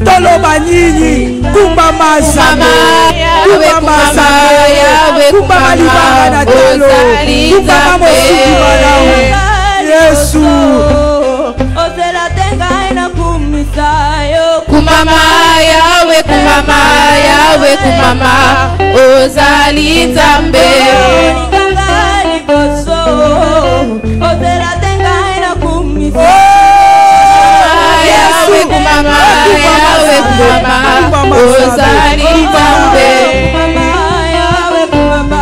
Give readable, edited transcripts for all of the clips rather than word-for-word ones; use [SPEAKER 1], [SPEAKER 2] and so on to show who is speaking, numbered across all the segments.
[SPEAKER 1] toloba nini kumba mazambe kumba mazambe kumba malibanga na tolo kumba mamosuki malamu Yesu ozela tenga ina kumisayo
[SPEAKER 2] kumama yawe kumama ozali nzambe
[SPEAKER 1] ngangali boso ozela tenga ina kumisayo
[SPEAKER 2] yawe kumama ozali nzambe
[SPEAKER 1] yawe kumama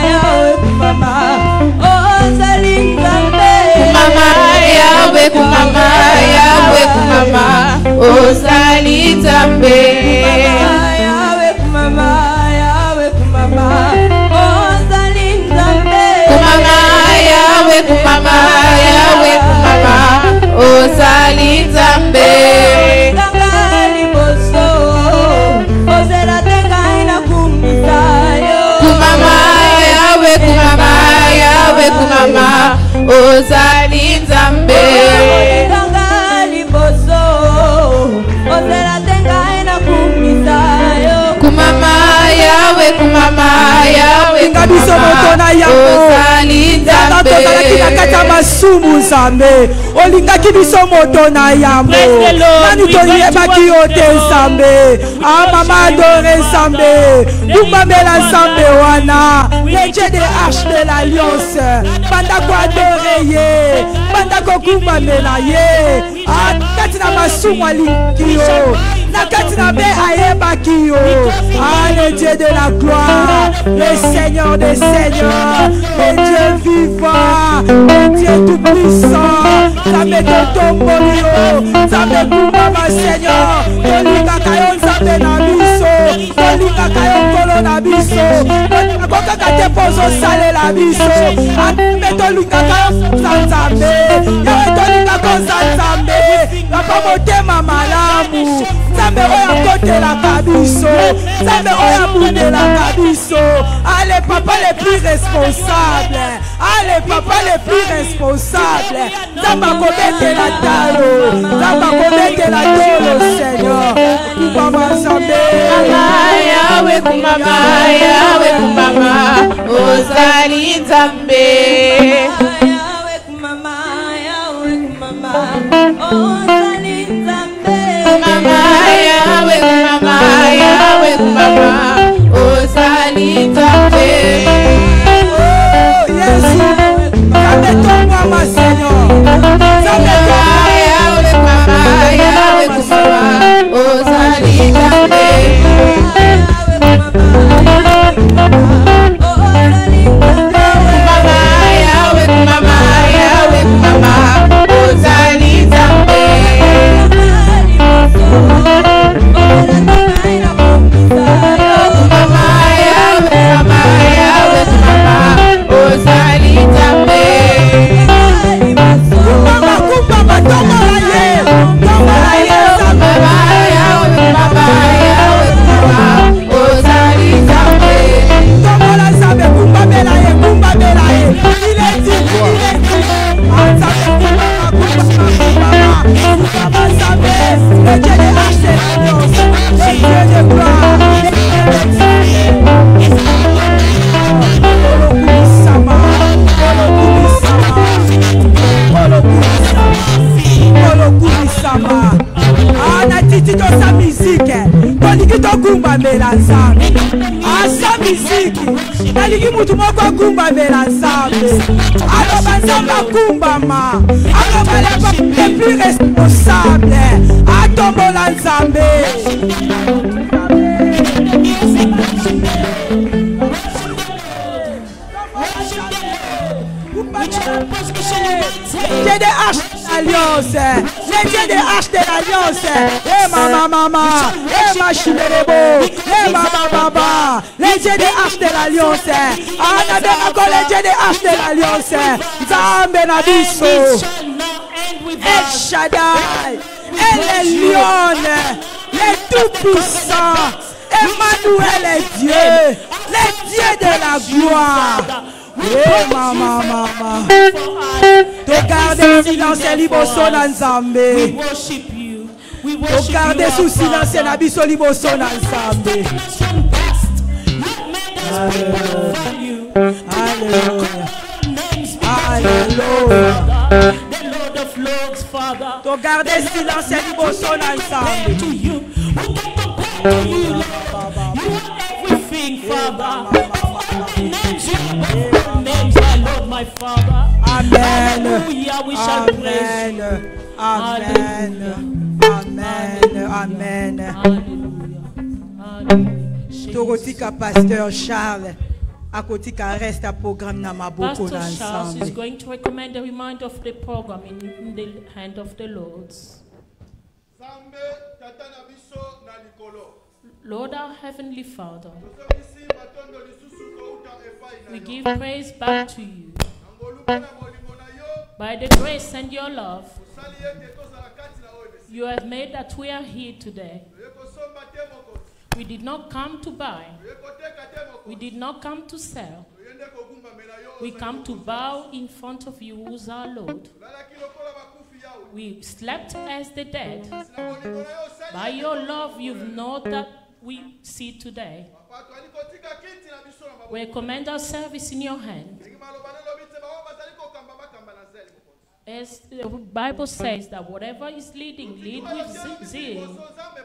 [SPEAKER 1] ozali nzambe
[SPEAKER 2] kumama yawe kumama ozali nzambe
[SPEAKER 1] yawe kumama ozali nzambe
[SPEAKER 2] kumama yawe kumama ozali nzambe
[SPEAKER 1] ngangali boso ozela tenga ina kumisayo
[SPEAKER 2] kumama yawe kumama ozali nzambe
[SPEAKER 1] ngangali boso ozela tenga ina kumisayo
[SPEAKER 2] kumama yawe
[SPEAKER 1] biso motona
[SPEAKER 2] ozali nzambe
[SPEAKER 1] tozalaki na kati ya masumu nzambe olingaki biso moto na yambo nani toyebaki yo te nzambe mama adore nzambe kumbamela nzambe wana le Dieu des arches de l'alliance banda koadore ye banda kokumbamela ye kati na masumu alingi yo na kati na be ayebaki yo le Dieu de la gloire le Seigneur des seigneurs le Dieu vivant le Dieu tout puissant nzambe totomboli yo nzambe kumbama Seigneur tolingaka yo nzambe na biso tolingaka yo nkolo na biso akokaka te mpo ozosalela biso me tolingaka yo nzambe yawe tolingaka oza nzambe papa motema malamu nzambe oyo akotelaka biso nzambe oyo abundelaka biso ale papa les plus responsables ale papa les plus responsables nzambe akobetela talo nzambe akobetela tolo Seigneur kumama nzambe
[SPEAKER 2] yawe kumama ozali nzambe
[SPEAKER 1] yawe kumama ozali nzambe
[SPEAKER 2] kumama yawe kumama ozali nzambe
[SPEAKER 1] Yesu ametongwama Seigneur
[SPEAKER 2] yawe kumama ozali nzambe
[SPEAKER 1] naliki mutu moko akumbamela nzambe aloba nzambe akumbama aloba le plus responsable atombola nzambe Dieu des arches de l'alliance, les dieux des arches de l'alliance, mama, ma chilebo, baba, les dieux des arches de l'alliance, encore les dieux des arches de l'alliance, Zambe Nabiso, El Shaddai, El Lion, les tout-puissants, Emmanuel est Dieu, les dieux de la gloire. Mama. Te garde silence liboso na nzambe.
[SPEAKER 3] We worship you,
[SPEAKER 1] Regardez
[SPEAKER 3] our
[SPEAKER 1] sous silence
[SPEAKER 3] Father.
[SPEAKER 1] na biso liboso na
[SPEAKER 3] Taken us
[SPEAKER 1] Nzambe.
[SPEAKER 3] from dust. You made us people of value.
[SPEAKER 1] Hallelujah.
[SPEAKER 3] Names
[SPEAKER 1] Hallelujah.
[SPEAKER 3] Father, the Lord of Lords, Father.
[SPEAKER 1] Regardez silence liboso na Nzambe.
[SPEAKER 3] To you, we can compare to you, Lord. You are everything, Father. Of all the names, you are above all names, my Lord, my Father.
[SPEAKER 1] Amen.
[SPEAKER 3] Hallelujah, we shall praise you.
[SPEAKER 1] Amen. Amen. Amen.
[SPEAKER 3] Hallelujah. Hallelujah.
[SPEAKER 1] Tokotika Pasteur Charles akotika reste a programme na maboko na
[SPEAKER 3] Pastor Charles is
[SPEAKER 1] ensemble.
[SPEAKER 3] going to recommend a reminder of the program in the hand of the Lord. Lord, our Heavenly Father, we give praise back to you. By the grace and your love, you have made that we are here today. We did not come to buy. We did not come to sell. We come to bow in front of you, who's our Lord. We slept as the dead. By your love, you've known that we see today. We commend our service in your hand. As the Bible says that whatever is leading, lead with zeal.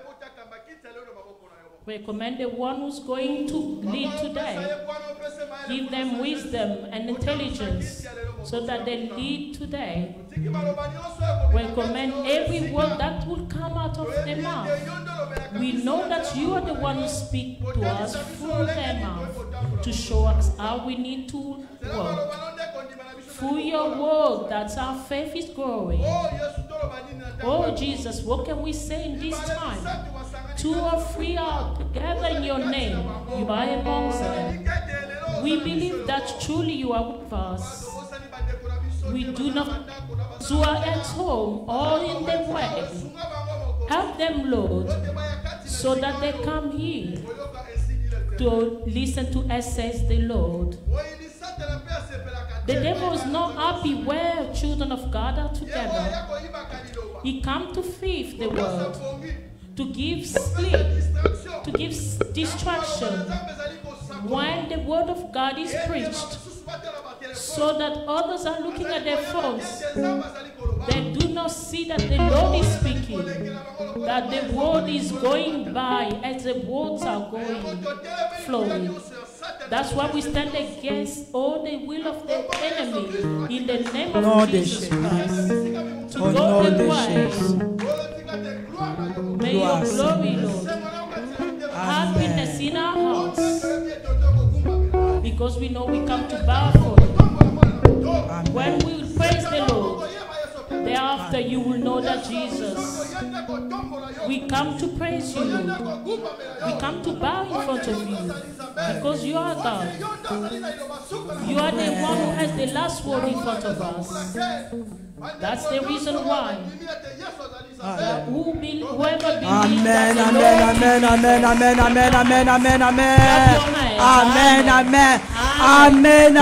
[SPEAKER 3] We commend the one who's going to lead today. Give them wisdom and intelligence so that they lead today. We commend every word that will come out of their mouth. We know that you are the one who speaks to us through their mouth to show us how we need to work. Through your word, that our faith is growing. Oh Jesus, what can we say in this time? 2 or 3 are together in your name. You are amongst them. We believe that truly you are with us. We do not, who are at home or in the way. Help them, Lord, so that they come here to listen to us, says the Lord. The devil is not happy where children of God are together. He comes to thief the word, to give sleep, to give distraction when the word of God is preached, so that others are looking at their phones. They do not see that the Lord is speaking, that the word is going by as the words are going, flowing. That's why we stand against all the will of the enemy in the name of Jesus Christ. To go the way. May your glory, Lord. Happiness in our hearts. Because we know we come to bow for you. When we praise the Lord, thereafter you will know that Jesus. We come to praise you, Lord. We come to bow in front of you. Because you are God. You are the one who has the last word in front of us. That's the reason why. Whoever believes
[SPEAKER 1] Amen, amen, amen, amen, amen, amen, amen, amen, amen. Amen, amen, amen,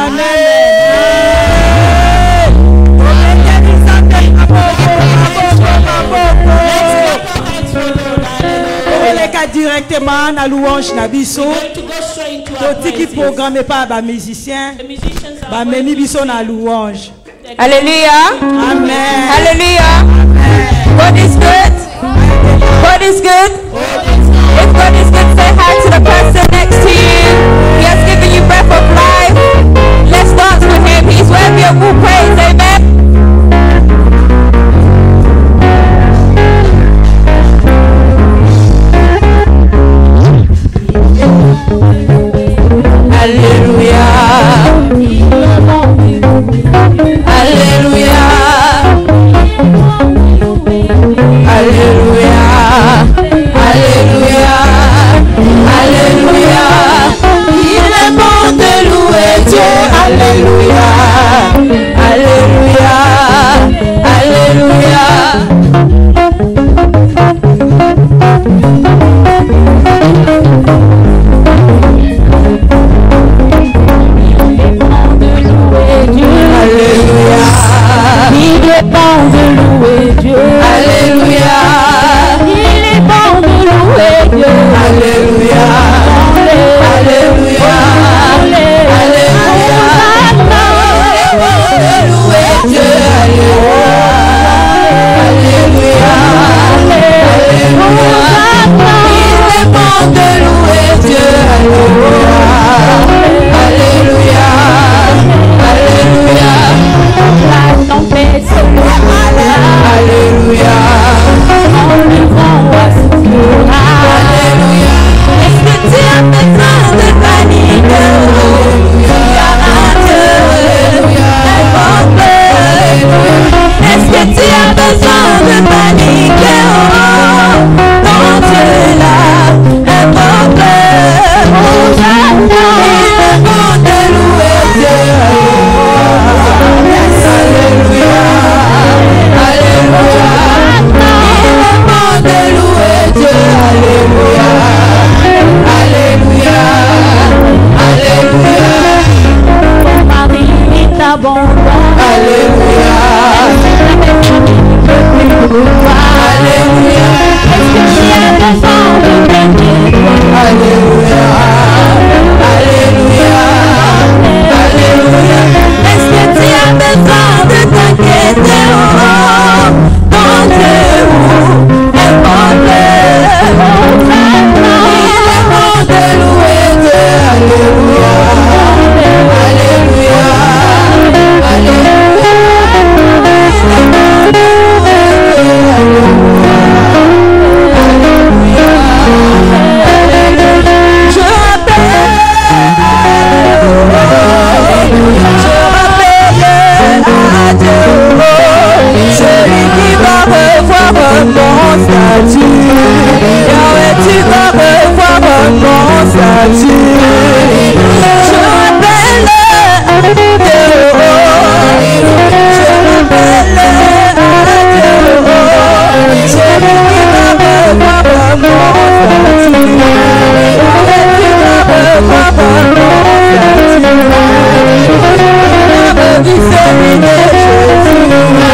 [SPEAKER 1] amen. Directement na louange na biso. Totiki programme pas ba musicien. Ba memi biso na louange.
[SPEAKER 2] Hallelujah.
[SPEAKER 1] Amen.
[SPEAKER 2] Hallelujah. God is good. God is good. If God is good, say hi to the person next to you. He has given you breath of life. Let's dance with him. He's worthy of all praise. Amen. Hallelujah. Hallelujah. Hallelujah. Alléluia, Alléluia, il est bon de louer Dieu, Alléluia, Alléluia, Alléluia. Il est bon de louer Dieu, Alléluia. abondant.
[SPEAKER 1] Alléluia. Alléluia.
[SPEAKER 2] Est-ce que tu as besoin de t'inquiéter?
[SPEAKER 1] Alléluia. Alléluia. Alléluia.
[SPEAKER 2] Est-ce que tu as besoin de t'inquiéter? Ton Dieu est bon Dieu. Il est bon de louer Dieu.
[SPEAKER 1] Alléluia. Alléluia. Alléluia.
[SPEAKER 2] Je rappelle à Dieu, celui qui va revoir mon statut. Yahweh, tu vas revoir mon statut. Je rappelle à Dieu, je rappelle à Dieu, celui qui va revoir mon statut. Yahweh, tu vas revoir mon statut. La vie celui de Jésus.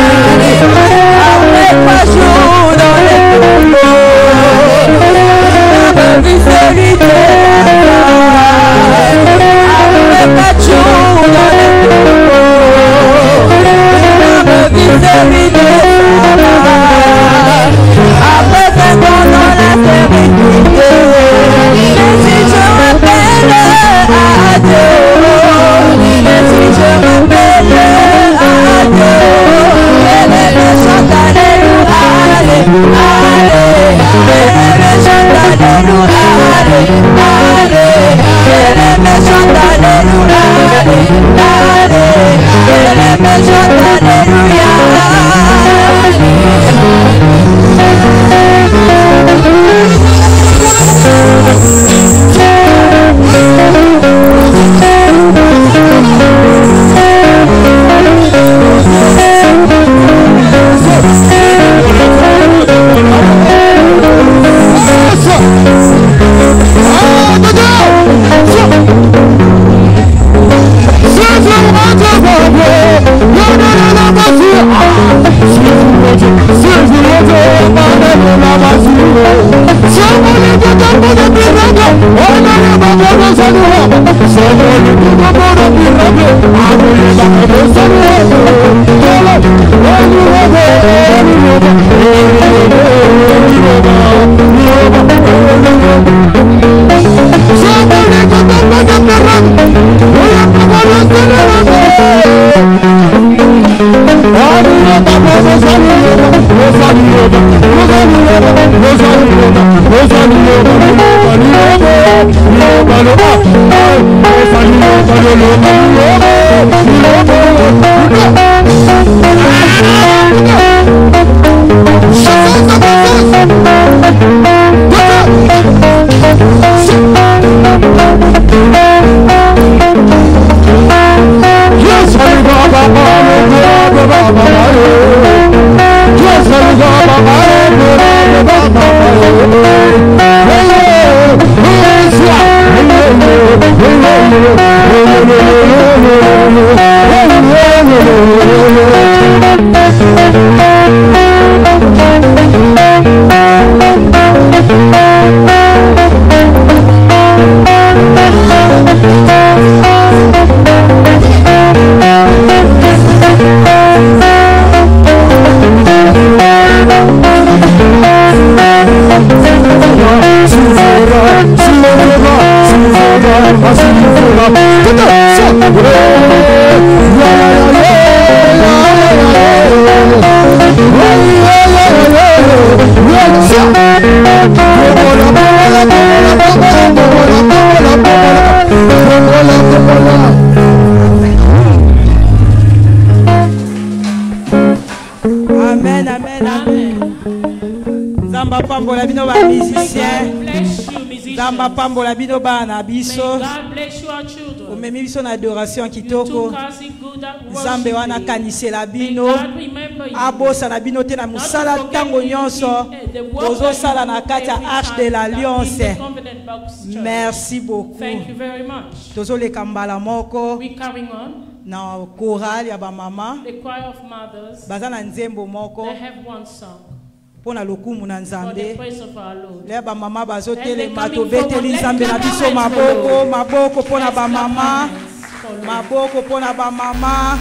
[SPEAKER 2] Avec pas jour dans les tombeaux. La vie celui de avec pas jour dans les tombeaux. La vie celui de après 20 ans dans la sérénité. Mais si je rappelle à Dieu, mais si je rappelle à Dieu, elle est le chant d'Alléluia, allez, allez, elle est le chant d'Alléluia, allez, allez, elle est le chant d'Alléluia, allez, allez, elle est le chant d'Alléluia.
[SPEAKER 1] Amen, amen, amen. Zamba pambola bino ba musicien. Zamba pambola bino bana biso. Omemi biso na adoration kitoko. Zambe wana kanisela bino. Abosa na bino te na musala tango nyonso. Ozo sala na kati ya Arche de l'Alliance. Merci beaucoup.
[SPEAKER 3] Thank you very much.
[SPEAKER 1] Tozo le kambala moko.
[SPEAKER 3] We carrying on.
[SPEAKER 1] na chorale ya ba mama
[SPEAKER 3] the choir of mothers,
[SPEAKER 1] baza na nzembo moko
[SPEAKER 3] they have one song
[SPEAKER 1] pona lokumu na
[SPEAKER 3] for the
[SPEAKER 1] Nzambe
[SPEAKER 3] praise of our Lord.
[SPEAKER 1] le ba mama bazo
[SPEAKER 3] As they
[SPEAKER 1] telema
[SPEAKER 3] coming
[SPEAKER 1] to beteli
[SPEAKER 3] forward,
[SPEAKER 1] Nzambe na
[SPEAKER 3] let's
[SPEAKER 1] biso
[SPEAKER 3] clap our hands
[SPEAKER 1] maboko
[SPEAKER 3] for Lord.
[SPEAKER 1] maboko pona
[SPEAKER 3] Let's
[SPEAKER 1] ba
[SPEAKER 3] clap our
[SPEAKER 1] mama
[SPEAKER 3] hands for Lord.
[SPEAKER 1] maboko pona ba mama.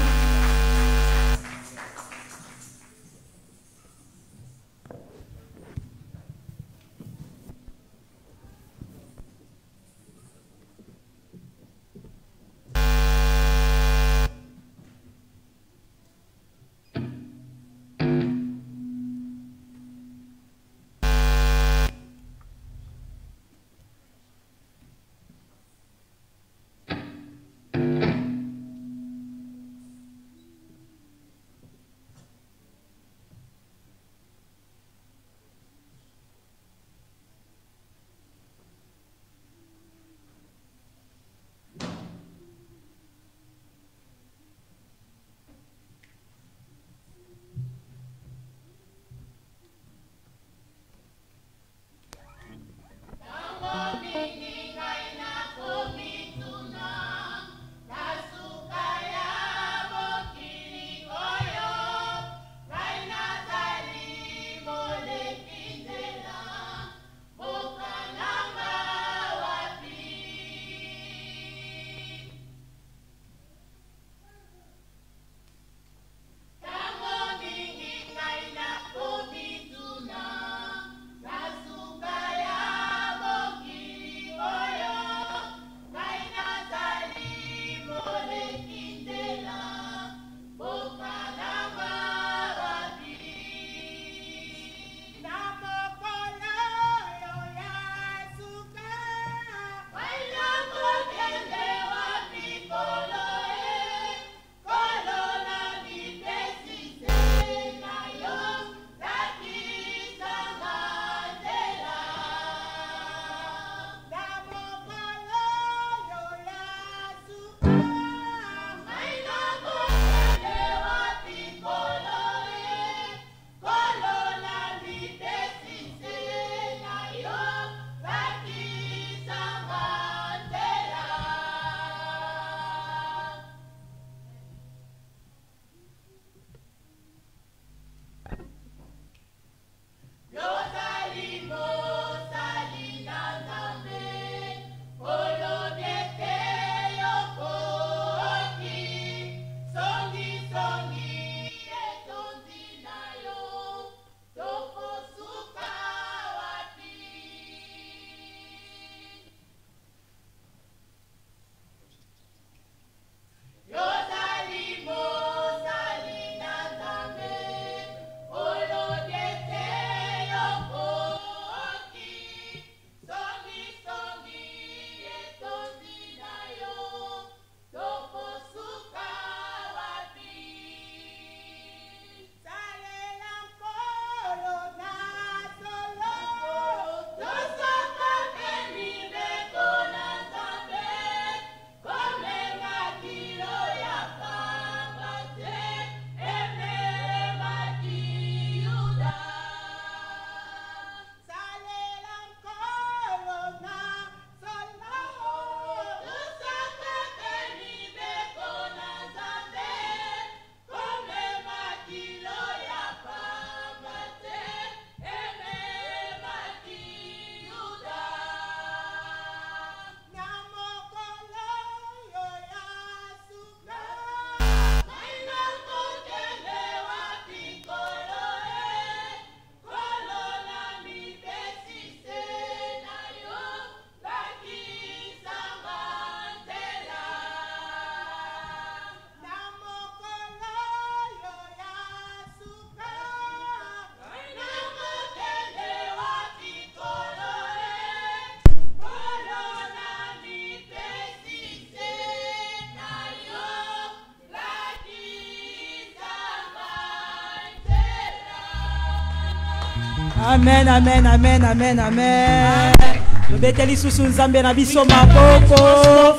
[SPEAKER 1] Amen, amen, amen, amen, amen. Beteli susu nzambe na biso maboko.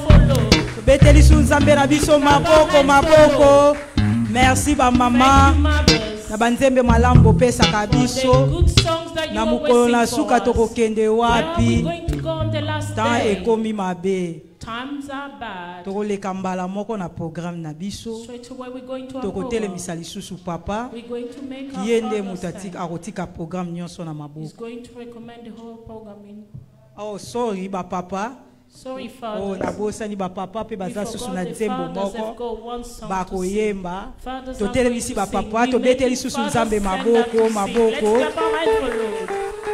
[SPEAKER 1] Beteli susu nzambe na biso maboko, maboko. Merci ba mama. Na banzembe malambo pesa kabiso. Na mukolo na suka tokokende wapi.
[SPEAKER 3] go on the last
[SPEAKER 1] Temps
[SPEAKER 3] day,
[SPEAKER 1] ekomi mabe.
[SPEAKER 3] times are bad.
[SPEAKER 1] Tokoleka mbala moko na programme na biso.
[SPEAKER 3] Straight away we're going to our
[SPEAKER 1] Tokotelemisa
[SPEAKER 3] program.
[SPEAKER 1] lisusu papa.
[SPEAKER 3] We're going to make our
[SPEAKER 1] Yende
[SPEAKER 3] father's
[SPEAKER 1] mutatika
[SPEAKER 3] time.
[SPEAKER 1] akotika programme nyonso na
[SPEAKER 3] He's
[SPEAKER 1] maboko.
[SPEAKER 3] going to recommend the whole program in.
[SPEAKER 1] Oh sorry ba papa.
[SPEAKER 3] Sorry,
[SPEAKER 1] Oh
[SPEAKER 3] fathers.
[SPEAKER 1] nabosani ba papa pe
[SPEAKER 3] We
[SPEAKER 1] baza susu
[SPEAKER 3] forgot
[SPEAKER 1] na
[SPEAKER 3] the
[SPEAKER 1] nzembo
[SPEAKER 3] fathers have
[SPEAKER 1] moko.
[SPEAKER 3] got one song to sing.
[SPEAKER 1] Bakoyemba.
[SPEAKER 3] Fathers are
[SPEAKER 1] Totelemisi ba
[SPEAKER 3] going to sing.
[SPEAKER 1] papa
[SPEAKER 3] We
[SPEAKER 1] tobeteli
[SPEAKER 3] make
[SPEAKER 1] susu
[SPEAKER 3] fathers
[SPEAKER 1] nzambe
[SPEAKER 3] stand up
[SPEAKER 1] maboko
[SPEAKER 3] to sing.
[SPEAKER 1] maboko.
[SPEAKER 3] Let's clap our hands for Lord.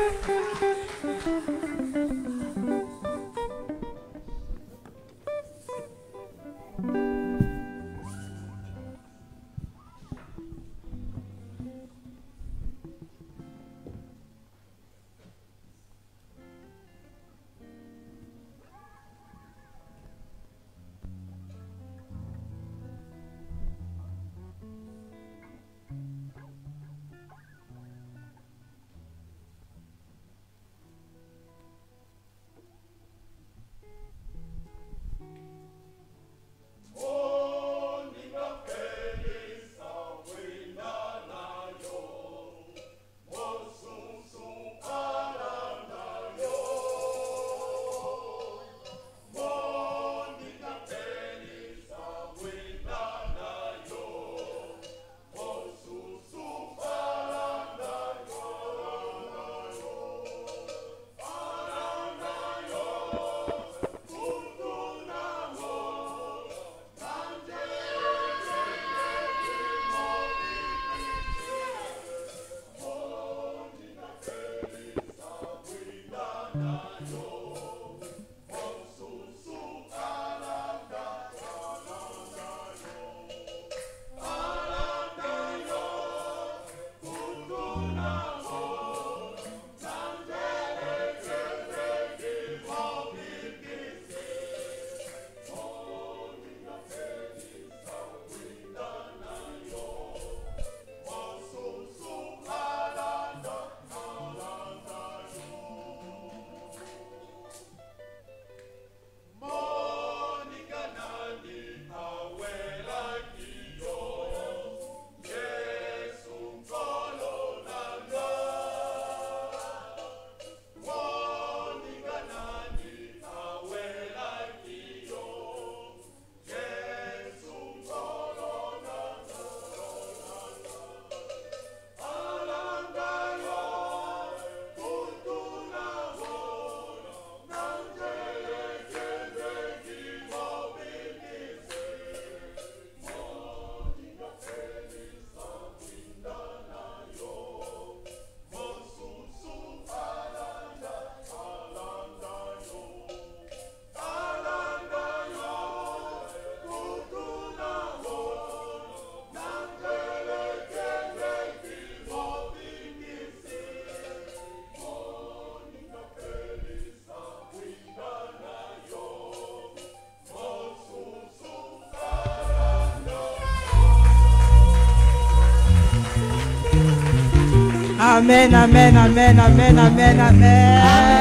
[SPEAKER 1] Amen, amen, amen, amen, amen, amen.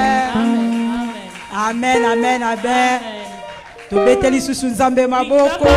[SPEAKER 1] Amen, amen, amen. Tobeteli susu nzambe maboko.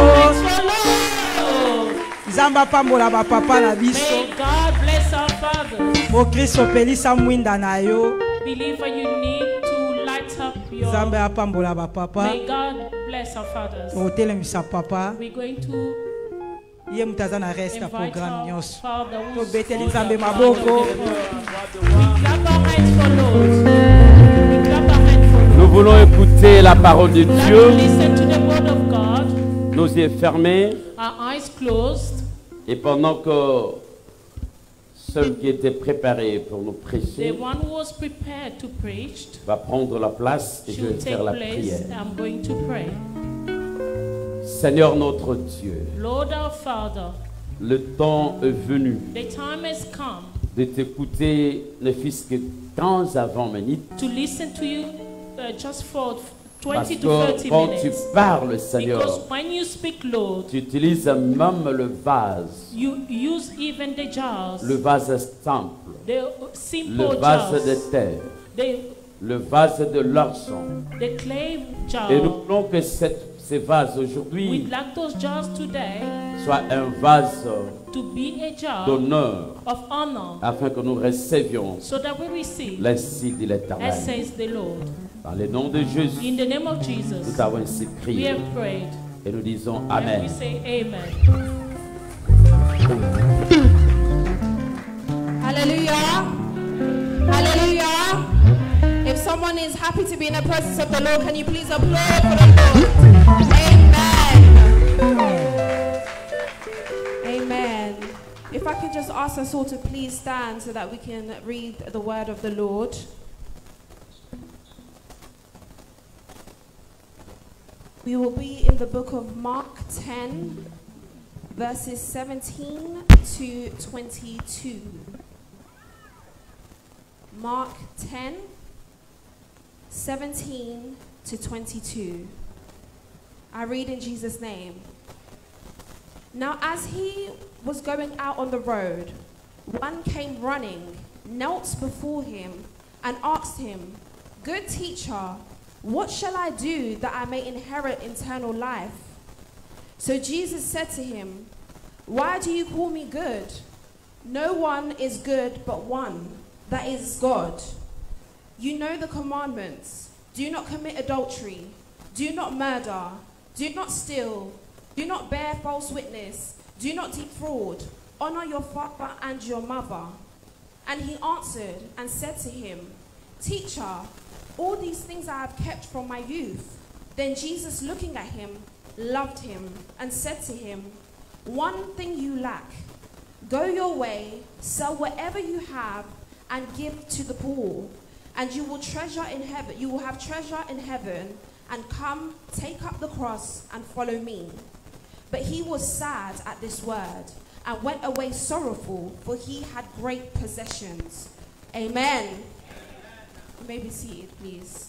[SPEAKER 1] Nzamba pambola ba papa na biso.
[SPEAKER 3] May God bless our fathers.
[SPEAKER 1] Mo Kristo pelisa mwinda na yo.
[SPEAKER 3] Believer, you need to light up your.
[SPEAKER 1] Nzambe apambola ba papa.
[SPEAKER 3] May God bless our fathers.
[SPEAKER 1] Totelemisa papa.
[SPEAKER 3] We're going to
[SPEAKER 1] Ye mutaza na reste
[SPEAKER 3] invite
[SPEAKER 1] programme
[SPEAKER 3] our
[SPEAKER 1] nyonso.
[SPEAKER 3] father who's
[SPEAKER 1] Tobeteli
[SPEAKER 3] older
[SPEAKER 1] nzambe
[SPEAKER 3] brother.
[SPEAKER 1] maboko.
[SPEAKER 3] We clap our hands for Lord. We clap our hands for Lord.
[SPEAKER 4] Nous voulons écouter la parole de
[SPEAKER 3] We'd like to
[SPEAKER 4] Dieu,
[SPEAKER 3] listen to the word of God.
[SPEAKER 4] nos yeux fermés,
[SPEAKER 3] Our eyes closed.
[SPEAKER 4] et pendant que celui qui était préparé pour nous
[SPEAKER 3] The
[SPEAKER 4] prêcher
[SPEAKER 3] one who was prepared to preach
[SPEAKER 4] va prendre la place et je
[SPEAKER 3] should
[SPEAKER 4] vais
[SPEAKER 3] take
[SPEAKER 4] faire la
[SPEAKER 3] place.
[SPEAKER 4] prière.
[SPEAKER 3] I'm going to pray.
[SPEAKER 4] Seigneur notre Dieu,
[SPEAKER 3] Lord our Father,
[SPEAKER 4] le temps est venu
[SPEAKER 3] the time has come
[SPEAKER 4] de t'écouter, ne fût-ce que 15 à 20 minutes,
[SPEAKER 3] to listen to you just for
[SPEAKER 4] parce
[SPEAKER 3] 20 to
[SPEAKER 4] que
[SPEAKER 3] 30
[SPEAKER 4] quand tu
[SPEAKER 3] minutes.
[SPEAKER 4] parles, Seigneur,
[SPEAKER 3] Because when you speak, Lord,
[SPEAKER 4] tu utilises même le vase,
[SPEAKER 3] you use even the jars,
[SPEAKER 4] le vase simple,
[SPEAKER 3] the
[SPEAKER 4] le
[SPEAKER 3] simple
[SPEAKER 4] vase
[SPEAKER 3] jars,
[SPEAKER 4] de terre,
[SPEAKER 3] the
[SPEAKER 4] le vase de l'argent.
[SPEAKER 3] clay jar.
[SPEAKER 4] Et nous voulons que ces vases aujourd'hui
[SPEAKER 3] We'd like those jars today
[SPEAKER 4] soient un vase
[SPEAKER 3] to be a jar
[SPEAKER 4] d'honneur
[SPEAKER 3] of honor,
[SPEAKER 4] afin que nous recevions
[SPEAKER 3] so that we receive,
[SPEAKER 4] l'aide de
[SPEAKER 3] as
[SPEAKER 4] l'Éternel.
[SPEAKER 3] says the Lord.
[SPEAKER 4] Dans le nom de Jésus,
[SPEAKER 3] In the name of Jesus,
[SPEAKER 4] nous avons ainsi
[SPEAKER 3] we
[SPEAKER 4] prié
[SPEAKER 3] have prayed.
[SPEAKER 4] et nous disons
[SPEAKER 3] And we
[SPEAKER 4] Amen.
[SPEAKER 3] say amen.
[SPEAKER 2] Hallelujah. Hallelujah. If someone is happy to be in the presence of the Lord, can you please applaud for the Lord? Amen. Amen. If I could just ask us all to please stand so that we can read the word of the Lord. We will be in the book of Mark 10, verses 17 to 22. Mark 10, 17 to 22. I read in Jesus' name. Now as he was going out on the road, one came running, knelt before him, and asked him, "Good teacher, what shall I do that I may inherit eternal life?" So Jesus said to him, "Why do you call me good? No one is good but one, that is God. You know the commandments. Do not commit adultery. Do not murder. Do not steal. Do not bear false witness. Do not defraud. Honor your father and your mother." And he answered and said to him, "Teacher, all these things I have kept from my youth." Then Jesus, looking at him, loved him and said to him, "One thing you lack. Go your way, sell whatever you have, and give to the poor, and you will treasure in heaven. You will have treasure in heaven. And come, take up the cross and follow me." But he was sad at this word and went away sorrowful, for he had great possessions. Amen. You may be seated, please.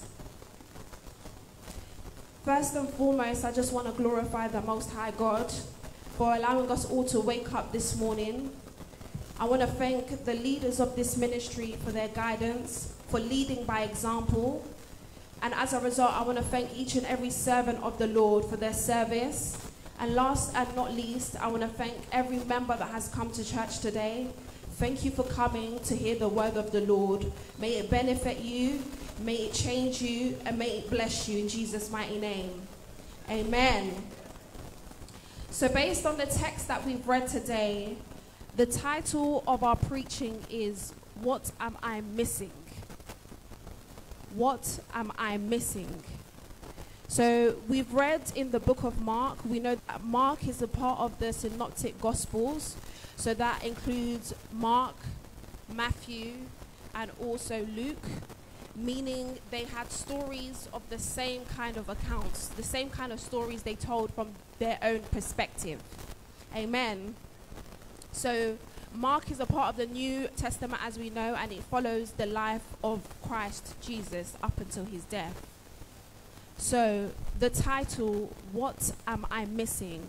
[SPEAKER 2] First and foremost, I just want to glorify the Most High God for allowing us all to wake up this morning. I want to thank the leaders of this ministry for their guidance, for leading by example. And as a result, I want to thank each and every servant of the Lord for their service. And last and not least, I want to thank every member that has come to church today. Thank you for coming to hear the word of the Lord. May it benefit you, may it change you, and may it bless you in Jesus' mighty name. Amen. So based on the text that we've read today, the title of our preaching is, "What Am I Missing?" What am I missing? So we've read in the book of Mark. We know that Mark is a part of the Synoptic Gospels. So that includes Mark, Matthew, and also Luke, meaning they had stories of the same kind of accounts, the same kind of stories they told from their own perspective. Amen. So Mark is a part of the New Testament, as we know, and it follows the life of Christ Jesus up until his death. So the title, "What Am I Missing?"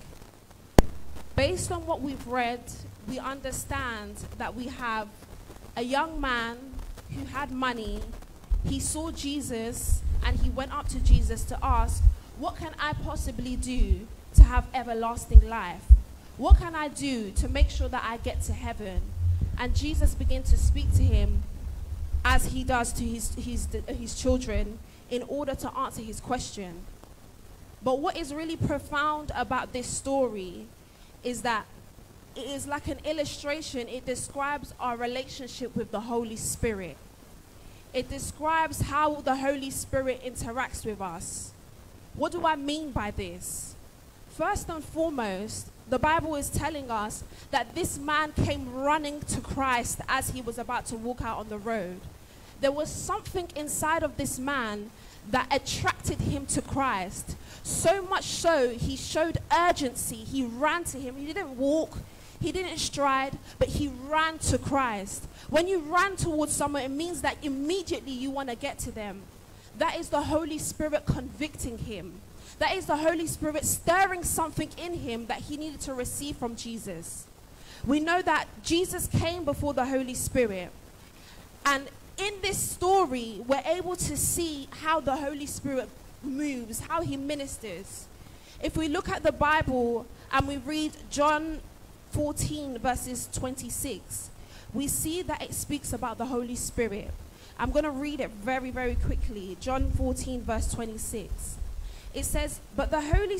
[SPEAKER 2] Based on what we've read, we understand that we have a young man who had money. He saw Jesus and he went up to Jesus to ask, "What can I possibly do to have everlasting life? What can I do to make sure that I get to heaven?" And Jesus began to speak to him as he does to his children in order to answer his question. But what is really profound about this story is that it is like an illustration. It describes our relationship with the Holy Spirit. It describes how the Holy Spirit interacts with us. What do I mean by this? First and foremost, the Bible is telling us that this man came running to Christ as he was about to walk out on the road. There was something inside of this man that attracted him to Christ. So much so, he showed urgency. He ran to him. He didn't walk. He didn't stride, but he ran to Christ. When you run towards someone, it means that immediately you want to get to them. That is the Holy Spirit convicting him. That is the Holy Spirit stirring something in him that he needed to receive from Jesus. We know that Jesus came before the Holy Spirit. And in this story, we're able to see how the Holy Spirit moves, how he ministers. If we look at the Bible and we read John 14 verses 26, we see that it speaks about the Holy Spirit.
[SPEAKER 5] I'm going to read it very, very quickly. John 14, verse 26. It says, but the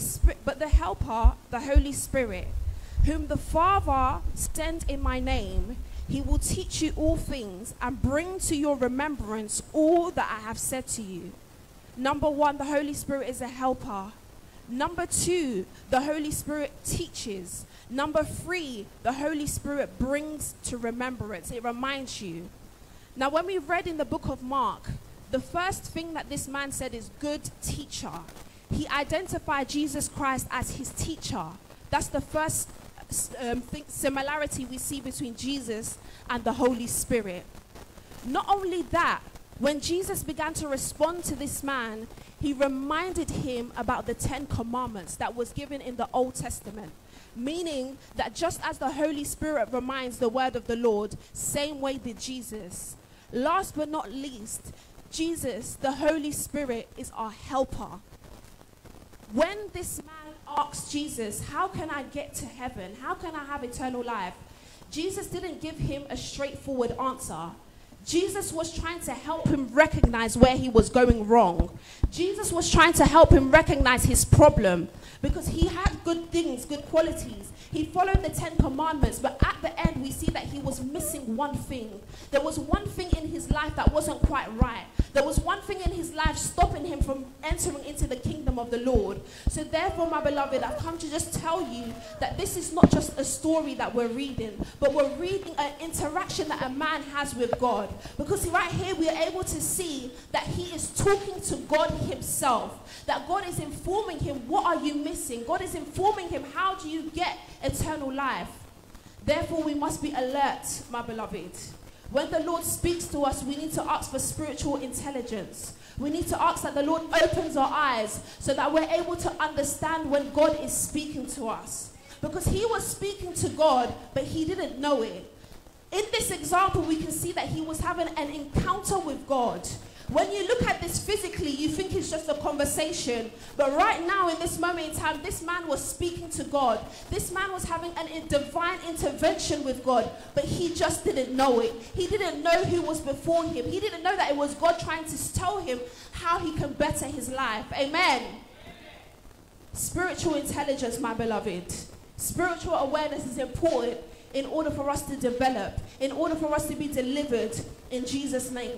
[SPEAKER 5] Helper, the Holy Spirit, whom the Father sent in my name, he will teach you all things and bring to your remembrance all that I have said to you. Number one, the Holy Spirit is a helper. Number two, the Holy Spirit teaches. Number three, the Holy Spirit brings to remembrance. It reminds you. Now, when we read in the book of Mark, the first thing that this man said is good teacher. He identified Jesus Christ as his teacher. That's the first similarity we see between Jesus and the Holy Spirit. Not only that, when Jesus began to respond to this man, he reminded him about the 10 commandments that was given in the Old Testament. Meaning that just as the Holy Spirit reminds the word of the Lord, same way did Jesus. Last but not least, Jesus, the Holy Spirit, is our helper. When this man asked Jesus, how can I get to heaven? How can I have eternal life? Jesus didn't give him a straightforward answer. Jesus was trying to help him recognize where he was going wrong. Jesus was trying to help him recognize his problem, because he had good things, good qualities. He followed the 10 commandments, but at the end we see that he was missing one thing. There was one thing in his life that wasn't quite right. There was one thing in his life stopping him from entering into the kingdom of the Lord. So therefore, my beloved, I've come to just tell you that this is not just a story that we're reading, but we're reading an interaction that a man has with God. Because right here we are able to see that he is talking to God himself. That God is informing him, what are you missing? God is informing him, how do you get eternal life? Therefore, we must be alert, my beloved. When the Lord speaks to us, we need to ask for spiritual intelligence. We need to ask that the Lord opens our eyes so that we're able to understand when God is speaking to us. Because he was speaking to God, but he didn't know it. In this example, we can see that he was having an encounter with God. When you look at this physically, you think it's just a conversation. But right now, in this moment in time, this man was speaking to God. This man was having a divine intervention with God. But he just didn't know it. He didn't know who was before him. He didn't know that it was God trying to tell him how he can better his life. Amen. Spiritual intelligence, my beloved. Spiritual awareness is important in order for us to develop, in order for us to be delivered in Jesus' name.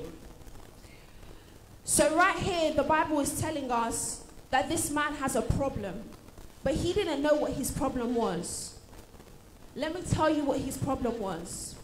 [SPEAKER 5] So right here, the Bible is telling us that this man has a problem, but he didn't know what his problem was. Let me tell you what his problem was.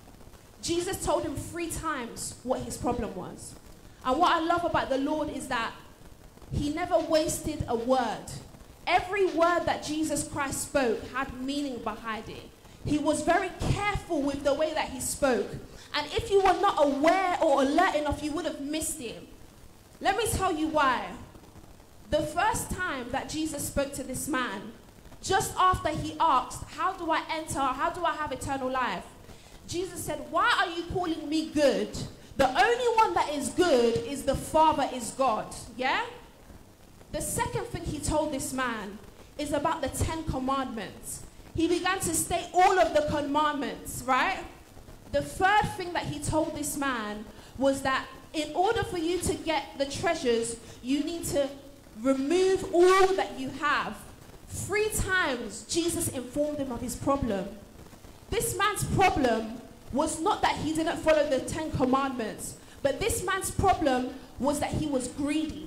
[SPEAKER 5] Jesus told him 3 times what his problem was. And what I love about the Lord is that he never wasted a word. Every word that Jesus Christ spoke had meaning behind it. He was very careful with the way that he spoke. And if you were not aware or alert enough, you would have missed it. Let me tell you why. The first time that Jesus spoke to this man, just after he asked, how do I enter, how do I have eternal life? Jesus said, why are you calling me good? The only one that is good is the Father, is God. Yeah? The second thing he told this man is about the 10 commandments. He began to state all of the commandments, right? The third thing that he told this man was that in order for you to get the treasures, you need to remove all that you have. 3 times, Jesus informed him of his problem. This man's problem was not that he didn't follow the 10 commandments, but this man's problem was that he was greedy.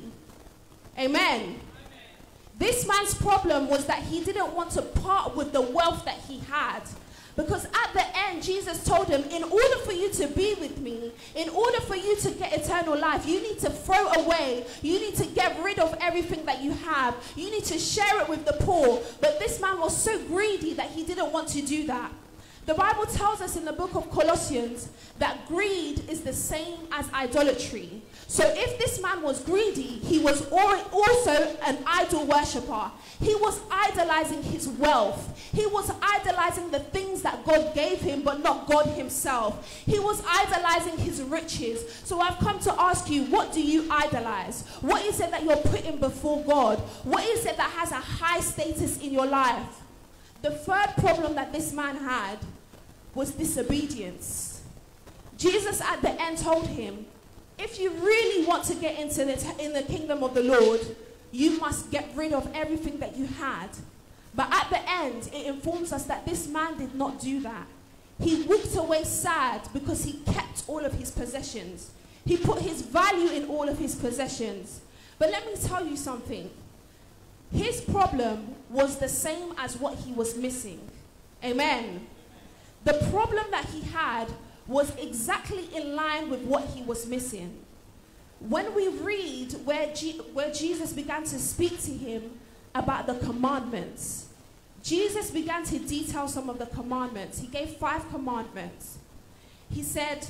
[SPEAKER 5] Amen. This man's problem was that he didn't want to part with the wealth that he had. Because at the end, Jesus told him, in order for you to be with me, in order for you to get eternal life, you need to throw away, you need to get rid of everything that you have. You need to share it with the poor. But this man was so greedy that he didn't want to do that. The Bible tells us in the book of Colossians that greed is the same as idolatry. So if this man was greedy, he was also an idol worshiper. He was idolizing his wealth. He was idolizing the things that God gave him, but not God himself. He was idolizing his riches. So I've come to ask you, what do you idolize? What is it that you're putting before God? What is it that has a high status in your life? The third problem that this man had was disobedience. Jesus at the end told him, if you really want to get into in the kingdom of the Lord, you must get rid of everything that you had. But at the end, it informs us that this man did not do that. He walked away sad because he kept all of his possessions. He put his value in all of his possessions. But let me tell you something. His problem was the same as what he was missing. Amen. The problem that he had was exactly in line with what he was missing. When we read where Jesus began to speak to him about the commandments, Jesus began to detail some of the commandments. He gave 5 commandments. He said,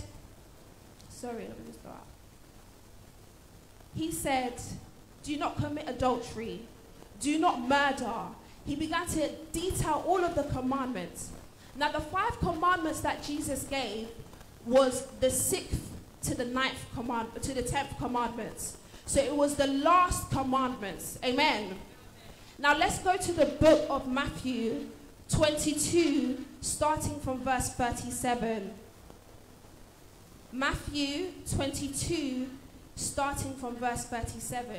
[SPEAKER 5] He said, do not commit adultery. Do not murder. He began to detail all of the commandments. Now, the 5 commandments that Jesus gave was the 6th to the 9th commandment, to the 10th commandments. So it was the last commandments. Amen. Now let's go to the book of Matthew 22, starting from verse 37. Matthew 22, starting from verse 37.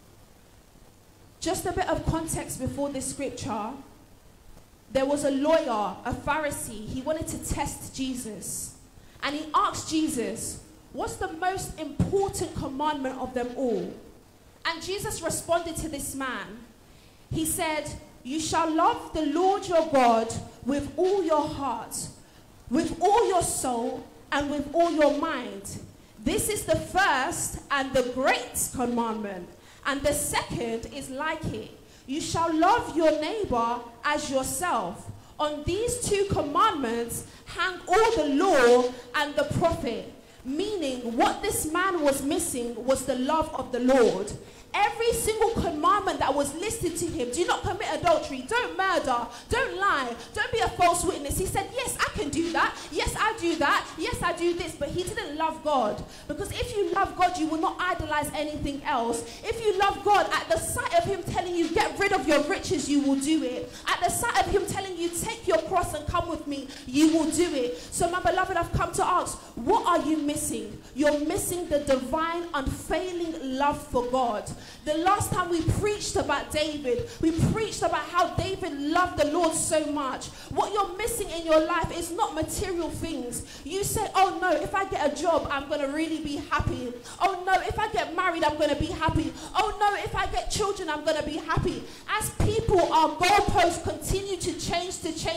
[SPEAKER 5] Just a bit of context before this scripture. There was a lawyer, a Pharisee. He wanted to test Jesus. And he asked Jesus, what's the most important commandment of them all? And Jesus responded to this man. He said, you shall love the Lord your God with all your heart, with all your soul, and with all your mind. This is the first and the great commandment. And the second is like it. You shall love your neighbor as yourself. On these 2 commandments hang all the law and the prophet. Meaning, what this man was missing was the love of the Lord. Every single commandment that was listed to him, do not commit adultery, don't murder, don't lie, don't be a false witness. He said, yes, I can do that. Yes, I do that. Yes, I do this. But he didn't love God. Because if you love God, you will not idolize anything else. If you love God, at the sight of him telling you, get rid of your riches, you will do it. At the sight of him telling you, take your cross and come with me, you will do it. So my beloved, I've come to ask, what are you missing? You're missing the divine, unfailing love for God. The last time we preached about David, we preached about how David loved the Lord so much. What you're missing in your life is not material things. You say, oh no, if I get a job, I'm going to really be happy. Oh no, if I get married, I'm going to be happy. Oh no, if I get children, I'm going to be happy. As people, our goalposts continue to change,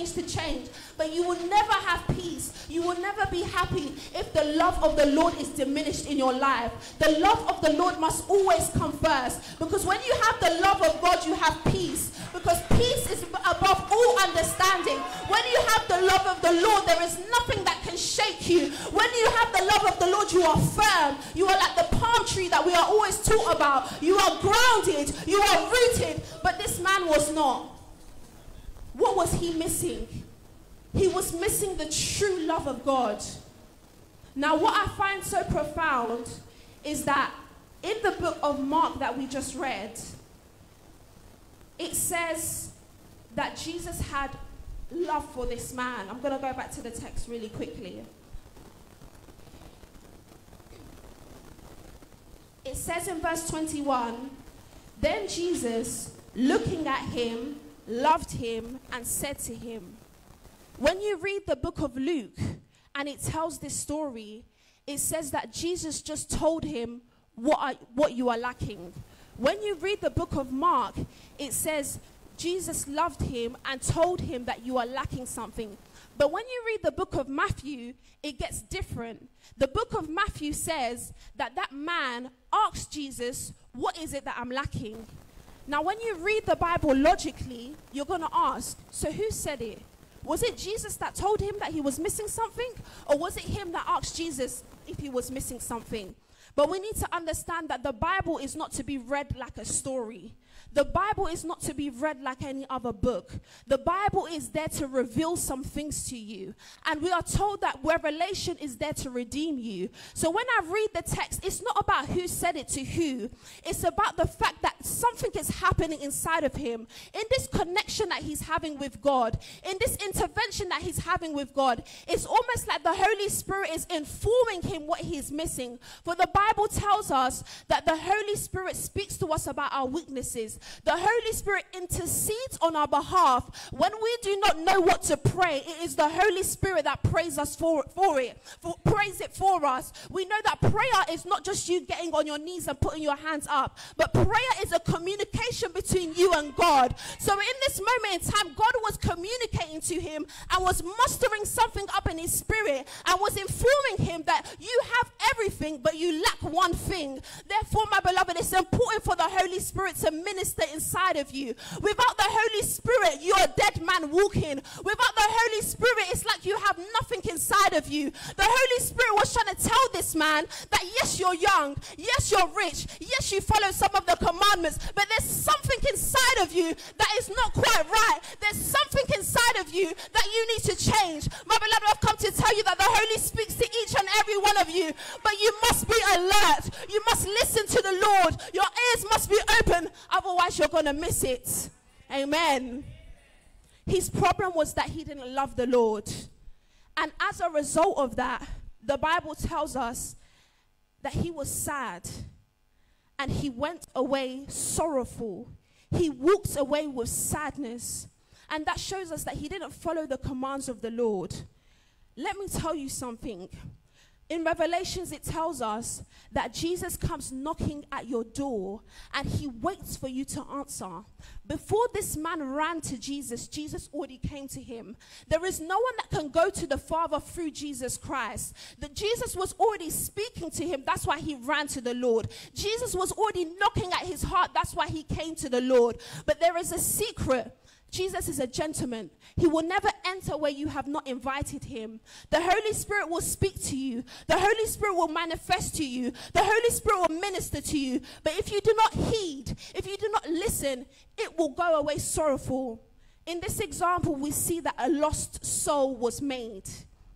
[SPEAKER 5] but you will never have peace. You will never be happy if the love of the Lord is diminished in your life. The love of the Lord must always come first. Because when you have the love of God, you have peace. Because peace is above all understanding. When you have the love of the Lord, there is nothing that can shake you. When you have the love of the Lord, you are firm. You are like the palm tree that we are always taught about. You are grounded. You are rooted. But this man was not. What was he missing? He was missing the true love of God. Now, what I find so profound is that in the book of Mark that we just read, it says that Jesus had love for this man. I'm going to go back to the text really quickly. It says in verse 21, then Jesus, looking at him, loved him and said to him. When you read the book of Luke and it tells this story, it says that Jesus just told him what you are lacking. When you read the book of Mark, it says Jesus loved him and told him that you are lacking something. But when you read the book of Matthew, it gets different. The book of Matthew says that that man asked Jesus, what is it that I'm lacking? Now, when you read the Bible logically, you're going to ask, so who said it? Was it Jesus that told him that he was missing something? Or was it him that asked Jesus if he was missing something? But we need to understand that the Bible is not to be read like a story. The Bible is not to be read like any other book. The Bible is there to reveal some things to you. And we are told that revelation is there to redeem you. So when I read the text, it's not about who said it to who. It's about the fact that something is happening inside of him. In this connection that he's having with God, in this intervention that he's having with God, it's almost like the Holy Spirit is informing him what he's missing. For the Bible tells us that the Holy Spirit speaks to us about our weaknesses. The Holy Spirit intercedes on our behalf. When we do not know what to pray, it is the Holy Spirit that prays us prays it for us. We know that prayer is not just you getting on your knees and putting your hands up, but prayer is a communication between you and God. So in this moment in time, God was communicating to him and was mustering something up in his spirit and was informing him that you have everything, but you lack one thing. Therefore, my beloved, it's important for the Holy Spirit to minister inside of you. Without the Holy Spirit, you're a dead man walking. Without the Holy Spirit, it's like you have nothing inside of you. The Holy Spirit was trying to tell this man that yes, you're young, yes, you're rich, yes, you follow some of the commandments, but there's something inside of you that is not quite right. There's something inside of you that you need to change. My beloved, I've come to tell you that the Holy speaks to each and every one of you, but you must be alert. You must listen to the Lord. Your ears must be open, otherwise you're going to miss it. Amen. His problem was that he didn't love the Lord. And as a result of that, the Bible tells us that he was sad and he went away sorrowful. He walked away with sadness. And that shows us that he didn't follow the commands of the Lord. Let me tell you something. In Revelations, it tells us that Jesus comes knocking at your door and he waits for you to answer. Before this man ran to Jesus, Jesus already came to him. There is no one that can go to the Father through Jesus Christ. That Jesus was already speaking to him. That's why he ran to the Lord. Jesus was already knocking at his heart. That's why he came to the Lord. But there is a secret. Jesus is a gentleman. He will never enter where you have not invited him. The Holy Spirit will speak to you. The Holy Spirit will manifest to you. The Holy Spirit will minister to you. But if you do not heed, if you do not listen, it will go away sorrowful. In this example, we see that a lost soul was made.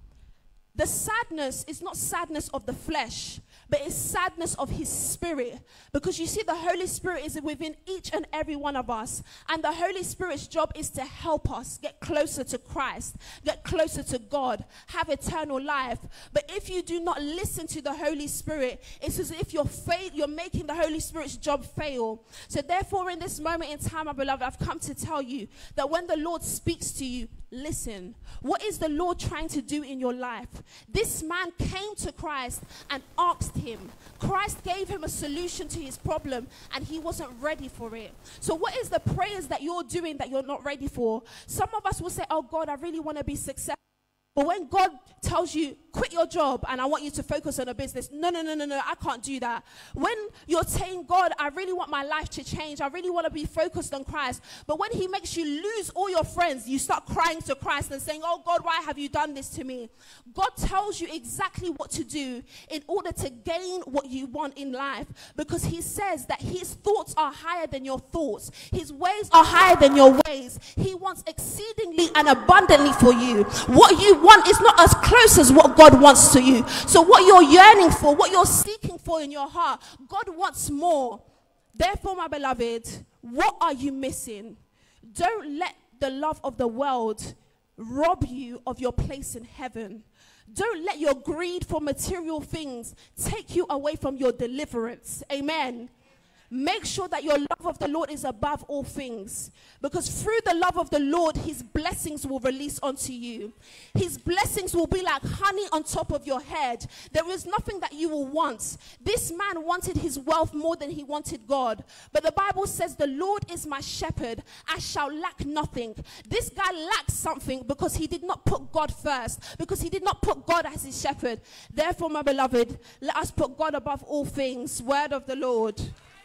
[SPEAKER 5] The sadness is not sadness of the flesh, but it's sadness of his spirit. Because you see, the Holy Spirit is within each and every one of us. And the Holy Spirit's job is to help us get closer to Christ, get closer to God, have eternal life. But if you do not listen to the Holy Spirit, it's as if you're making the Holy Spirit's job fail. So therefore, in this moment in time, my beloved, I've come to tell you that when the Lord speaks to you, listen. What is the Lord trying to do in your life? This man came to Christ and asked him. Christ gave him a solution to his problem and he wasn't ready for it. So what is the prayers that you're doing that you're not ready for? Some of us will say, oh God, I really want to be successful. But when God tells you, quit your job and I want you to focus on a business, no, I can't do that. When you're saying, God, I really want my life to change, I really want to be focused on Christ, but when he makes you lose all your friends, you start crying to Christ and saying, oh God, why have you done this to me? God tells you exactly what to do in order to gain what you want in life, because he says that his thoughts are higher than your thoughts. His ways are higher than your ways. He wants exceedingly and abundantly for you. What you want is not as close as what God wants to you. So what you're yearning for, what you're seeking for in your heart, God wants more. Therefore, my beloved, what are you missing? Don't let the love of the world rob you of your place in heaven. Don't let your greed for material things take you away from your deliverance. Amen. Make sure that your love of the Lord is above all things. Because through the love of the Lord, his blessings will release onto you. His blessings will be like honey on top of your head. There is nothing that you will want. This man wanted his wealth more than he wanted God. But the Bible says, the Lord is my shepherd. I shall lack nothing. This guy lacked something because he did not put God first. Because he did not put God as his shepherd. Therefore, my beloved, let us put God above all things. Word of the Lord.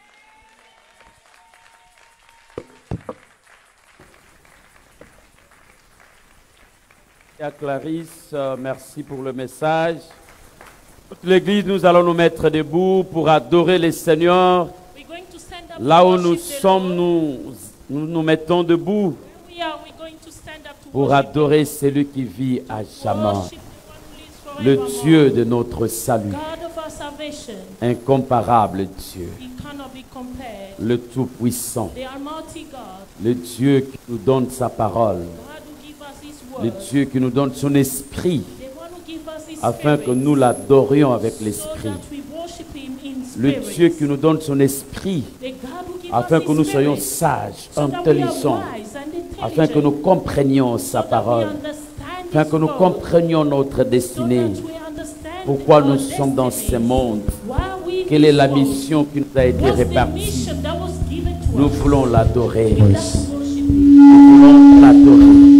[SPEAKER 4] À Clarisse, merci pour le message. Toute l'église, nous allons nous mettre debout pour adorer le Seigneur.
[SPEAKER 3] We're going to stand up
[SPEAKER 4] Là où nous sommes, nous mettons debout pour adorer celui qui vit à jamais, le Dieu de notre salut, incomparable Dieu, le Tout-Puissant, le Dieu qui nous donne sa parole, le Dieu qui nous donne son esprit, afin que nous l'adorions avec l'esprit. Le Dieu qui nous donne son esprit, afin que nous soyons sages, intelligents, afin que nous comprenions sa parole, afin que nous comprenions notre destinée. Pourquoi nous sommes dans ce monde? Quelle est la mission qui nous a été répartie? Nous voulons l'adorer. Nous voulons l'adorer.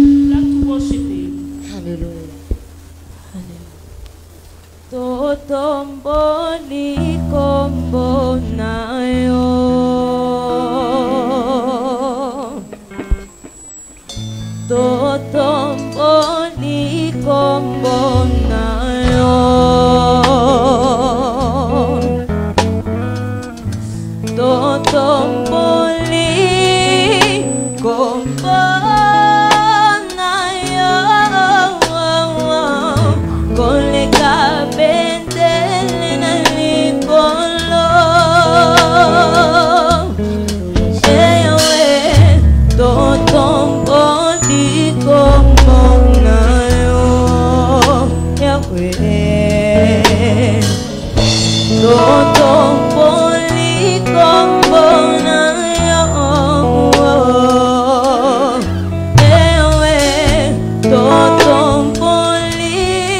[SPEAKER 2] Totomboli kombo na yo, totomboli kombo na yo, totomboli kombo na yo, kolega bendele na likolo, Yewe totomboli kombo na yo, Yahweh, totomboli kombo na yo, Yahweh, totomboli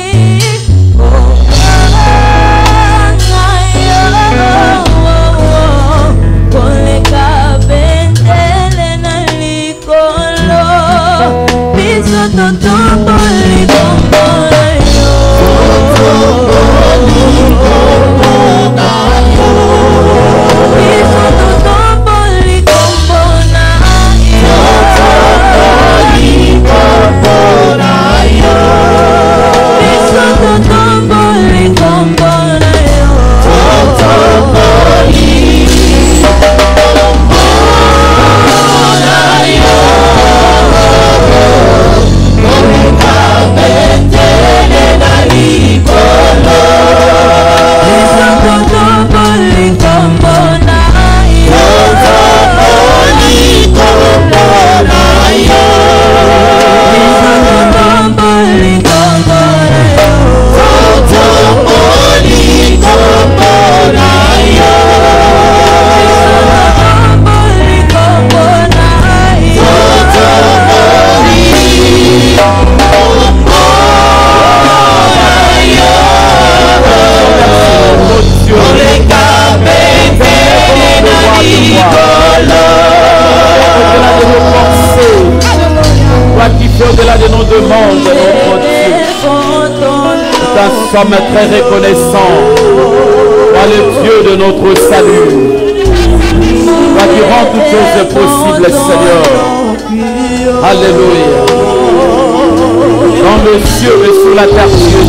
[SPEAKER 4] au-delà de nos demandes, notre Dieu. Nous sommes très reconnaissants. Toi, le Dieu de notre salut. Toi qui rends toutes choses possibles, Seigneur. Alléluia. Dans le ciel et sur la terre, Dieu.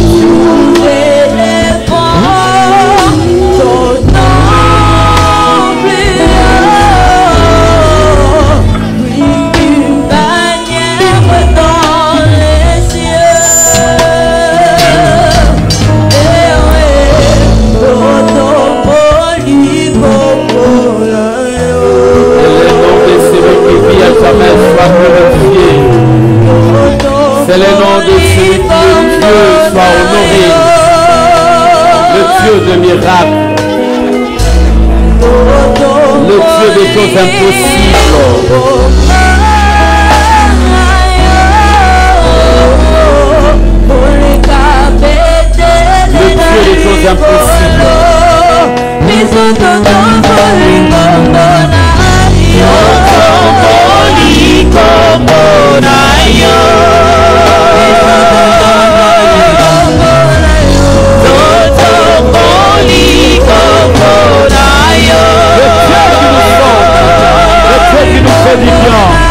[SPEAKER 4] C'est le nom de celui qui est Dieu soit honoré, le Dieu de miracles, le Dieu des choses impossibles, le Dieu des choses impossibles. Le Dieu qui nous fait du bien.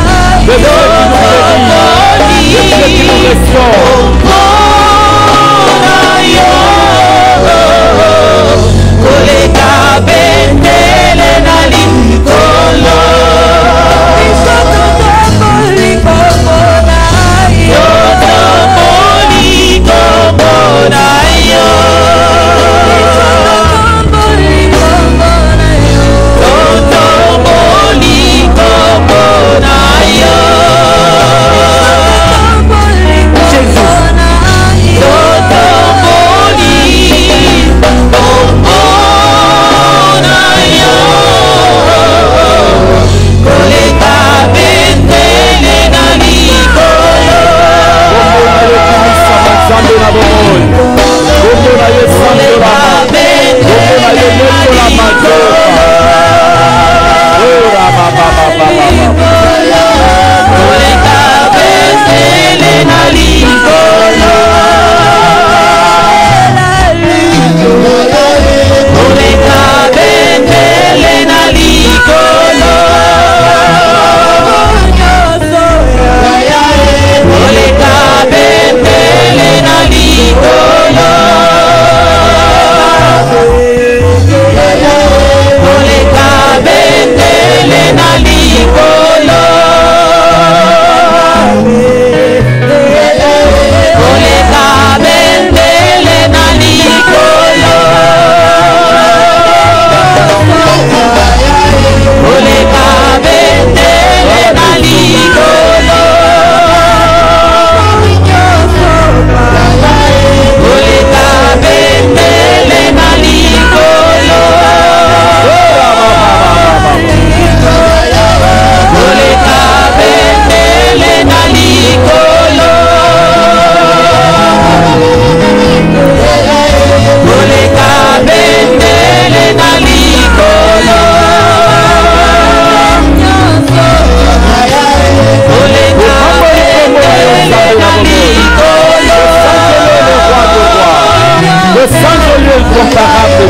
[SPEAKER 4] Le sang de Dieu est comparable.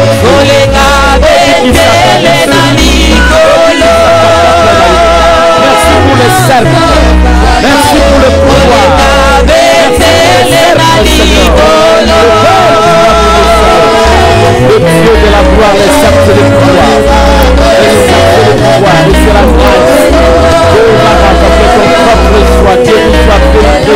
[SPEAKER 4] Merci pour les cercles. Merci pour le pouvoir. Merci pour les cercles, Seigneur. Le Dieu de la gloire, les cercles de pouvoir. Les cercles de pouvoir, et c'est la grâce. Oh, Maman, que ton propre soit, Dieu nous soit béni.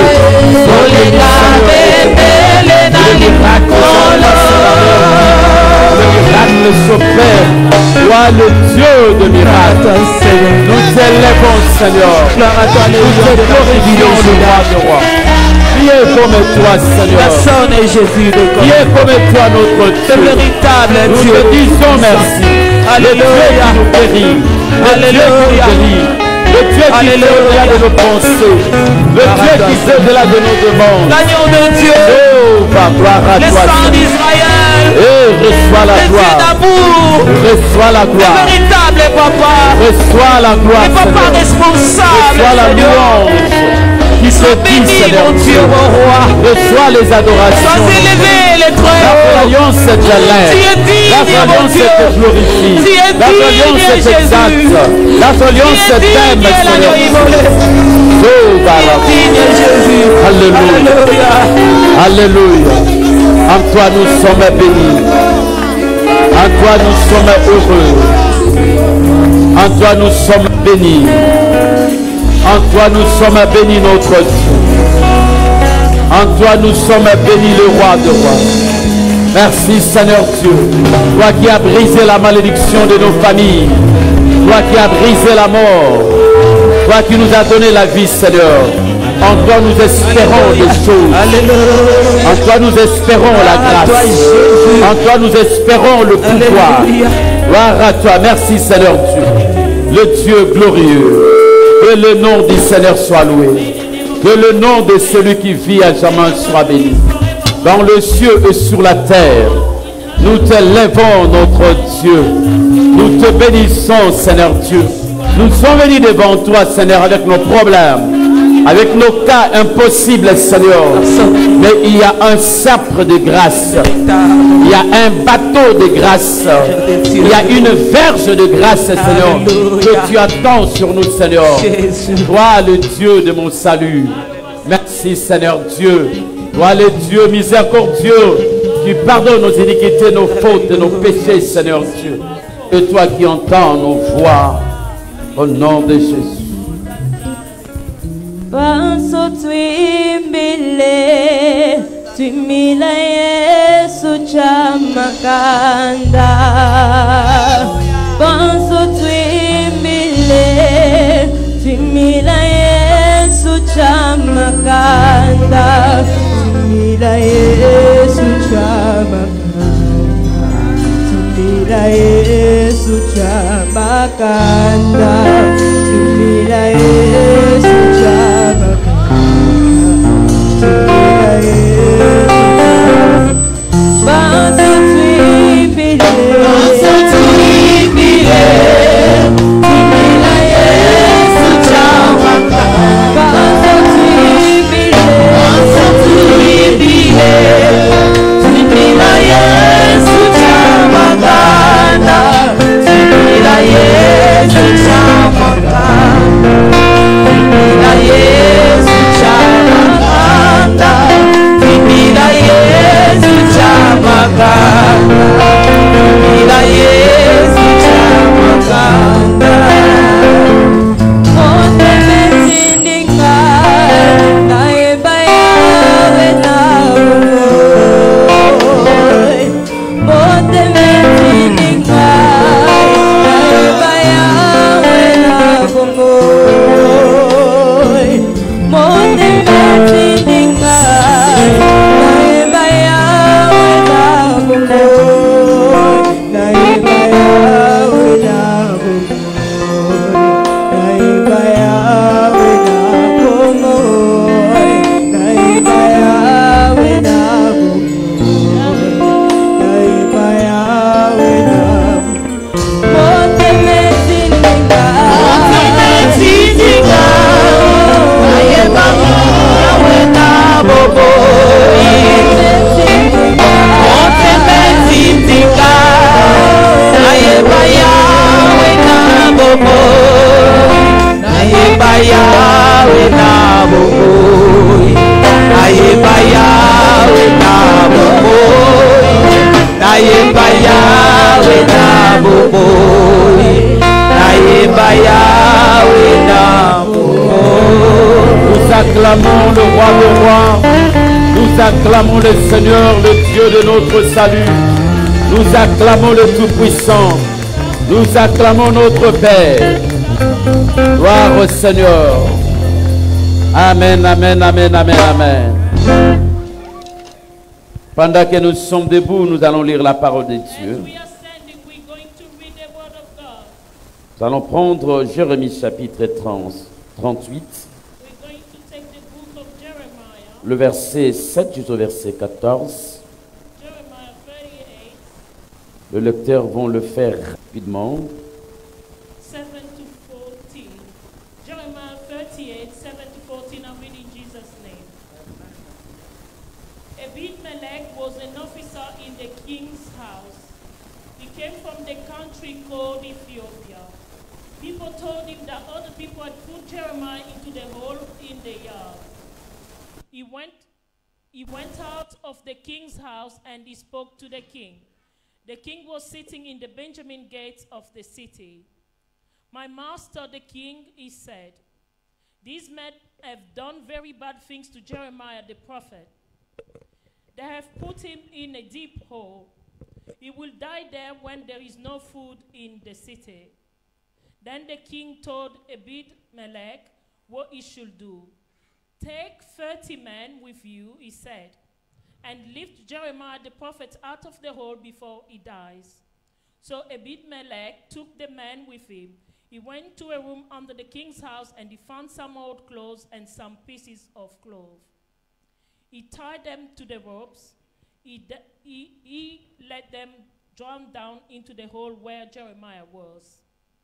[SPEAKER 4] Le miracle s'opère. Toi, le Dieu de miracles, nous t'élèvons, Seigneur. Nous te glorifions, le roi de rois. Qui est comme toi, Seigneur?
[SPEAKER 1] Personne n'est Jésus de
[SPEAKER 4] Qui est comme toi, notre Dieu?
[SPEAKER 1] Véritable
[SPEAKER 4] Nous
[SPEAKER 1] Dieu.
[SPEAKER 4] te disons merci. Alléluia. Le Dieu qui nous guérit. Alléluia. Le Dieu qui est au-delà de nos pensées. Le Dieu qui est au-delà de nos demandes.
[SPEAKER 1] L'agneau de Dieu.
[SPEAKER 4] Oh, gloire à
[SPEAKER 1] Le
[SPEAKER 4] toi.
[SPEAKER 1] sang d'Israël.
[SPEAKER 4] Reçois la
[SPEAKER 1] Le Dieu
[SPEAKER 4] gloire.
[SPEAKER 1] d'amour.
[SPEAKER 4] Reçois la
[SPEAKER 1] Le
[SPEAKER 4] gloire.
[SPEAKER 1] véritable papa.
[SPEAKER 4] Reçois la gloire.
[SPEAKER 1] Le papa
[SPEAKER 4] Seigneur.
[SPEAKER 1] responsable.
[SPEAKER 4] Reçois la
[SPEAKER 1] Seigneur.
[SPEAKER 4] louange. Qui te dit,
[SPEAKER 1] Bénis
[SPEAKER 4] Seigneur
[SPEAKER 1] mon Dieu, mon roi.
[SPEAKER 4] Reçois les adorations.
[SPEAKER 1] Sois élevé les
[SPEAKER 4] La
[SPEAKER 1] très hauts.
[SPEAKER 4] alliance est de l'air.
[SPEAKER 1] Tu es digne,
[SPEAKER 4] La
[SPEAKER 1] mon
[SPEAKER 4] alliance
[SPEAKER 1] Dieu.
[SPEAKER 4] te glorifie.
[SPEAKER 1] Tu es
[SPEAKER 4] La
[SPEAKER 1] digne,
[SPEAKER 4] alliance est
[SPEAKER 1] Jésus.
[SPEAKER 4] exacte. La alliance
[SPEAKER 1] Tu es
[SPEAKER 4] t'aime,
[SPEAKER 1] digne,
[SPEAKER 4] Seigneur.
[SPEAKER 1] l'agneau immolé.
[SPEAKER 4] Oh, Barak.
[SPEAKER 1] Digne Jésus.
[SPEAKER 4] Alléluia.
[SPEAKER 1] Alléluia.
[SPEAKER 4] Alléluia. En toi nous sommes bénis. En toi nous sommes heureux. En toi nous sommes bénis. En toi nous sommes bénis, notre Dieu. En toi nous sommes bénis, le roi de rois. Merci, Seigneur Dieu. Toi qui as brisé la malédiction de nos familles. Toi qui as brisé la mort. Toi qui nous as donné la vie, Seigneur. En toi nous espérons des choses.
[SPEAKER 1] Alléluia.
[SPEAKER 4] En toi nous espérons la grâce. En toi nous espérons le pouvoir. Gloire à toi. Merci, Seigneur Dieu. Le Dieu glorieux. Que le nom du Seigneur soit loué. Que le nom de celui qui vit à jamais soit béni. Dans le ciel et sur la terre, nous t'élèvons, notre Dieu. Nous te bénissons, Seigneur Dieu. Nous sommes venus devant toi, Seigneur, avec nos problèmes, avec nos cas impossibles, Seigneur. Mais il y a un sceptre de grâce. Il y a un bateau de grâce. Il y a une verge de grâce, Seigneur, que tu attends sur nous, Seigneur. Toi, le Dieu de mon salut. Merci, Seigneur Dieu. Toi, le Dieu miséricordieux, qui pardonne nos iniquités, nos fautes et nos péchés, Seigneur Dieu. Et toi qui entends nos voix, au nom de Jésus.
[SPEAKER 2] Panso twimbile, twimila Yesu chamakanda. Panso twimbile, twimila Yesu chamakanda. Twimila Yesu chamakanda. Twimila Yesu chamakanda. Twimila Yesu
[SPEAKER 6] Yes,
[SPEAKER 4] acclamons le Seigneur, le Dieu de notre salut. Nous acclamons le Tout-Puissant. Nous acclamons notre Père. Gloire au Seigneur. Amen, amen, amen, amen, amen. Pendant que nous sommes debout, nous allons lire la parole de Dieu. Nous allons prendre Jérémie chapitre 38. Le verset 7 jusqu'au verset 14. Le lecteur vont le faire rapidement.
[SPEAKER 3] 7 to 14. Jeremiah 38, 7 to 14. I'm reading Jesus' name. Ebed-Melech was an officer in the king's house. He came from the country called Ethiopia. People told him that other people had put Jeremiah into the hole in the yard. He went out of the king's house and he spoke to the king. The king was sitting in the Benjamin gate of the city. My master, the king, he said, these men have done very bad things to Jeremiah the prophet. They have put him in a deep hole. He will die there when there is no food in the city. Then the king told Ebed-Melech what he should do. Take 30 men with you, he said, and lift Jeremiah the prophet out of the hole before he dies. So Ebed-Melech took the men with him. He went to a room under the king's house and he found some old clothes and some pieces of cloth. He tied them to the ropes. He let them drown down into the hole where Jeremiah was.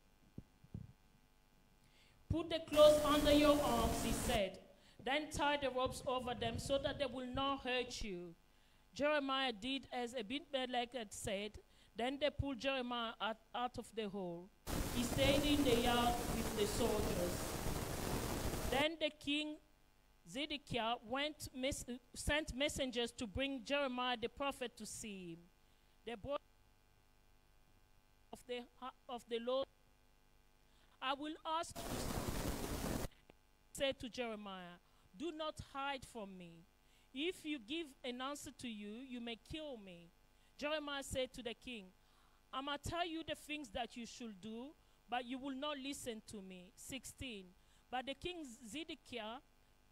[SPEAKER 3] Put the clothes under your arms, he said. Then tie the ropes over them so that they will not hurt you. Jeremiah did as Ebed-Melech had said. Then they pulled Jeremiah out of the hole. He stayed in the yard with the soldiers. Then the king Zedekiah sent messengers to bring Jeremiah the prophet to see him. They brought of the Lord. I will ask you, said to Jeremiah, do not hide from me. If you give an answer to you, you may kill me. Jeremiah said to the king, I might tell you the things that you should do, but you will not listen to me. 16. But the king Zedekiah,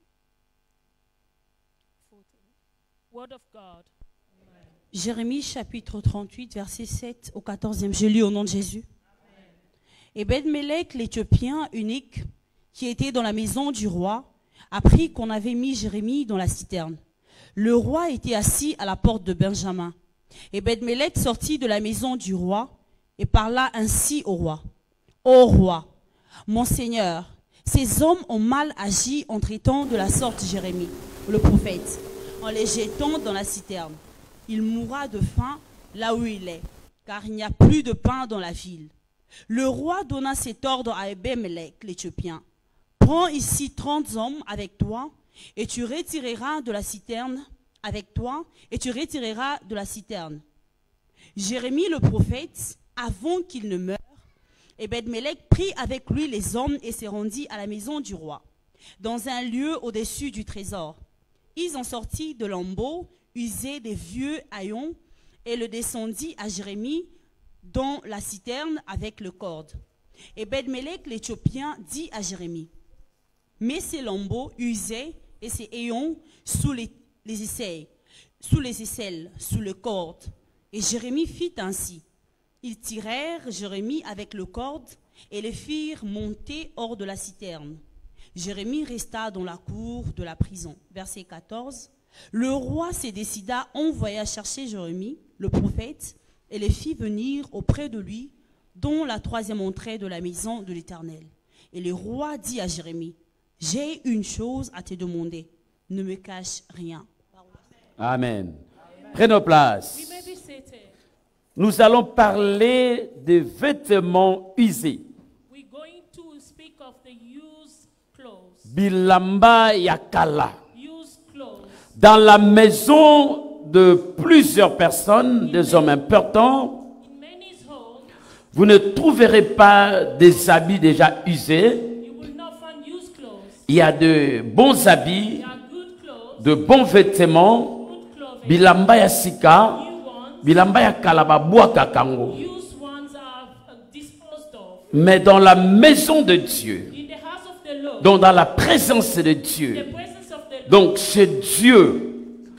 [SPEAKER 3] 14. Word of God. Amen.
[SPEAKER 6] Jérémie chapitre 38, verset 7 au 14e. Je lis au nom de Jésus. Ebed-Melech, l'Éthiopien unique, qui était dans la maison du roi, apprit qu'on avait mis Jérémie dans la citerne. Le roi était assis à la porte de Benjamin. Ebed-Melech sortit de la maison du roi et parla ainsi au roi. Ô roi, mon Seigneur, ces hommes ont mal agi en traitant de la sorte Jérémie, le prophète, en les jetant dans la citerne. Il mourra de faim là où il est, car il n'y a plus de pain dans la ville. Le roi donna cet ordre à Ebed-Melech, l'Éthiopien. Prends ici 30 hommes avec toi, et tu retireras de la citerne avec toi, et tu retireras de la citerne. Jérémie le prophète, avant qu'il ne meure, Ebed-Melech prit avec lui les hommes et se rendit à la maison du roi, dans un lieu au-dessus du trésor. Ils en sortirent de lambeaux usés des vieux haillons et le descendit à Jérémie dans la citerne avec le corde. Ebed-Melech l'Éthiopien dit à Jérémie, mets ces lambeaux usés et ces haillons sous les aisselles, sous le corde. Et Jérémie fit ainsi. Ils tirèrent Jérémie avec le corde et le firent monter hors de la citerne. Jérémie resta dans la cour de la prison. Verset 14. Le roi se décida, envoya chercher Jérémie, le prophète, et le fit venir auprès de lui, dans la troisième entrée de la maison de l'Éternel. Et le roi dit à Jérémie, j'ai une chose à te demander, ne me cache rien.
[SPEAKER 4] Amen. Prenez nos places. Nous allons parler des vêtements usés. Bilamba Yakala. Dans la maison de plusieurs personnes, des hommes importants, vous ne trouverez pas des habits déjà usés. Il y a de bons habits, de bons vêtements bilamba ya sika, bilamba ya kalaba bwaka kango. Mais dans la maison de Dieu, donc dans la présence de Dieu, donc chez Dieu,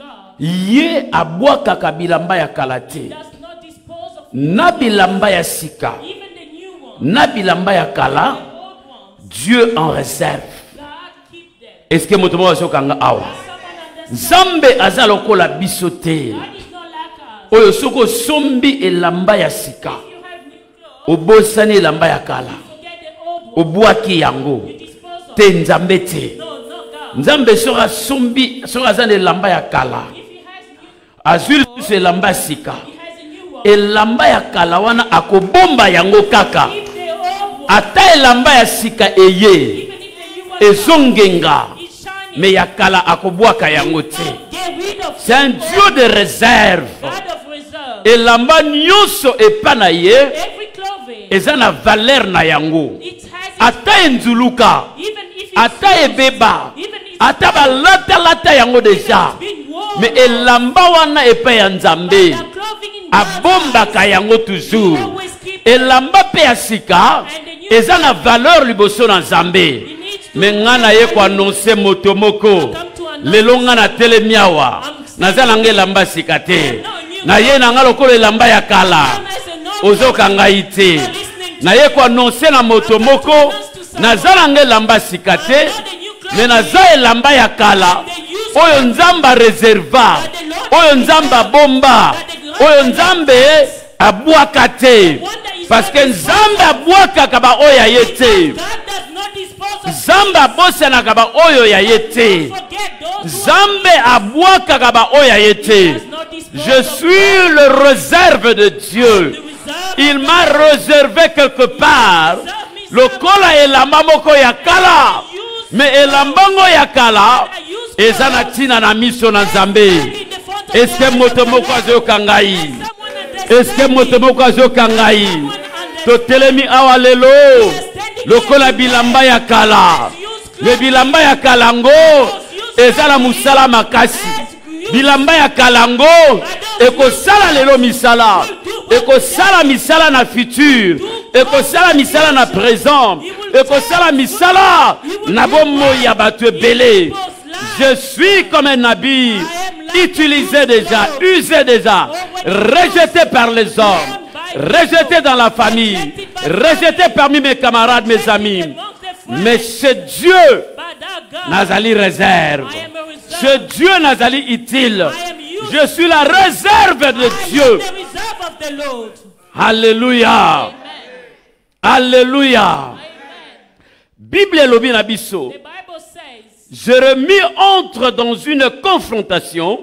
[SPEAKER 4] yé a bwaka bilamba ya kalate, na bilamba ya sika, na bilamba ya kala, Dieu en réserve. Est-ce que motomo wasokanga awa? Zambe azaloko la bisote. Oyo soko sombi elamba ya sika. Obosani elamba ya kala. Obwaki yango. Te nzambe te. Nzambe sora sombi, sora zane elamba ya kala. Azul se elamba sika. Elamba ya kala wana akobomba yango kaka. Ata elamba ya sika eye. Ezongenga. Mais yakala akobwaka yango te. C'est un Dieu de réserve. Et lamba nyonso epana ye eza na valeur na yango. Ata enzuluka, ata ebeba, ata balata yango déjà. Mais elamba wana epa ya nzambe abombaka yango toujours. Elamba pe ya sika eza na valeur liboso na nzambe. Mais ngana ye ko annoncer motomoko lelo ngana telemiawa nazala ngelamba sikate na ye na ngalo ko lamba ya kala ozoka ngaite na ye ko annoncer na motomoko nazala ngelamba sikate mais naza elamba ya kala oyo nzamba reserva oyo nzamba bomba oyo nzambe abwaka te parce que nzambe abwaka kaba oya yete Zamba bosana kaba oyo ya yete. Zambe abwaka kaba oya yete. Je suis le réserve de Dieu. Il m'a réservé quelque part. Le kola elamba moko ya kala. Mais elambango ya kala ezana tina na miso na Nzambe. Est-ce que motomoko azo kangai? Est-ce que motomoko azo kangai? To telemi awalelo. Lokola bilamba ya kala. Le bilamba ya kalango ezala musala makasi. Bilamba ya kalango eko sala lelo misala. Eko sala misala na futur. Eko sala misala na présent. Eko sala misala na bomo ya batu belé. Je suis comme un habit utilisé déjà, usé déjà, rejeté par les hommes. Rejeté dans la famille, rejeté parmi mes camarades, mes amis. Mais chez Dieu, Nazali réserve. Chez Dieu, Nazali utile. Je suis la réserve de Dieu. Alléluia. Alléluia. Bible lobi na biso. Jérémie entre dans une confrontation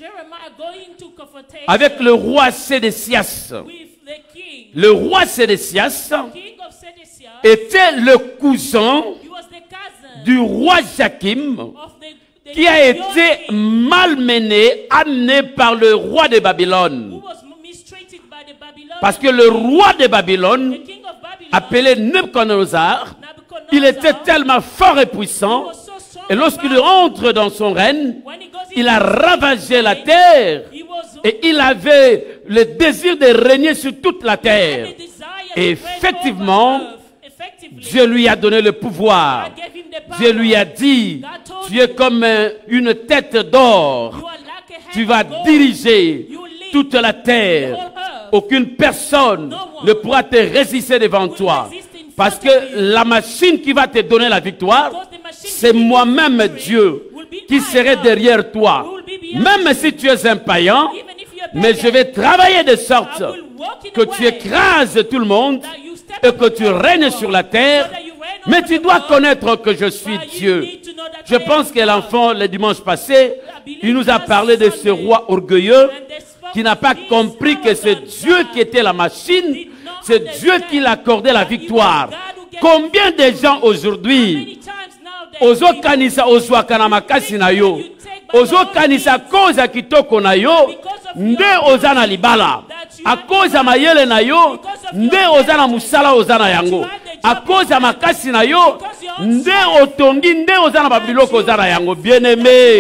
[SPEAKER 4] avec le roi Sédécias. Le roi Sédécias était le cousin du roi Jakim qui a été malmené, amené par le roi de Babylone. Parce que le roi de Babylone, appelé Nebuchadnezzar, il était tellement fort et puissant, et lorsqu'il entre dans son règne, il a ravagé la terre, et il avait le désir de régner sur toute la terre. Et effectivement, Dieu lui a donné le pouvoir. Dieu lui a dit, tu es comme une tête d'or. Tu vas diriger toute la terre. Aucune personne ne pourra te résister devant toi. Parce que la machine qui va te donner la victoire, c'est moi-même Dieu qui serai derrière toi. Même si tu es un païen, mais je vais travailler de sorte que tu écrases tout le monde et que tu règnes sur la terre. Mais tu dois connaître que je suis Dieu. Je pense que l'enfant, le dimanche passé, il nous a parlé de ce roi orgueilleux qui n'a pas compris que c'est Dieu qui était la machine, c'est Dieu qui l'accordait la victoire. Combien de gens aujourd'hui, ozo kanisa ozwakana makasi na yo, ozo kanisa koza kitoko na yo, nde ozana libala, a koza mayele na yo, nde ozana musala ozana yango, a koza makasi na yo, nde otongi, nde ozana babiloko ozana yango. Bien-aimé,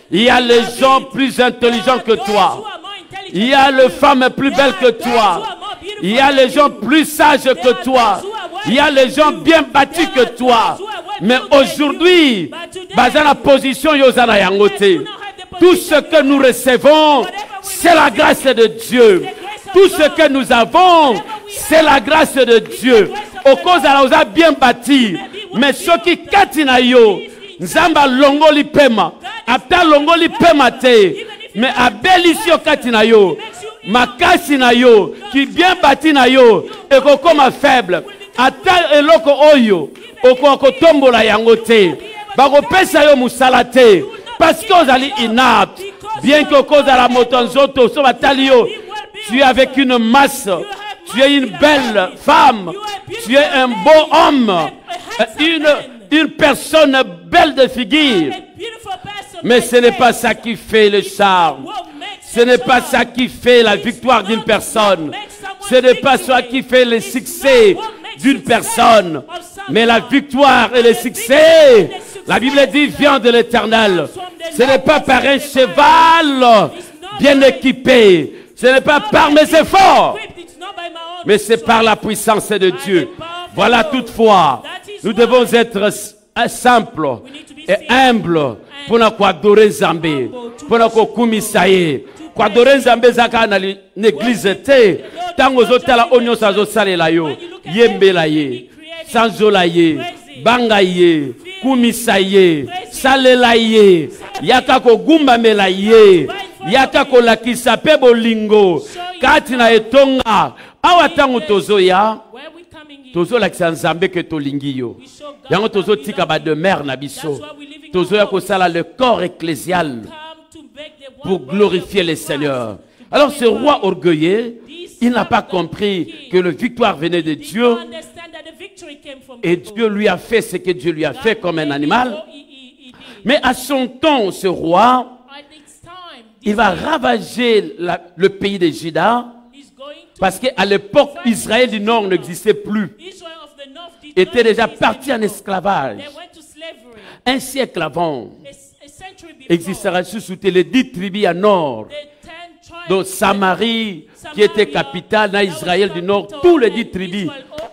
[SPEAKER 4] Il y a les gens plus intelligents que toi. Il y a les femmes plus belles que toi. Il y a les gens plus sages que toi. Il y a les gens bien bâtis que toi. Mais aujourd'hui, dans la position Yosana Yangote, tout ce que nous recevons, c'est la grâce de Dieu. Tout ce que nous avons, c'est la grâce de Dieu. Au cause de la bien bâti. Mais ce qui katina yo, Nzamba longoli pema, ata longoli pema te, mais abelisio katina yo, makasi na yo, qui bien bâti na yo, et comme faible, ata eloko oyo, oko tombola yango te, bako pesa yo musalate, parce que vous allez inapte, bien que cause de la motonzoto, so batali yo, tu es avec une masse, tu es une belle femme, tu es un beau homme, une personne belle de figure. Mais ce n'est pas ça qui fait le charme. Ce n'est pas ça qui fait la victoire d'une personne. Ce n'est pas ça qui fait le succès d'une personne. Mais la victoire et le succès, la Bible dit, vient de l'Éternel. Ce n'est pas par un cheval bien équipé. Ce n'est pas par mes efforts. Mais c'est par la puissance de Dieu. Voilà toutefois, nous devons être simples et humbles pour nous adorer Zambé, pour nous kumisaye. Pour adorer Zambé zaka na l'église te, tango zotala onyo sazo salela yo, yembela ye, sanzola ye, banga ye, kumisaye, salela ye, yaka ko gumba mela ye, yaka ko lakisa pe bolingo, kati na etonga, awa tango tozoya. Tozo la Nzambe ke tolingi yo. Yango tozo tika ba de mer na biso. Tozo ya ko sala le corps ecclésial pour glorifier le Seigneur. Alors ce roi orgueilleux, il n'a pas compris que la victoire venait de Dieu. Et Dieu lui a fait ce que Dieu lui a fait comme un animal. Mais à son temps, ce roi, il va ravager le pays de Juda. Parce qu'à l'époque, Israël du Nord n'existait plus. Était déjà parti en esclavage. Un siècle avant, existera sous les 10 tribus à Nord. Donc Samarie, qui était capitale dans Israël du Nord, tous les 10 tribus.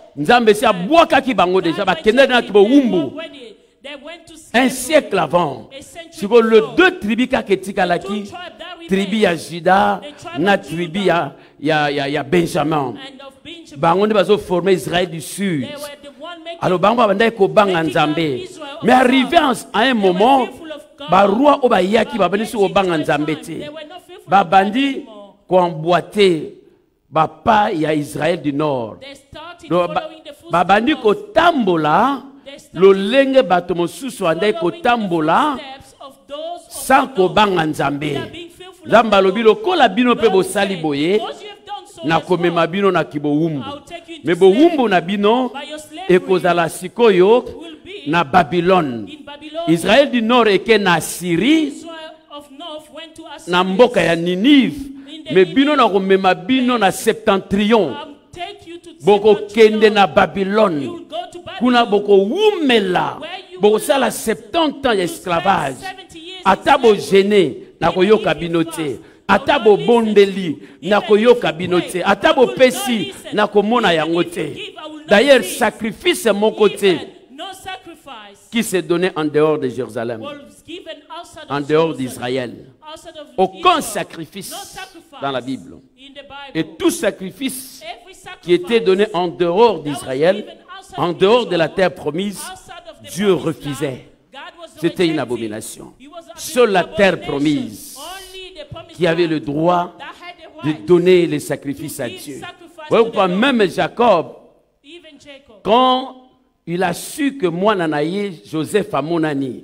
[SPEAKER 4] Un siècle avant, c'est le 2 tribus qui tribu ya Juda, na tribu ya Benjamin. Bango bazo former Israël du Sud. Alors bango bandai ko banga Nzambe. Mais arrivé à un moment, ba roi obayaki ba bani so banga Nzambe te. Ba bandi ko emboîter ba pa ya Israël du Nord. Ba bandi ko tambola lo lenge bato mosusu andai ko tambola sans ko banga Nzambe. Zamba lobi lokola bino pe bo sali boye na komema bino na kiboumbu. Me boumbu na bino ekozala sikoyo na Babylone. Israël du Nord eke na Syrie na mboka ya Ninive. Me bino na komema bino na septentrion. Boko kende na Babylone. Kuna boko wumela. Boko sala 70 ans d'esclavage. Atabo gêné. Nakoyo kabinote, atabo bondeli, nakoyo kabinote, atabo pesi, nakomona yangote. D'ailleurs, sacrifice est mon côté qui s'est donné en dehors de Jérusalem, en dehors d'Israël. Aucun sacrifice dans la Bible. Et tout sacrifice qui était donné en dehors d'Israël, en dehors de la terre promise, Dieu refusait. C'était une abomination. Seule la terre promise qui avait le droit de donner les sacrifices à Dieu. Même Jacob, quand il a su que moi nanaye Joseph a monani,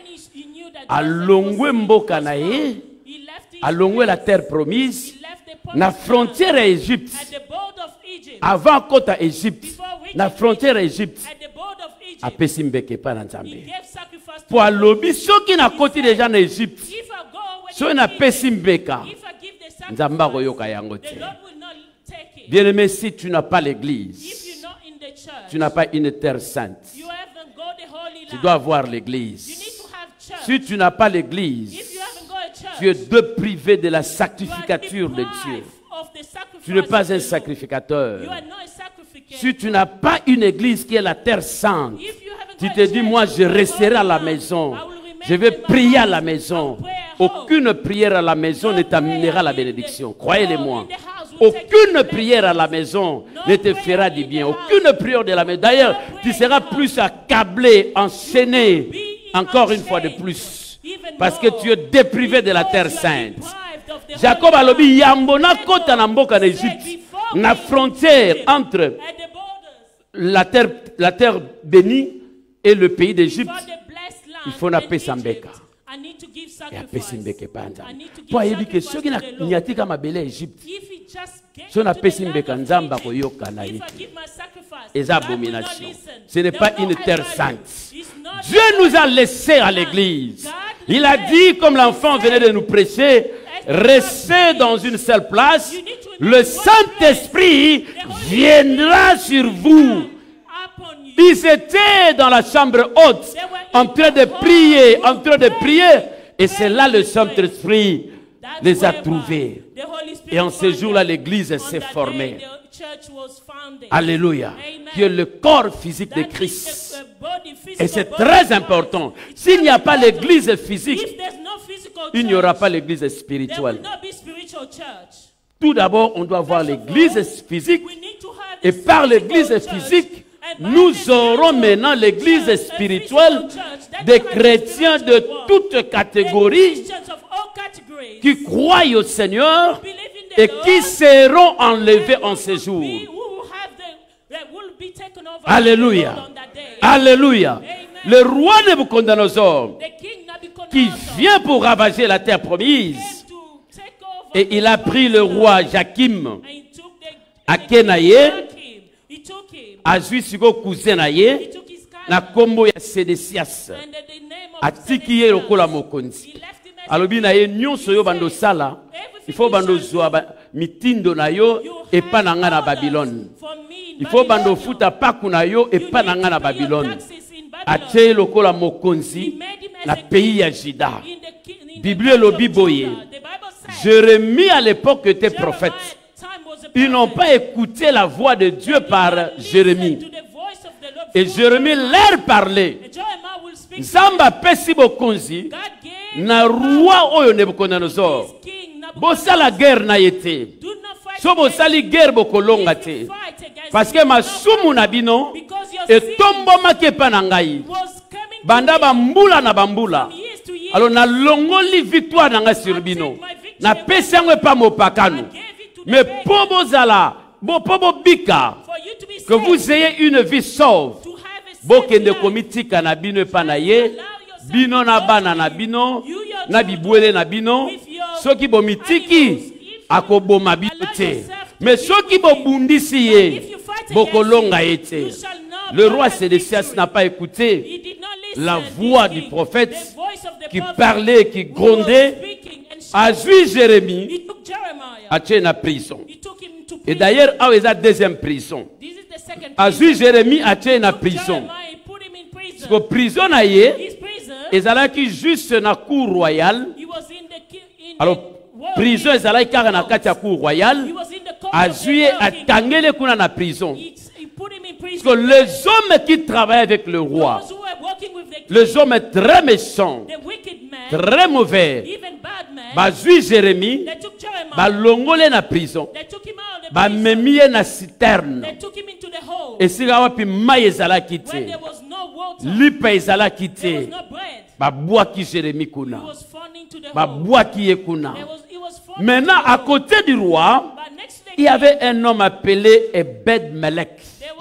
[SPEAKER 4] a longwe mboka naye, a longwe la terre promise, na frontière à Égypte, avant côte à Égypte, na frontière à Égypte, a pesimbeke pa Nzambe. Pour lobby, ceux qui n'a côté déjà en Égypte, ceux qui n'a pesimbeka, Nzamba koyoka yangote. Bien-aimé, si tu n'as pas l'église, tu n'as pas une terre sainte. Tu dois avoir l'église. Si tu n'as pas l'église, Tu es deprivé de la sacrificature de Dieu. Tu n'es pas un sacrificateur. Si tu n'as pas une église qui est la terre sainte, tu te dis, moi je resterai à la maison. Je vais prier à la maison. Aucune prière à la maison ne t'amènera la bénédiction. Croyez-le-moi. Aucune prière à la maison ne te fera du bien. Aucune prière de la maison. D'ailleurs, tu seras plus accablé, enchaîné, encore une fois de plus. Parce que tu es déprivé de la terre sainte. Jacob a dit, Yambona kota na mboka na Égypte, na frontière entre la terre bénie et le pays d'Égypte. Il faut appeler Sambeka. Et appeler Simbeke Panda. Pour dire que ceux qui n'ont pas mabele Égypte, ceux qui n'ont pas Simbeka Nzamba koyoka na yiti. Et abomination. Ce n'est pas une terre sainte. Dieu nous a laissé à l'église. Il a dit, comme l'enfant venait de nous prêcher, restez dans une seule place. Le Saint-Esprit viendra sur vous. Ils étaient dans la chambre haute, en train de prier, et c'est là le Saint-Esprit les a trouvés. Et en ce jour-là, l'église s'est formée. Alléluia. Qui est le corps physique de Christ. Et c'est très important. S'il n'y a pas l'église physique, il n'y aura pas l'église spirituelle. Tout d'abord, on doit avoir l'église physique. Et par l'église physique, nous aurons maintenant l'église spirituelle des chrétiens de toutes catégories qui croient au Seigneur et qui seront enlevés en ce jour. Alléluia. Alléluia. Le roi Nebuchadnezzar qui vient pour ravager la terre promise, et il a pris le roi Jakim à Kenaye, a zui siko cousin na ye na kombo ya Sédécias atiki ye lokola mokonzi alobi na ye nyonso yo bando sala il faut bando zwa mitindo na yo epa na nga na Babylone, il faut bando futa paku na yo epa na nga na Babylone, atie lokola mokonzi na pays ya Juda. Bible lobi boye Jérémie à l'époque était prophète. Ils n'ont pas écouté la voix de Dieu par Jérémie. Et Jérémie leur parlait. Zamba pesi bokonzi na roi oyo Nebuchadnezzar. Bosa la guerre na yete. So bosali guerre bokolonga te. Parce que masumu na bino et tombo makepa na ngai. Banda bambula na bambula. Alors na longoli victoire na nga sur bino. Na pesa ngwe pa mopakano. Mais pour bika, que vous ayez une vie sauve, bokende komitika na bino panaye, bino na bana na bino, na bibwele na bino, soki bomitiki, akoboma bino te. Mais soki bobundisi ye, bokolonga ete. Le roi Sédécias n'a pas écouté la voix du prophète qui parlait, qui grondait. A vu Jérémie, a tué la prison. Et d'ailleurs, il y a la deuxième prison. A vu Jérémie, a tué la prison. Parce que prison, il y a juste dans la cour royale. Alors, prison, il y a la cour royale. A vu, a tangé dans la prison. Parce que les hommes qui travaillent avec le roi, les hommes très méchants, très mauvais, bah zui Jérémie, bah longolé na prison, bah memie na citerne, et si la wapi maïe zala quitté, lipe zala quitté, bah bois qui Jérémie kuna, bah bois qui est kuna. Maintenant à côté du roi, il y avait un homme appelé Ebed-Melech.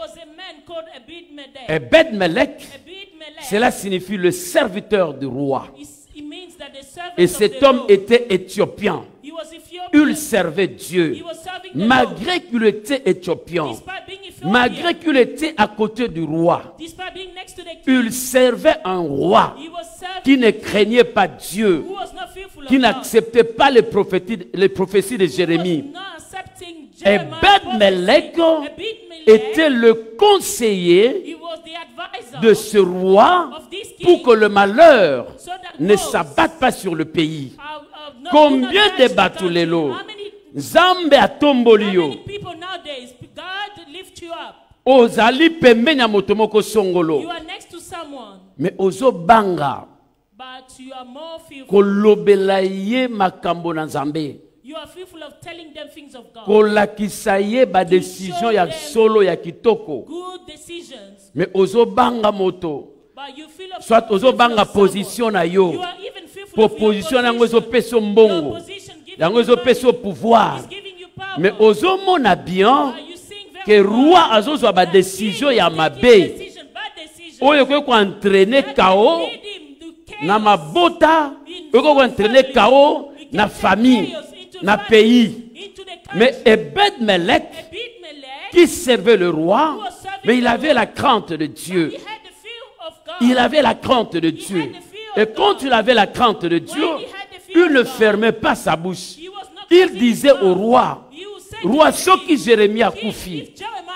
[SPEAKER 4] Ebed-Melech, cela signifie le serviteur du roi. Et cet homme était éthiopien. Il servait Dieu. Malgré qu'il était éthiopien, malgré qu'il était à côté du roi, il servait un roi qui ne craignait pas Dieu, qui n'acceptait pas les prophéties de Jérémie. Et Ebed-Melech était le conseiller de ce roi pour que le malheur ne s'abatte pas sur le pays. Combien de batulelo? Zambe atombolio. Ozali pembeni ya moto moko songolo. Mais ozo banga. Kolobela ye makambo na Nzambe.
[SPEAKER 3] You are fearful of telling them things of God.
[SPEAKER 4] Kolakisa ye ba décision ya solo ya kitoko.
[SPEAKER 3] Good decisions.
[SPEAKER 4] Mais ozo banga moto. Soit ozo banga position na yo. Po position yango zo peso mbongo. Yango zo peso pouvoir. Mais ozo mona bien que roi azo zo ba décision ya mabe. Oyo ko entraîner KO na mabota, oyo ko entraîner KO na famille, na pays. Mais Ebed-Melech, qui servait le roi, mais il avait la crainte de Dieu. Il avait la crainte de Dieu. Et quand il avait la crainte de Dieu, il ne fermait pas sa bouche. Il disait au roi, roi, soki Jérémie a koufi,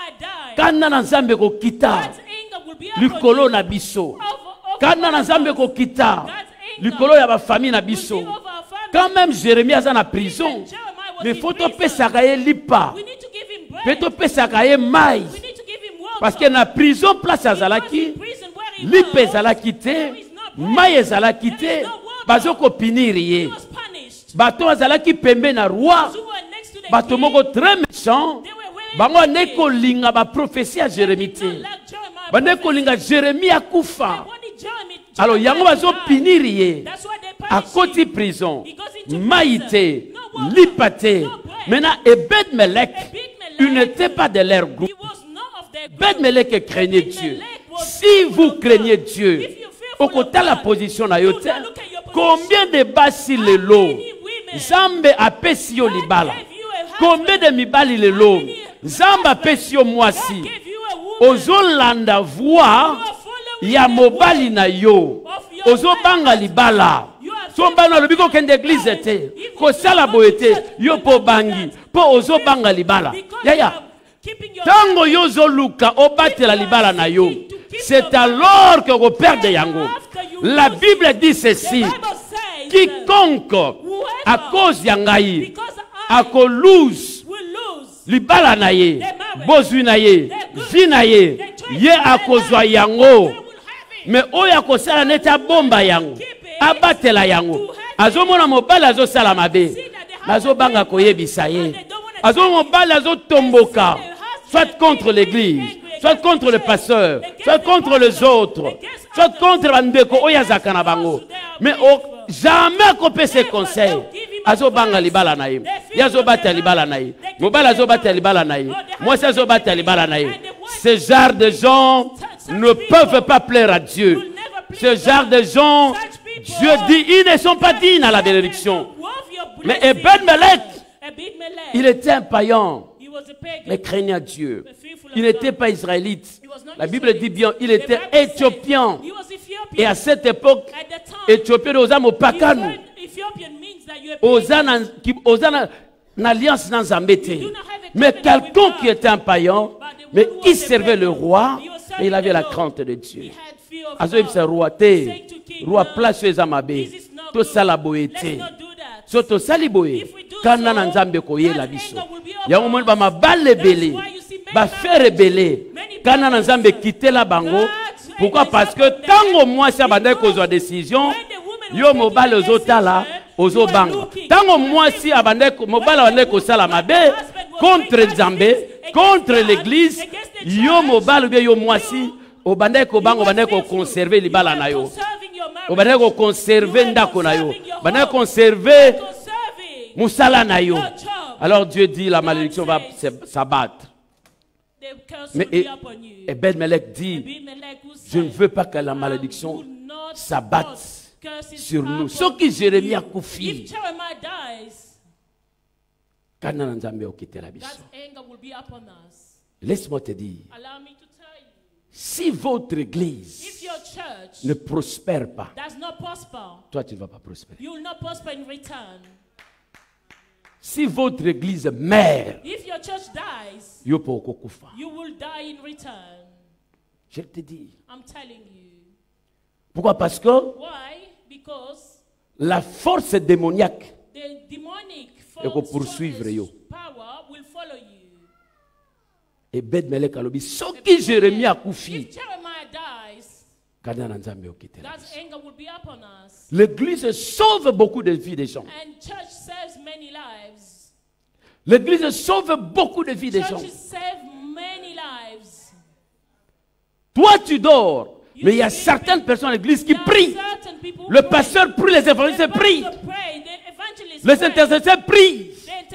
[SPEAKER 4] kana na Nzambe ko kita, likolo na biso, kana na Nzambe ko kita, likolo ya ba famille na biso. Quand même Jérémie a en prison, mais faut te sakaye lipa, faut te sakaye mai, parce que na prison place à Zalaki, lipa Zalaki te, mai Zalaki te, bazoko piniriye, bato Zalaki pembe na roi, bato moko très méchant, bango neko linga ba prophétie à Jérémie te, baneko linga Jérémie a koufa. Alors yango bazo piniriye. À côté prison, Maïté, Lipate. Maintenant, Ebed-Melech, il n'était pas de leur groupe. Ebed-Melech craignait Dieu. Si vous craignez Dieu, au côté de la position na yote, combien de basi le lot? Zambe a pesio libala. Combien de mibali le lot? Zambe a pesio moisi. Ozolanda voix, ya mobali na yo. Ozobanga libala. Sombana lobiko kende église te ko sala boete yo po bangi po ozo banga libala yaya tango yo zo luka obatela libala na yo, c'est alors que vous perdez yango. La Bible dit ceci: quiconque à cause yangai a cause libala na ye bozwi na ye vi na ye ye akozwa yango, mais oya ko sala neta bomba yango abatela yango azomona mobali azosala mabe nazobanga koyebisa ye azomona mobali azotomboka soit contre l'église, soit contre le pasteur, soit contre les autres, soit contre bandeko oya zakana bango, mais jamais kopé ses conseils azobanga libala na ye yazobata libala na ye mobali azobata libala na ye moi ça azobata libala na ye. Ce genre de gens ne peuvent pas plaire à Dieu. Ce genre de gens, Dieu dit, ils ne sont pas dignes à la bénédiction. Mais Ebed-Melech, il était un païen, mais craignait Dieu. Il n'était pas israélite. La Bible dit bien, il était éthiopien. Et à cette époque, Éthiopien aux âmes au Pakanu, aux âmes alliance dans Zambété. Mais quelqu'un qui était un païen, mais qui servait le roi, et il avait la crainte de Dieu. Azoïb c'est roi te, roi place les amabé, to salaboete, soto saliboé, kana na Nzambe koye la biso. Yango mon ba ma balle belé, ba faire belé, kana na Nzambe quitter la bango. Pourquoi? Parce que tango moi ça bande kozwa décision, yo mobile ozotala, ozobanga. Tango moi si abande mobile bande kosala mabe contre Nzambe, contre l'église, yo mobile bien yo moi si au bandé ko bango bandé ko conserver libala na yo, au bandé ko conserver ndako na yo, bandé conserver musala na yo. Alors Dieu dit la malédiction va s'abattre. Mais Ebed-Melech dit, je ne veux pas que la malédiction s'abatte sur nous. Ce qui Jérémie a confié, quand on a quitté la biso, laisse-moi te dire. Si votre église ne prospère pas, toi tu ne vas pas prospérer. Si votre église meurt, you will
[SPEAKER 3] die in return.
[SPEAKER 4] Je te dis.
[SPEAKER 3] I'm telling you.
[SPEAKER 4] Pourquoi? Parce que
[SPEAKER 3] Why? Because
[SPEAKER 4] la force démoniaque
[SPEAKER 3] the
[SPEAKER 4] et qu'on poursuivre yo.
[SPEAKER 3] Power will follow you.
[SPEAKER 4] Et Ebed-Melech a dit, ce qui Jérémie a koufi.
[SPEAKER 3] If Jeremiah dies, that anger will be upon us.
[SPEAKER 4] L'église sauve beaucoup de vies des gens.
[SPEAKER 3] And church saves many lives.
[SPEAKER 4] L'église sauve beaucoup de vies des gens.
[SPEAKER 3] Churches save many lives.
[SPEAKER 4] Toi tu dors. Mais il y a certaines personnes à l'église qui prient. Le pasteur prie, les évangélistes prient. Les intercesseurs prient.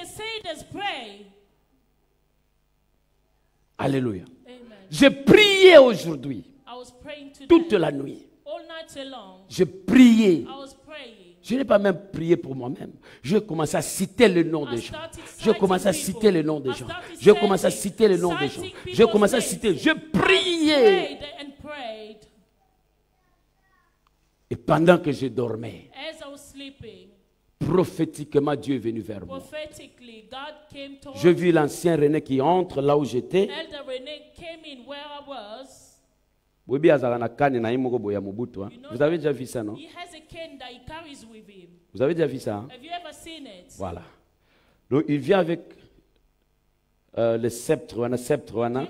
[SPEAKER 4] Alléluia. J'ai prié aujourd'hui. Toute la nuit. J'ai prié. Je n'ai pas même prié pour moi-même. Je commence à citer le nom des gens. Je commence à citer le nom des gens. Je commence à citer le nom des gens. Je commence à citer. Je priais. Et pendant que je dormais, prophétiquement, Dieu est venu vers moi. Je vis l'ancien René qui entre là où j'étais. Vous avez déjà vu ça, non? Vous avez déjà vu ça, hein? Voilà. Donc il vient avec le sceptre, un sceptre,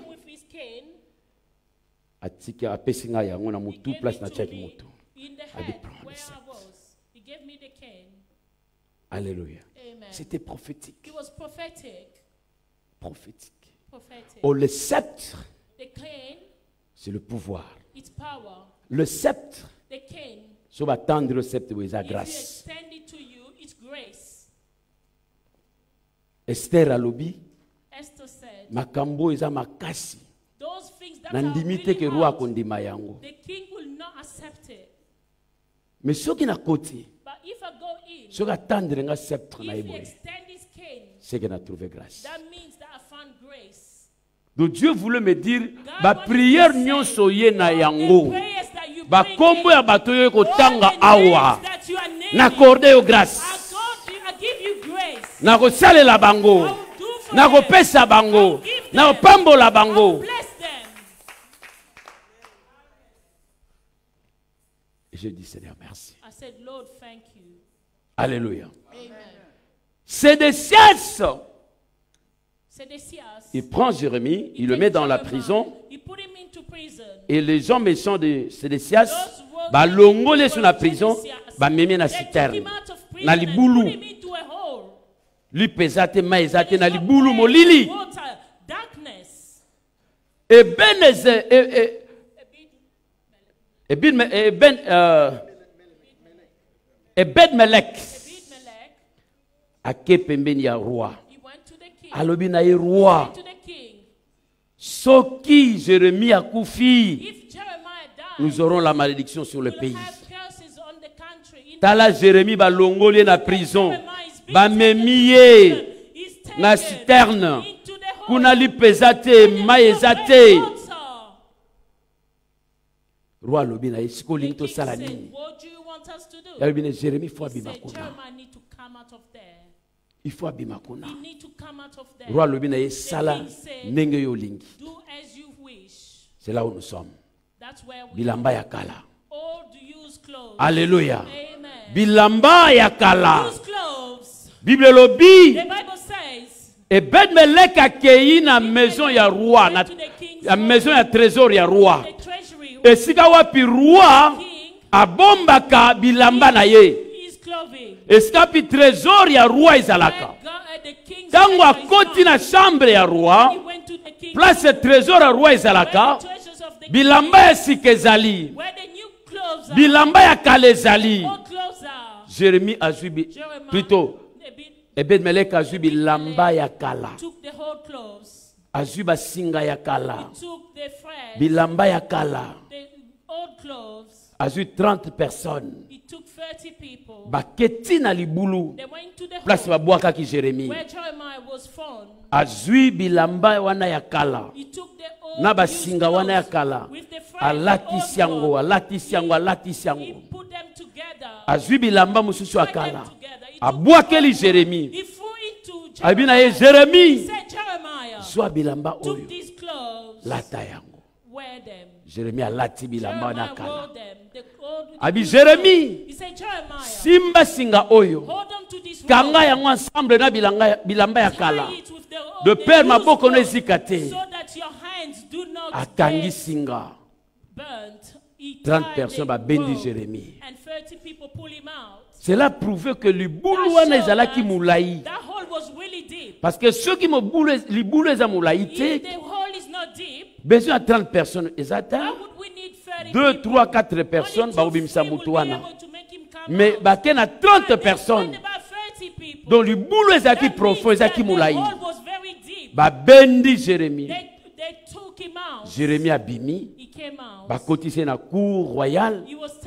[SPEAKER 4] Alléluia. C'était prophétique. Prophétique. Oh, le sceptre, c'est le pouvoir. Le sceptre, si on va tendre le sceptre, c'est la grâce. Esther a lobi, makambo eza makasi. Nandimite ke roi kondima yango. Mais ce qui n'a côté, ce qui attendre un sceptre na iboye, c'est qu'il a trouvé grâce. Donc Dieu voulait me dire, ba prière nyonso ye na yango, ba kombo ya bato yo kotanga awa, na corde yo grâce, na ko sale la bango, na ko pesa bango, na ko pambola bango. Et je dis Seigneur merci. Alléluia. Sédécias, il prend Jérémie, il le met dans la prison. Et les gens méchants de Sédécias, bah longolé sur la prison, bah mémé na citerne, na libulu, li pesate maizate na libulu molili. Et Ebed-Melech ake pembeni ya roi. Alobi na ye roi. Soki Jérémie a koufi, nous aurons la malédiction sur le pays. Tala Jérémie ba longolé na prison, ba memiye na citerne, kuna li pesate maezate. Roi lobi na ye siko linto salani. Jérémie, il faut abîmer il faut abîmer kuna. Roi lobi na ye sala nenge yo lingi. C'est là où nous sommes. Bilamba ya kala. Alléluia. Bilamba ya kala. Bible lobi. Ebed-Melech akei na maison ya roi, na maison ya trésor ya roi. Et si wapi roi abombaka bilamba na ye. Eskapi trésor ya roi izalaka. Tango akoti na chambre ya roi, place trésor ya roi izalaka, bilamba ya sikezali, bilamba ya kalezali. Jérémie a subi, plutôt, Ebed-Melech a subi bilamba ya kala. Azuba singa ya kala. Bilamba ya kala. A eu 30 personnes. Baketi na libulu. Place babuaka ki Jérémie. A eu bilamba wana ya kala. Na basinga wana ya kala. Alati siango, alati siango, alati siango. A eu bilamba mususu ya kala. Abuakeli Jérémie. Abina ye Jérémie. Soit bilamba oyo. Lata yango. Jérémie a lati bilamba na kala. Abi Jérémie, simba singa oyo, kanga yango ensemble na bilamba ya kala de père maboko no ezikate akangi singa 30 personnes ba bendi Jérémie. Cela prouvait que libulu wana ezalaki mulai. Parce que ceux qui me boule libulu eza mulai te. Besoin de 30 personnes ezata. 2, 3, 4 personnes ba obimisa mutu wana. Mais bakena 30 personnes. Donc libulu ezaki profond ezaki mulai. Ba bendi Jérémie. Jérémie abimi. Ba kotise na cour royale.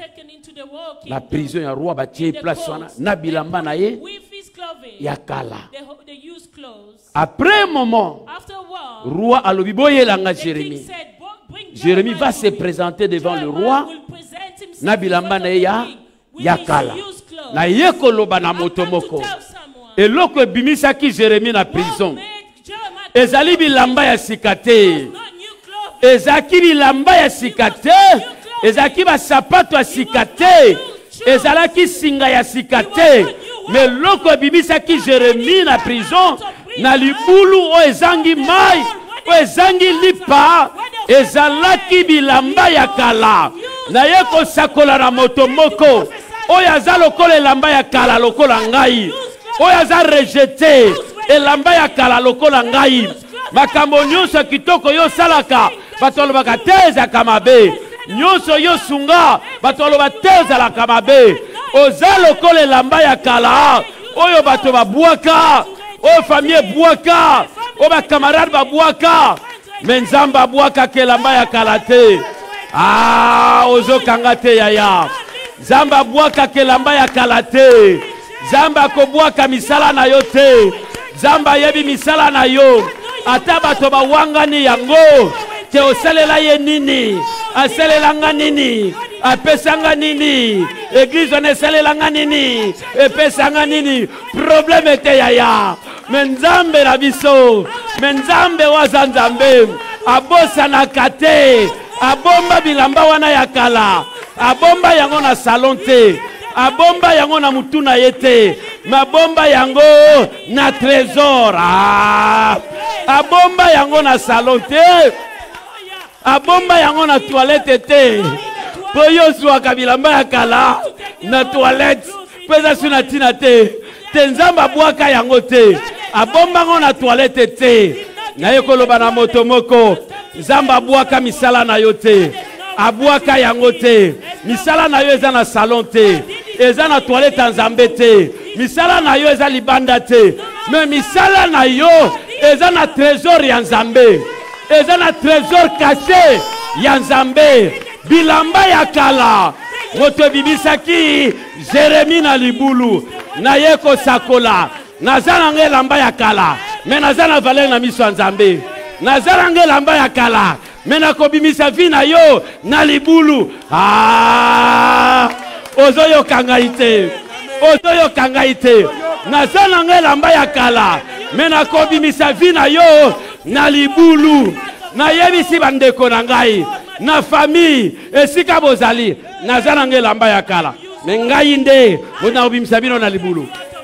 [SPEAKER 4] La prison ya roi batie place wana na bilamba na ye ya kala. Après un moment, roi alobi boyelanga Jérémie. Jérémie va se présenter devant le roi na bilamba na ye ya kala. Na ye koloba na motomoko. Eloko ebimisaki Jérémie na prison. Ezali bilamba ya sikate. Ezaki bilamba ya sikate. Ezaki ba sapato ya sikate. Ezalaki singa ya sikate. Mais loko bibisaki Jérémie na prison. Na libulu o ezangi mai. O ezangi lipa. Ezalaki bilamba ya kala. Na yeko sakola na motomoko. O yaza lokola elamba ya kala lokola ngai. O yaza rejeté. Elamba ya kala lokola ngai. Makambo nyonso kitoko yo salaka. Batolo bakateza kamabe. Nyonso yo sunga. Batolo bateza la kamabe. Ozalo kole lamba ya kala. Oyo bato babuaka. O famille buaka. O ba camarade babuaka. Menzamba buaka ke lamba ya kala te. Ah, ozo kangate yaya. Zamba buaka ke lamba ya kala te. Zamba ko buaka misala na yo te. Zamba yebi misala na yo. Ata bato bawangani yango. Te osalela ye nini? Asalelanga nini? Apesanga nini? Église ne salelanga nini? Epesanga nini? Problème était yaya. Menzambe la biso. Menzambe wazanzambe. Abosa na kate. Abomba bilamba wana ya kala. Abomba yango na salon te. Abomba yango na mutuna yete. Mabomba yango na trésor. Abomba yango na salon te. Abomba yango na toilette te. Poyo suwa kabilamba ya kala na toilette. Pesa suna tina te. Tenzamba buaka yango te. Abomba yango na toilette te. Na yekoloba na motomoko. Zamba buaka misala na yo te. Abuaka yango te. Misala na yo eza na salon te. Eza na toilette nzambe te. Misala na yo eza libanda te. Mais misala na yo eza na trésor ya nzambe. Eza na trésor caché ya nzambe. Bilamba ya kala. Moto bibisaki Jérémie na libulu. Na yeko sakola. Nazana nge lamba ya kala. Mais nazana valeur na miso nzambe. Nazana nge lamba ya kala. Mais nakobimisa vi na yo na libulu. Ozoyo kangaite. Ozoyo kangaite. Nazana nge lamba ya kala. Mais nakobimisa vi na yo na libulu. Na yebisi bandeko na ngai. Na famille. Esika bozali. Nazana nge lamba ya kala. Mais ngai nde. Muna obimisa bino na libulu.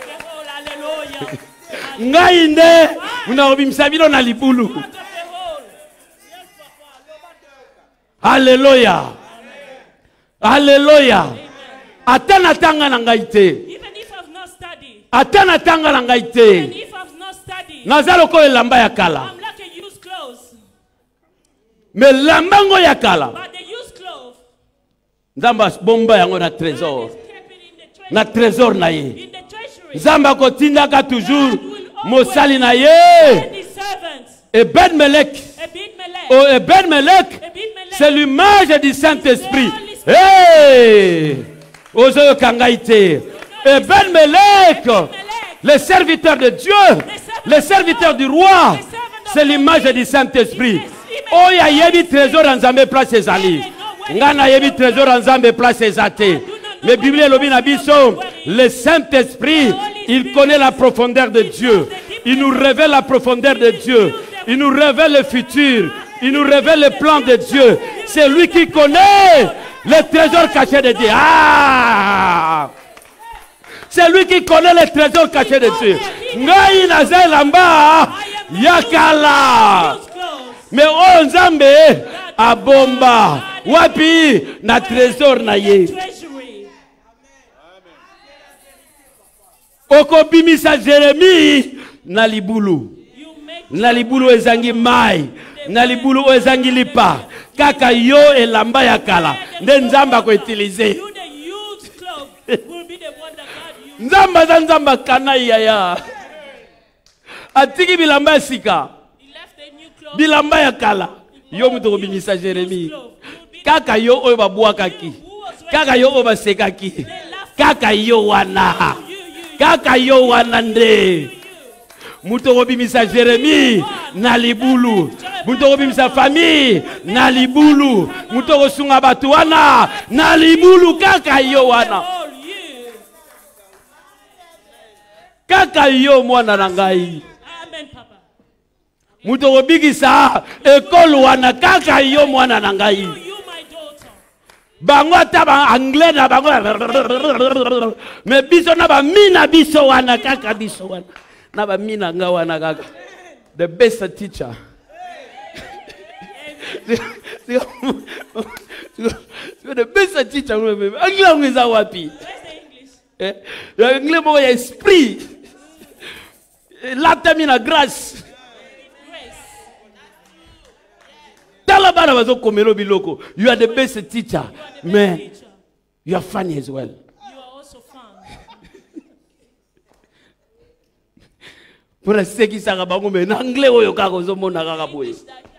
[SPEAKER 4] Ngai nde. Muna obimisa bino na libulu. Alléluia. Alléluia. Atana tanga na ngai te. Atana tanga na ngai te. Nazalo ko lamba ya kala. Mais lambango ya kala. Nzamba bomba yango na trésor. Na trésor na ye. Nzamba ko tindaka toujours mosali na ye. Ebed-Melech. Oh, Ebed-Melech, c'est l'image du Saint-Esprit. Hey! Ozo kangaite. Ebed-Melech, le serviteur de Dieu, le serviteur du roi, c'est l'image du Saint-Esprit. Oh, ya yebi trésor en Zambé place ses alliés. Ngana yebi trésor en Zambé place ses athées. Mais Bible lobi na biso, le Saint-Esprit, il connaît la profondeur de Dieu. Il nous révèle la profondeur de Dieu. Il nous révèle le futur. Il nous révèle le plan de Dieu. C'est lui qui connaît le trésor caché de Dieu. C'est lui qui connaît les trésors cachés de Dieu. Ngai naza lamba yakala. Mais oh Nzambe abomba. Wapi na trésor na ye. Okobimisa Jérémie na libulu. Na libulu ezangi mai. Na libulu ezangi lipa. Kaka yo elamba yakala. Nde Nzamba ko utiliser. Nzamba za Nzamba kana yaya. Atiki bilamba ya sika. Bilamba ya kala. Yo muto kobimisa Jérémie. Kaka yo oyo babwakaki. Kaka yo oyo basekaki. Kaka yo wana. Kaka yo wana nde. Muto kobimisa Jérémie na libulu. Muto kobimisa famille na libulu. Muto kosunga batu wana na libulu. Kaka yo wana. Kaka yo mwana na ngai. Muto kobikisa ekolo wana. Kaka yo mwana na ngai. Bango taba anglais na bango. Me biso na ba mina biso wana. Kaka biso wana. Na ba mina nga wana kaka. The best teacher. The best teacher. Anglais ngeza wapi? Anglais mo ya esprit. La termine grâce. You are the best teacher, man. You are funny as well.
[SPEAKER 3] You are also fun.
[SPEAKER 4] Pour ceux qui savent pas comment anglais oyo kako zomona kaka boye.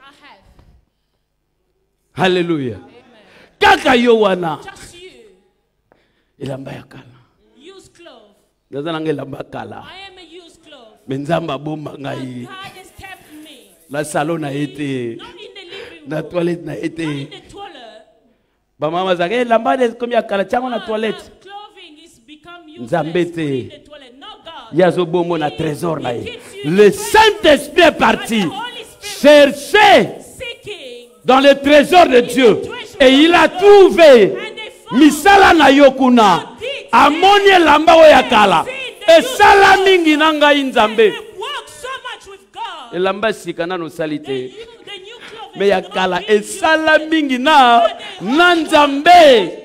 [SPEAKER 4] Hallelujah. Kaka yo wana.
[SPEAKER 3] Just you.
[SPEAKER 4] Elamba ya kala.
[SPEAKER 3] Use clothes.
[SPEAKER 4] Nazana ngelamba kala.
[SPEAKER 3] I am a used clothes.
[SPEAKER 4] Menzamba bomba ngai.
[SPEAKER 3] God has kept me.
[SPEAKER 4] La salon na été.
[SPEAKER 3] Not in the living room.
[SPEAKER 4] Na toilette na été.
[SPEAKER 3] Not in the toilet.
[SPEAKER 4] Ba mama zake lamba de comme ya kala chango na toilette.
[SPEAKER 3] Clothing is become useless
[SPEAKER 4] Nzambete.
[SPEAKER 3] in the toilet. Not God.
[SPEAKER 4] Yazo bombo na trésor na ye. Le Saint-Esprit est parti chercher dans le trésor de Dieu et il a trouvé misala na yokuna amoni lamba oyakala et sala mingi nanga Nzambe et lamba sikana no salite mais yakala et sala mingi na Nzambe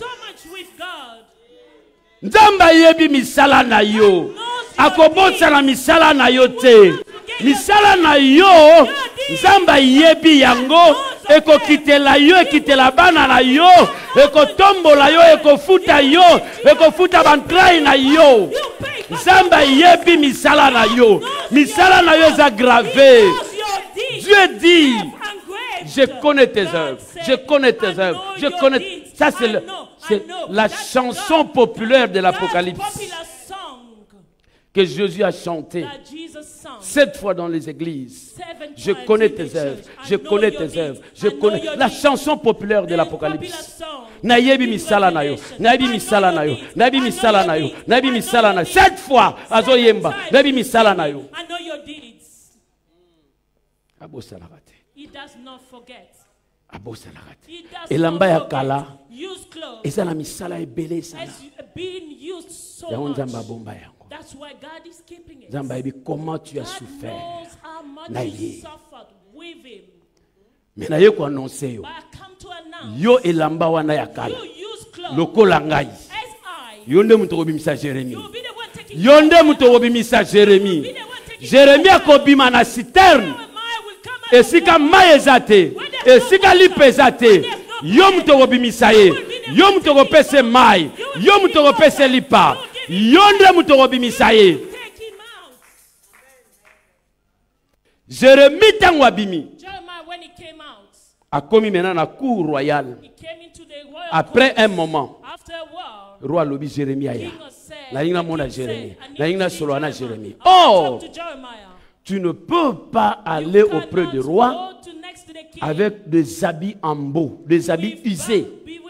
[SPEAKER 4] Nzamba yebi misala na yo akobotsa na misala na yo te misala na yo Nzamba yebi yango ekokitela yo ekitela bana na yo ekotombola yo ekofuta yo ekofuta bantrai na yo Nzamba yebi misala na yo eza gravé. Dieu dit je connais tes œuvres, je connais tes œuvres, je connais. Ça c'est la chanson populaire de l'Apocalypse que Jésus a chanté 7 fois dans les églises. Je connais tes œuvres, je connais tes œuvres, je connais. La chanson populaire de l'Apocalypse. Nayebi misala na yo, nayebi misala na yo, nayebi misala na yo, nayebi misala na yo. 7 fois azoyemba, nayebi misala na yo.
[SPEAKER 3] He does not forget.
[SPEAKER 4] Elamba ya kala eza na misala ebele sana.
[SPEAKER 3] That's why God is keeping it.
[SPEAKER 4] Nzamba yebi comment tu as souffert na ye. Mais na ye ko annoncer yo. Yo elamba wana ya kala. Lokola ngai. Yo nde muto kobimisa Jérémie. Yo nde muto kobimisa Jérémie. Jérémie akobima na citerne. Esika mai ezate, esika lipe ezate, yo muto kobimisa ye, yo muto kopese mai, yo muto kopese lipa, yo nde muto kobimisa ye. Jérémie tango abimi, akomi maintenant na cour royale. Après un moment, roi lobi Jérémie aya, na yinga mona Jérémie, na yinga solo na Jérémie. Oh! Tu ne peux pas aller auprès du roi avec des habits en beau, des habits usés.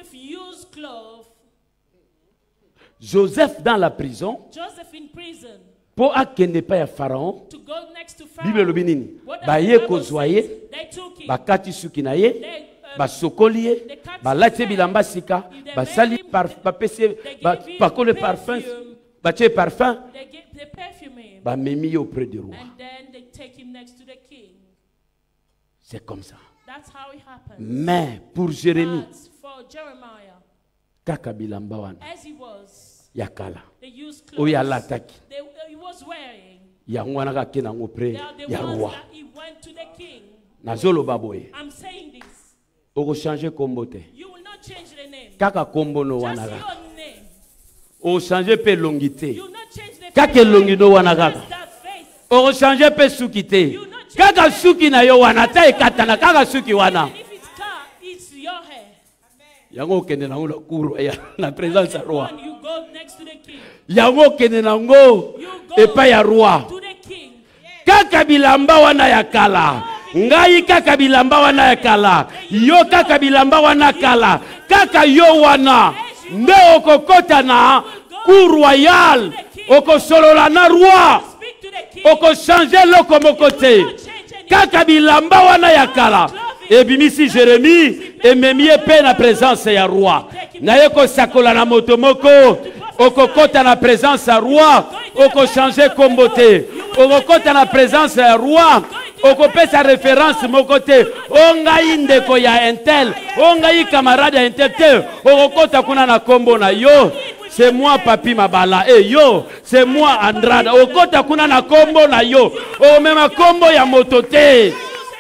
[SPEAKER 4] Joseph dans la prison, pour akende pas ya Pharaon, Bible le binini, ba ye kozwaye, ba kati suki na ye, ba sokoliye, ba lati bilamba sika, ba sali par ba pese, ba pakole parfum Batie parfum.
[SPEAKER 3] They perfume him.
[SPEAKER 4] Ba memi auprès du roi.
[SPEAKER 3] And then they take him next to the king.
[SPEAKER 4] C'est comme ça.
[SPEAKER 3] That's how it happens.
[SPEAKER 4] Mais pour Jérémie,
[SPEAKER 3] for Jeremiah,
[SPEAKER 4] kaka bilamba wana
[SPEAKER 3] as he was,
[SPEAKER 4] yakala.
[SPEAKER 3] they used clothes.
[SPEAKER 4] Oya lataki.
[SPEAKER 3] He was wearing.
[SPEAKER 4] Yango wana ka kena auprès ya roi.
[SPEAKER 3] He went to the king.
[SPEAKER 4] Nazolo baboye.
[SPEAKER 3] I'm saying this.
[SPEAKER 4] Oko changer kombo te.
[SPEAKER 3] You will not change the name.
[SPEAKER 4] Kaka kombo no wana
[SPEAKER 3] Just
[SPEAKER 4] ka.
[SPEAKER 3] your name.
[SPEAKER 4] O changer pe longité.
[SPEAKER 3] You will not change the
[SPEAKER 4] Kaka longi no wana ka. O changer pe suki te. Kaka suki na yo wana ta ekatana kaka suki wana.
[SPEAKER 3] If it's car, it's your hair.
[SPEAKER 4] Yango kende na ngolo kuru ya na présence ya roi.
[SPEAKER 3] You go next to the king.
[SPEAKER 4] Yango kende na ngo epa ya roi.
[SPEAKER 3] To the king.
[SPEAKER 4] Kaka bilamba wana ya kala. Ngai kaka bilamba wana ya kala. Yo kaka bilamba wana kala. Kaka yo wana. Nde okokota na cour royal. Oko solola na roi. Oko changer loko mokote. Kaka bilamba wana ya kala. Ebimisi Jérémie ememi epe na présence ya roi. Na yeko sakola na moto moko. Oko kota na présence ya roi. Oko changer kombote. Oko kota na présence ya roi. Oko pesa référence mokote. Ongai ndeko ya intel. Ongai camarade ya intel te. Oko kota kuna na kombo na yo. C'est moi Papi Mabala. Eh yo, c'est moi Andrada. Okota kuna na kombo na yo. O mema kombo ya motote.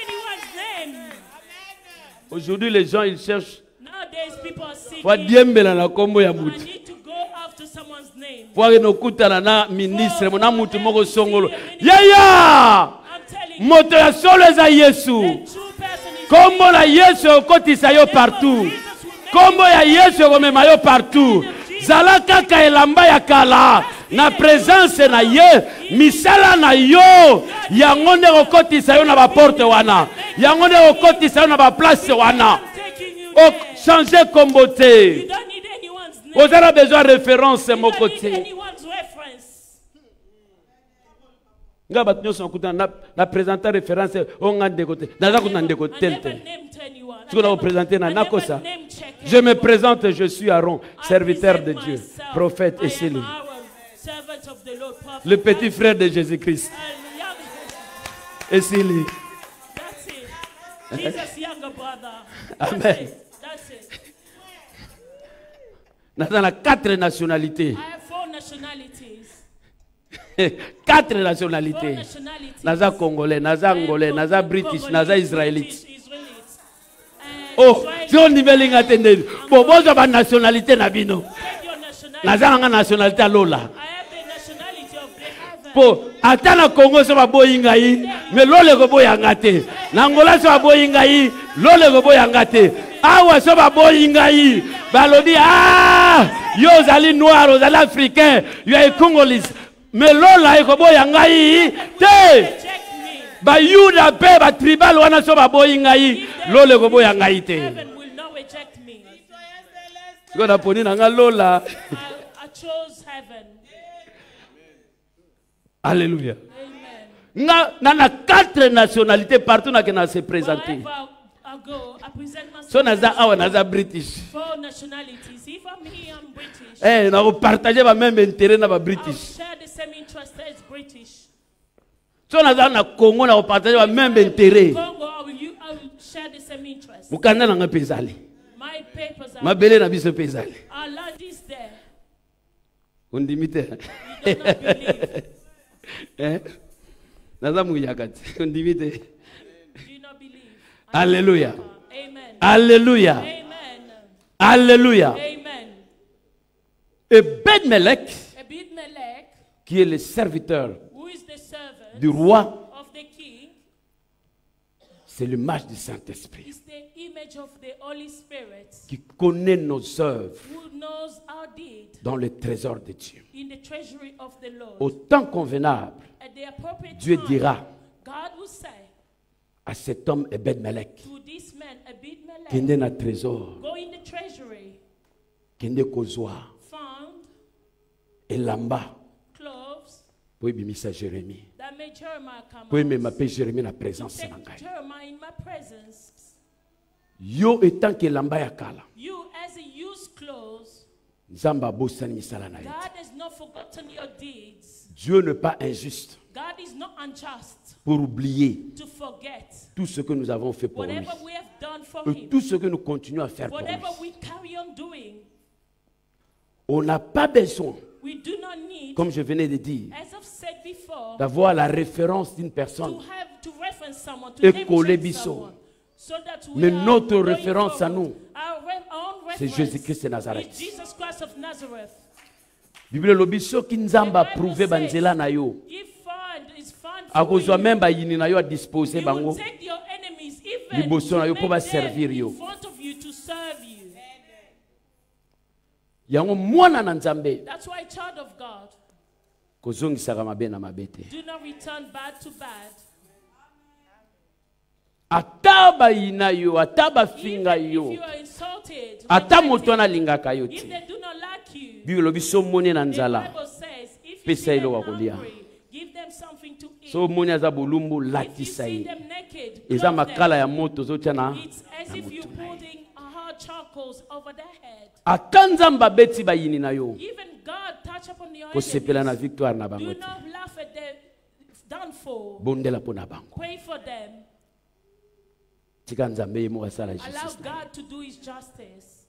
[SPEAKER 4] Aujourd'hui les gens ils cherchent. Wa diembela na kombo ya mutu. Wa no kutana na ministre mona mutu moko songolo. Yaya! Moto ya solo eza Yesu. Kombo na Yesu okotisa yo partout. Kombo ya Yesu okomema yo partout. Zala kaka elamba ya kala na présence na ye misala na yo yango nde okotisa yo na ba porte wana yango nde okotisa yo na ba place wana o changer kombo te vous avez besoin de référence mon côté nga bat nyo sokuta na présenter référence on ngande côté naza kuna ndeko tente tu vas présenter na nakosa. Je me présente, je suis Aaron, serviteur de Dieu, prophète et Céline, le petit frère de Jésus-Christ. Et Céline. Amen. Nous avons 4 nationalités. 4 nationalités. Nous avons Congolais, nous avons Angolais, nous avons British, nous avons Israélites. Oh, si on niveau ingatende, bon, bon, ça va nationalité nabino. Nazanga nationalité lola. Po, atana Congo ça va boyingai, mais lole go boyangate. N'Angola ça va boyingai, lole go boyangate. Awa ça va boyingai. Balodi yo zali noir, zali africain, yo est congolais. Mais lola go boyangai te. Ba yuda pe ba tribal wana so ba boyingai lole go boyangai te. God aponi na lola.
[SPEAKER 3] I chose heaven.
[SPEAKER 4] Alléluia. Amen. Na 4 nationalités partout na kena se présenter. So naza awa naza British.
[SPEAKER 3] 4 nationalities. If I'm here, I'm British.
[SPEAKER 4] Eh, na partager ba même intérêt na ba British.
[SPEAKER 3] Share the same interest as British.
[SPEAKER 4] So naza na Congo na partager ba même intérêt.
[SPEAKER 3] Congo, I will share the same interest.
[SPEAKER 4] Mukanda na ngapezali.
[SPEAKER 3] My papers are.
[SPEAKER 4] Mabele na biso pezali.
[SPEAKER 3] Our land is there.
[SPEAKER 4] Undimite.
[SPEAKER 3] You do not believe.
[SPEAKER 4] Eh? Naza muyakati. Undimite.
[SPEAKER 3] Do you not believe?
[SPEAKER 4] Alléluia.
[SPEAKER 3] Amen.
[SPEAKER 4] Alléluia.
[SPEAKER 3] Amen.
[SPEAKER 4] Alléluia.
[SPEAKER 3] Amen.
[SPEAKER 4] Et Ebed-Melech, qui est le serviteur du roi, c'est l'image du Saint-Esprit qui connaît nos œuvres dans le trésor de Dieu. Au temps convenable, Dieu dira à cet homme Ebed-Melech, qui est un trésor, qui est kozwa, et lamba, pour bimisa Jérémie. Pour m'appeler Jérémie na présence na ngai. Yo étant que lamba ya kala.
[SPEAKER 3] God has not forgotten your deeds.
[SPEAKER 4] Dieu n'est pas injuste
[SPEAKER 3] God is not unjust
[SPEAKER 4] pour oublier
[SPEAKER 3] to forget
[SPEAKER 4] tout ce que nous avons fait pour lui.
[SPEAKER 3] whatever we have done for
[SPEAKER 4] Et
[SPEAKER 3] him.
[SPEAKER 4] tout ce que nous continuons à faire pour lui.
[SPEAKER 3] Whatever we carry on doing,
[SPEAKER 4] On n'a pas besoin,
[SPEAKER 3] we do not need,
[SPEAKER 4] comme je venais de dire,
[SPEAKER 3] as I've said before,
[SPEAKER 4] d'avoir la référence d'une personne.
[SPEAKER 3] to reference someone, to
[SPEAKER 4] Et
[SPEAKER 3] name
[SPEAKER 4] coller
[SPEAKER 3] check
[SPEAKER 4] biso.
[SPEAKER 3] someone, so that we
[SPEAKER 4] Mais
[SPEAKER 3] are
[SPEAKER 4] notre
[SPEAKER 3] going
[SPEAKER 4] référence à
[SPEAKER 3] forward.
[SPEAKER 4] nous,
[SPEAKER 3] Our own
[SPEAKER 4] c'est
[SPEAKER 3] reference
[SPEAKER 4] Jésus-Christ de
[SPEAKER 3] is
[SPEAKER 4] Nazareth.
[SPEAKER 3] Jesus Christ of Nazareth.
[SPEAKER 4] Bible lobi soki nzamba prouver banzela na yo.
[SPEAKER 3] If found is found for
[SPEAKER 4] Akozwa
[SPEAKER 3] you,
[SPEAKER 4] même ba yini na yo a disposer
[SPEAKER 3] you
[SPEAKER 4] bango.
[SPEAKER 3] will take your enemies even
[SPEAKER 4] Liboso na yo
[SPEAKER 3] to
[SPEAKER 4] po
[SPEAKER 3] make
[SPEAKER 4] ba servir
[SPEAKER 3] them
[SPEAKER 4] yo.
[SPEAKER 3] in front of you to serve you.
[SPEAKER 4] Yango mwana na nzambe
[SPEAKER 3] That's why, child of God,
[SPEAKER 4] kozongisaka mabe na mabete.
[SPEAKER 3] do not return bad to bad.
[SPEAKER 4] Ata ba yina yo, ata ba finga
[SPEAKER 3] Even if
[SPEAKER 4] yo,
[SPEAKER 3] you are insulted,
[SPEAKER 4] ata
[SPEAKER 3] rejected,
[SPEAKER 4] moto analingaka yo
[SPEAKER 3] if
[SPEAKER 4] te.
[SPEAKER 3] they do not like you,
[SPEAKER 4] Bible lobi so moni na
[SPEAKER 3] the
[SPEAKER 4] nzala.
[SPEAKER 3] Bible says, if you
[SPEAKER 4] Pesa
[SPEAKER 3] see them
[SPEAKER 4] ilo wakolia.
[SPEAKER 3] hungry, give them something to eat.
[SPEAKER 4] So moni aza bolumbu
[SPEAKER 3] If you
[SPEAKER 4] latisa
[SPEAKER 3] see
[SPEAKER 4] ye.
[SPEAKER 3] them naked,
[SPEAKER 4] Eza
[SPEAKER 3] clothe
[SPEAKER 4] makala
[SPEAKER 3] them.
[SPEAKER 4] ya moto zotia na.
[SPEAKER 3] It's as if you're putting hard charcoals over their head.
[SPEAKER 4] Ata nzamba beti ba yini na yo.
[SPEAKER 3] Even God touch upon your
[SPEAKER 4] Kosepela na
[SPEAKER 3] enemies.
[SPEAKER 4] victoire na bango
[SPEAKER 3] Do
[SPEAKER 4] te.
[SPEAKER 3] not laugh at their downfall.
[SPEAKER 4] Bondela po na bango.
[SPEAKER 3] Pray for them.
[SPEAKER 4] Tika nzambe ye mo asala
[SPEAKER 3] Allow
[SPEAKER 4] justice.
[SPEAKER 3] God to do his justice.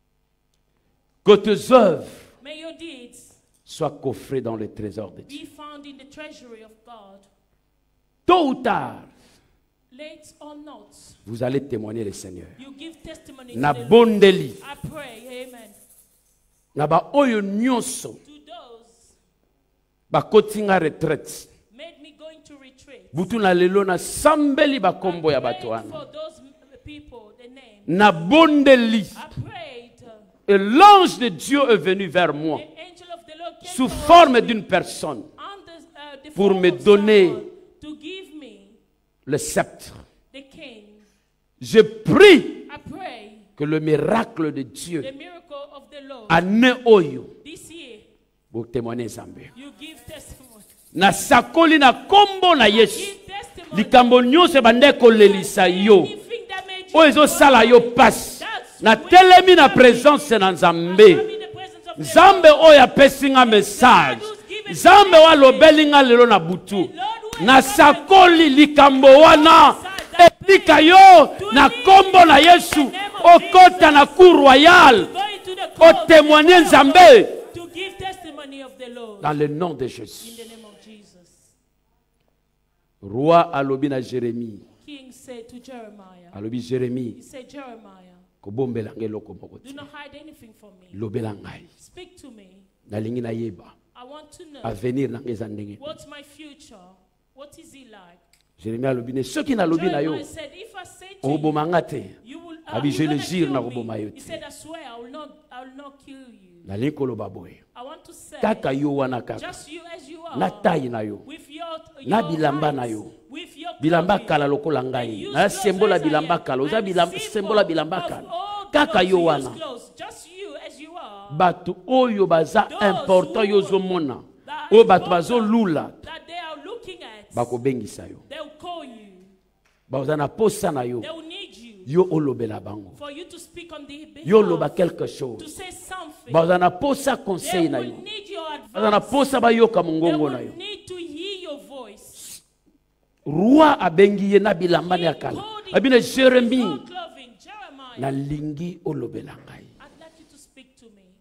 [SPEAKER 4] Que tes œuvres
[SPEAKER 3] May your deeds
[SPEAKER 4] soient coffrées dans le trésor de Dieu.
[SPEAKER 3] be found in the treasury of God.
[SPEAKER 4] Tôt ou tard,
[SPEAKER 3] Late or not,
[SPEAKER 4] vous allez témoigner le Seigneur.
[SPEAKER 3] you give testimony
[SPEAKER 4] Na
[SPEAKER 3] to the Lord.
[SPEAKER 4] bondeli,
[SPEAKER 3] I pray, amen,
[SPEAKER 4] na ba oyo nyonso,
[SPEAKER 3] to those
[SPEAKER 4] ba kotinga retraite.
[SPEAKER 3] made me going to retreat.
[SPEAKER 4] Butu na lelo na sambeli ba kombo ya
[SPEAKER 3] I
[SPEAKER 4] bato
[SPEAKER 3] prayed
[SPEAKER 4] wana.
[SPEAKER 3] for those people, the name.
[SPEAKER 4] Na bondeli,
[SPEAKER 3] I prayed.
[SPEAKER 4] et l'ange de Dieu est venu vers moi
[SPEAKER 3] The angel of the Lord came
[SPEAKER 4] sous
[SPEAKER 3] towards
[SPEAKER 4] forme
[SPEAKER 3] me
[SPEAKER 4] d'une personne
[SPEAKER 3] on the
[SPEAKER 4] pour
[SPEAKER 3] form
[SPEAKER 4] me
[SPEAKER 3] of
[SPEAKER 4] donner
[SPEAKER 3] someone to give me
[SPEAKER 4] le sceptre.
[SPEAKER 3] the king.
[SPEAKER 4] Je prie
[SPEAKER 3] I pray
[SPEAKER 4] que le miracle de Dieu
[SPEAKER 3] the miracle of the Lord
[SPEAKER 4] année oyo
[SPEAKER 3] this year.
[SPEAKER 4] pour témoigner Zambé.
[SPEAKER 3] You give testimony.
[SPEAKER 4] Na sakoli na kombo na Yesu.
[SPEAKER 3] Give testimony.
[SPEAKER 4] Likambo nyonso bande kolelisa yo.
[SPEAKER 3] Anything that made you
[SPEAKER 4] Oyo ezosala yo pasi. Na telemi na présence na Nzambe.
[SPEAKER 3] I'm in the presence of the
[SPEAKER 4] Nzambe oyo apesi nga message. Nzambe oyo alobeli nga lelo na butu. Na sakoli likambo wana. Etika yo na kombo na Yesu. Okota na cour royale.
[SPEAKER 3] going to the court
[SPEAKER 4] O témoigner Nzambe.
[SPEAKER 3] to give testimony of the Lord
[SPEAKER 4] Dans le nom de
[SPEAKER 3] in
[SPEAKER 4] Jésus.
[SPEAKER 3] the name of Jesus.
[SPEAKER 4] Roi alobi na Jérémie.
[SPEAKER 3] King said to Jeremiah,
[SPEAKER 4] Alobi Jérémie.
[SPEAKER 3] he said, Jeremiah,
[SPEAKER 4] Kobombela ngai eloko moko
[SPEAKER 3] do
[SPEAKER 4] te.
[SPEAKER 3] not hide anything from me.
[SPEAKER 4] Lobela ngai.
[SPEAKER 3] Speak to me.
[SPEAKER 4] Nalingi nayeba.
[SPEAKER 3] I want to know
[SPEAKER 4] Avenir na ngai eza ndenge.
[SPEAKER 3] what's my future. What is he like?
[SPEAKER 4] Jérémie alobi ne soki nalobi na yo.
[SPEAKER 3] Jeremiah said, if I say to
[SPEAKER 4] Oboma nga te.
[SPEAKER 3] you will,
[SPEAKER 4] Abi, je
[SPEAKER 3] you're
[SPEAKER 4] le
[SPEAKER 3] gonna
[SPEAKER 4] jure
[SPEAKER 3] kill
[SPEAKER 4] na
[SPEAKER 3] me.
[SPEAKER 4] koboma yo
[SPEAKER 3] He
[SPEAKER 4] te.
[SPEAKER 3] said, I swear I will not kill you.
[SPEAKER 4] Nalingi koloba boye.
[SPEAKER 3] I want to say,
[SPEAKER 4] Kaka yo wana kaka.
[SPEAKER 3] just you as you are,
[SPEAKER 4] Na taille na yo.
[SPEAKER 3] with your
[SPEAKER 4] Na bilamba
[SPEAKER 3] height,
[SPEAKER 4] na yo.
[SPEAKER 3] with your
[SPEAKER 4] Bilamba
[SPEAKER 3] clothing,
[SPEAKER 4] kala lokola
[SPEAKER 3] and
[SPEAKER 4] ngai.
[SPEAKER 3] use
[SPEAKER 4] Na
[SPEAKER 3] clothes
[SPEAKER 4] sembola
[SPEAKER 3] as I
[SPEAKER 4] bilamba
[SPEAKER 3] am,
[SPEAKER 4] kala. Oza
[SPEAKER 3] and
[SPEAKER 4] bilamba
[SPEAKER 3] symbol
[SPEAKER 4] sembola bilamba
[SPEAKER 3] of
[SPEAKER 4] kala.
[SPEAKER 3] all
[SPEAKER 4] Kaka
[SPEAKER 3] those
[SPEAKER 4] yo
[SPEAKER 3] who use
[SPEAKER 4] wana.
[SPEAKER 3] clothes, just you as you are,
[SPEAKER 4] Bato oyo baza
[SPEAKER 3] Those
[SPEAKER 4] important
[SPEAKER 3] who-
[SPEAKER 4] yo zomona.
[SPEAKER 3] that
[SPEAKER 4] Oyo
[SPEAKER 3] are
[SPEAKER 4] bato bazo
[SPEAKER 3] important,
[SPEAKER 4] lula.
[SPEAKER 3] that they are looking at,
[SPEAKER 4] Bakobengisa yo.
[SPEAKER 3] they'll call you,
[SPEAKER 4] Baza na posa na yo.
[SPEAKER 3] they will need you
[SPEAKER 4] Yo olobela bango.
[SPEAKER 3] for you to speak on the
[SPEAKER 4] Yo loba
[SPEAKER 3] behalf,
[SPEAKER 4] quelque
[SPEAKER 3] to
[SPEAKER 4] chose.
[SPEAKER 3] say something.
[SPEAKER 4] Baza na posa
[SPEAKER 3] They
[SPEAKER 4] conseil na
[SPEAKER 3] will
[SPEAKER 4] yo.
[SPEAKER 3] need your
[SPEAKER 4] Baza na
[SPEAKER 3] advice.
[SPEAKER 4] posa bayoka
[SPEAKER 3] They
[SPEAKER 4] mongongo na
[SPEAKER 3] will
[SPEAKER 4] yo.
[SPEAKER 3] need to hear your voice.
[SPEAKER 4] Roi abengi ye na bilamba ya kala. Abine Jérémie.
[SPEAKER 3] Your clothing, Jeremiah,
[SPEAKER 4] Na lingi olobela ngai.
[SPEAKER 3] I'd like you to speak to me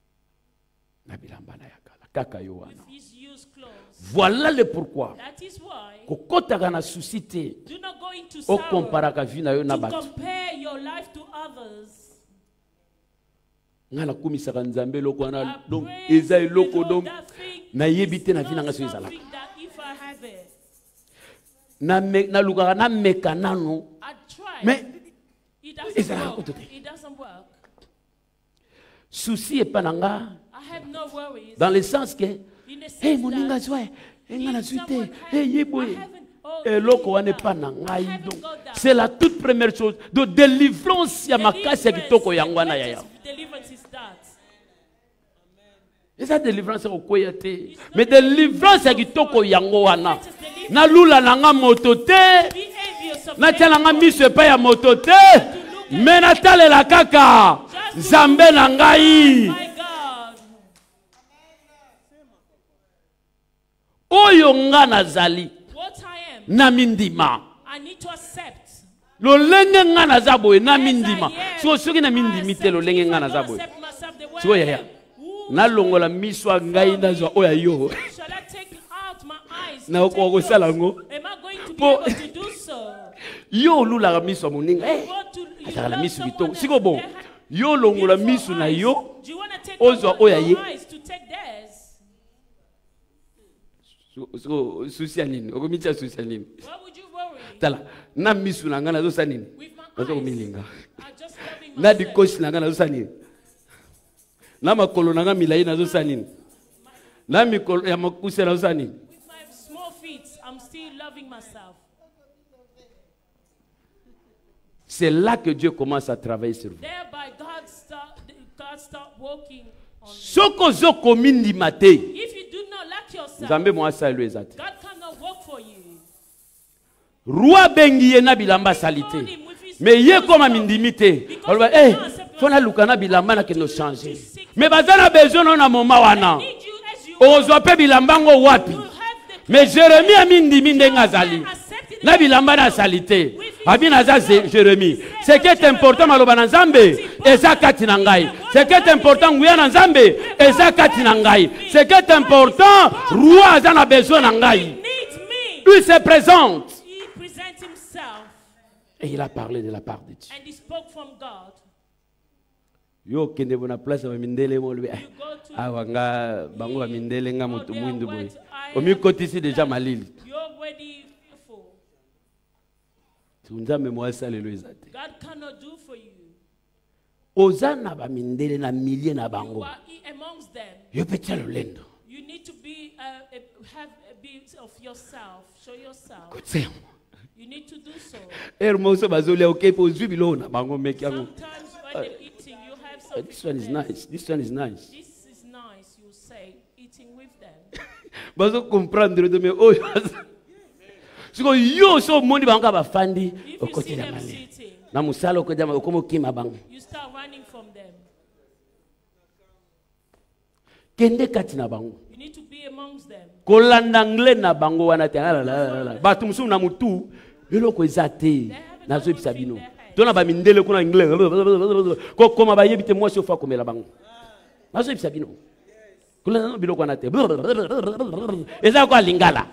[SPEAKER 4] Na bilamba na ya kala. Kaka yo
[SPEAKER 3] with
[SPEAKER 4] wana.
[SPEAKER 3] his used clothes.
[SPEAKER 4] Voilà le pourquoi.
[SPEAKER 3] That is why
[SPEAKER 4] Kokotaka na susi te.
[SPEAKER 3] do not go into sorrow
[SPEAKER 4] Okomparaka vi na yo na
[SPEAKER 3] to
[SPEAKER 4] bato.
[SPEAKER 3] compare your life to others.
[SPEAKER 4] Nga nakumisaka Nzambe eloko wana
[SPEAKER 3] I
[SPEAKER 4] donc
[SPEAKER 3] praise
[SPEAKER 4] eza
[SPEAKER 3] the
[SPEAKER 4] eloko
[SPEAKER 3] Lord,
[SPEAKER 4] donc
[SPEAKER 3] that thing
[SPEAKER 4] nayebi
[SPEAKER 3] is
[SPEAKER 4] te na
[SPEAKER 3] not
[SPEAKER 4] vi na nga so ezalaka.
[SPEAKER 3] something that if I have it,
[SPEAKER 4] nalukaka nameka nano
[SPEAKER 3] I try.
[SPEAKER 4] mais
[SPEAKER 3] It doesn't
[SPEAKER 4] ezalaka
[SPEAKER 3] work.
[SPEAKER 4] kutu te.
[SPEAKER 3] It doesn't work.
[SPEAKER 4] Susi epa na nga
[SPEAKER 3] I have no worries.
[SPEAKER 4] dans le sens que
[SPEAKER 3] In the sense
[SPEAKER 4] hey moninga
[SPEAKER 3] that
[SPEAKER 4] zwa nga na
[SPEAKER 3] if
[SPEAKER 4] zwi te
[SPEAKER 3] someone
[SPEAKER 4] hey
[SPEAKER 3] has-
[SPEAKER 4] yeboye
[SPEAKER 3] I haven't- oh,
[SPEAKER 4] eloko wana
[SPEAKER 3] that.
[SPEAKER 4] epa na
[SPEAKER 3] I
[SPEAKER 4] ngai
[SPEAKER 3] haven't
[SPEAKER 4] donc
[SPEAKER 3] got that.
[SPEAKER 4] c'est la toute première chose de délivrance ya makasi ya kitoko yango wana yaya
[SPEAKER 3] Deliverance is that.
[SPEAKER 4] eza délivrance ya kokwea te mais délivrance ya kitoko yango wana nalula na nga moto te
[SPEAKER 3] Be envious of
[SPEAKER 4] natia na nga
[SPEAKER 3] anyone.
[SPEAKER 4] miso epai ya moto te me natalela kaka nzambe na ngai
[SPEAKER 3] My God.
[SPEAKER 4] Oyo nga nazali.
[SPEAKER 3] What I am.
[SPEAKER 4] Na mindima.
[SPEAKER 3] I need to accept.
[SPEAKER 4] Lo lenge nga nazaboye na mindima. So soki na mindimi te lo lenge nga nazaboye. So ya. Na longola miswa ngai nazwa oya yo.
[SPEAKER 3] Shall I take out my eyes?
[SPEAKER 4] Na ko ko sala ngo.
[SPEAKER 3] Am I going to be able to do so?
[SPEAKER 4] Yo lula miswa moninga. Ataka la misu bitoko. Siko bon. Yo longola misu na yo. Ozwa oya ye. So susianini. Okomitia susianini.
[SPEAKER 3] Why would you worry?
[SPEAKER 4] Tala. Na misu na ngana zo sanini.
[SPEAKER 3] With my
[SPEAKER 4] Nazo
[SPEAKER 3] eyes.
[SPEAKER 4] milinga.
[SPEAKER 3] I'm just loving
[SPEAKER 4] Na di
[SPEAKER 3] myself.
[SPEAKER 4] koshi na ngana zo sanini. Na makolo na nga milai na zo sanini. Na mikolo ya makuse na zo sanini.
[SPEAKER 3] With my small feet, I'm still loving myself.
[SPEAKER 4] C'est là que Dieu commence à travailler sur vous.
[SPEAKER 3] Thereby, God start working on you.
[SPEAKER 4] Soko zoko mindi mate.
[SPEAKER 3] If you do not like yourself,
[SPEAKER 4] Nzambe mo asali lo ezate.
[SPEAKER 3] God cannot work for you.
[SPEAKER 4] Roi bengi ye na bilamba salite. Mais ye koma mindimite. Oloba fona lukana bilamba na kendo changer. Mais bazana besoin na moma wana.
[SPEAKER 3] Need you as you are.
[SPEAKER 4] Ozwa pe bilamba ngo wapi. Mais Jérémie a mindimi ndenga zali. Na bilamba na salite. Abina za Jérémie. Ce qui est important maloba na Nzambe, eza kati na ngai. Ce qui est important nguya na Nzambe, eza kati na ngai. Ce qui est important, roi za na besoin na ngai.
[SPEAKER 3] He needs me.
[SPEAKER 4] Il se présente.
[SPEAKER 3] He presents himself
[SPEAKER 4] Et il a parlé de la part de Dieu.
[SPEAKER 3] and he spoke from God.
[SPEAKER 4] Yo kende bona place ba mindele mo lwe.
[SPEAKER 3] You go to
[SPEAKER 4] Awa nga bango ba mindele nga mutu
[SPEAKER 3] there
[SPEAKER 4] mwindu
[SPEAKER 3] went
[SPEAKER 4] boy.
[SPEAKER 3] I
[SPEAKER 4] Omi kotisi déjà malili.
[SPEAKER 3] You're already full.
[SPEAKER 4] Nzambe mo asali lo ezate.
[SPEAKER 3] God cannot do for you.
[SPEAKER 4] Ozana ba mindele na milliers na
[SPEAKER 3] You
[SPEAKER 4] bango.
[SPEAKER 3] are amongst them.
[SPEAKER 4] Yo petia lo lendo.
[SPEAKER 3] You need to be have a bit of yourself. Show yourself.
[SPEAKER 4] Kotse.
[SPEAKER 3] You need to do so.
[SPEAKER 4] Hermoso bazole okay po zwi bilo na bango meki yango.
[SPEAKER 3] Sometimes when they're eating, you have something.
[SPEAKER 4] This one is nice. This one is nice.
[SPEAKER 3] This is nice, you say, eating with them.
[SPEAKER 4] Bazo comprendre de me oyo. Siko yo so moni bango ba fandi
[SPEAKER 3] If you see
[SPEAKER 4] okoti na
[SPEAKER 3] them
[SPEAKER 4] mali.
[SPEAKER 3] sitting,
[SPEAKER 4] Na musalo ko dama okomo kima bango.
[SPEAKER 3] you start running from them.
[SPEAKER 4] Kende kati na bango.
[SPEAKER 3] You need to be amongst them.
[SPEAKER 4] Kolanda ngle na bango wana te. Batu musu na mutu eloko ezate. Nazo ebisa bino. Tona ba mindele kuna ngle. Ko koma ba yebite mwasi ofa komela bango. Nazo ebisa bino. Kolanda biloko wana te. Eza kwa lingala.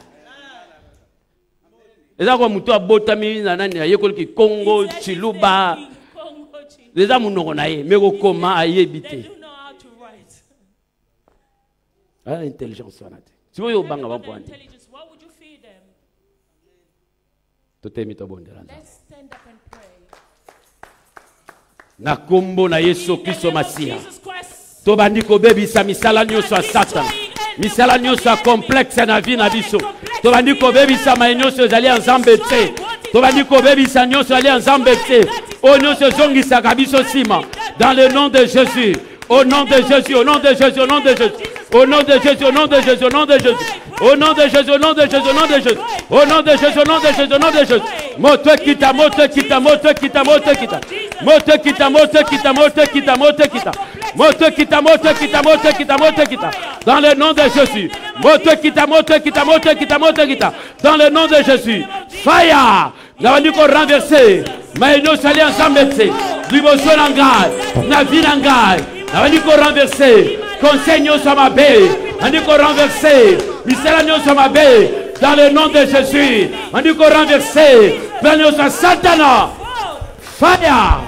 [SPEAKER 4] Eza kwa mutu abotami na nani ayekoli ki Congo Chiluba. Eza munoko na ye meko koma
[SPEAKER 3] They
[SPEAKER 4] ayebite.
[SPEAKER 3] do know how to write.
[SPEAKER 4] Ah intelligence wana te. Simo yo
[SPEAKER 3] They
[SPEAKER 4] banga
[SPEAKER 3] have
[SPEAKER 4] ba
[SPEAKER 3] the
[SPEAKER 4] pwandi.
[SPEAKER 3] intelligence. What would you feed them?
[SPEAKER 4] Totemi to bondela.
[SPEAKER 3] Let's stand up and pray.
[SPEAKER 4] Na kombo na Yesu
[SPEAKER 3] In the
[SPEAKER 4] Kristo
[SPEAKER 3] name of
[SPEAKER 4] Masia.
[SPEAKER 3] Jesus Christ.
[SPEAKER 4] Tobandi kobebisa misala nyonso ya Satan. Misala nyonso ya complexe na vie na biso. Tobandi kobebisa ma nyonso ezali ya Nzambe te. Tobandi kobebisa nyonso ezali ya Nzambe te. O nyonso ezongisaka biso sima. Dans le nom de Jésus. Au nom de Jésus, au nom de Jésus, au nom de Jésus. Au nom de Jésus, au nom de Jésus, au nom de Jésus. Au nom de Jésus, au nom de Jésus, au nom de Jésus. Au nom de Jésus, au nom de Jésus, au nom de Jésus. Moto kita, moto kita, moto kita, moto kita. Moto kita, moto kita, moto kita, moto kita. Moto kita, moto kita, moto kita, moto kita. Dans le nom de Jésus. Moto kita, moto kita, moto kita, moto kita. Dans le nom de Jésus. Fire. Nous allons renverser. Mais nous allons ensemble. Liboso nangai. Na vie nangai. Nous allons renverser. Conseil nous sommes abbés. Nous allons renverser. Misala nous sommes abbés. Dans le nom de Jésus. Nous allons renverser. Dans le nom de Satan. Fire.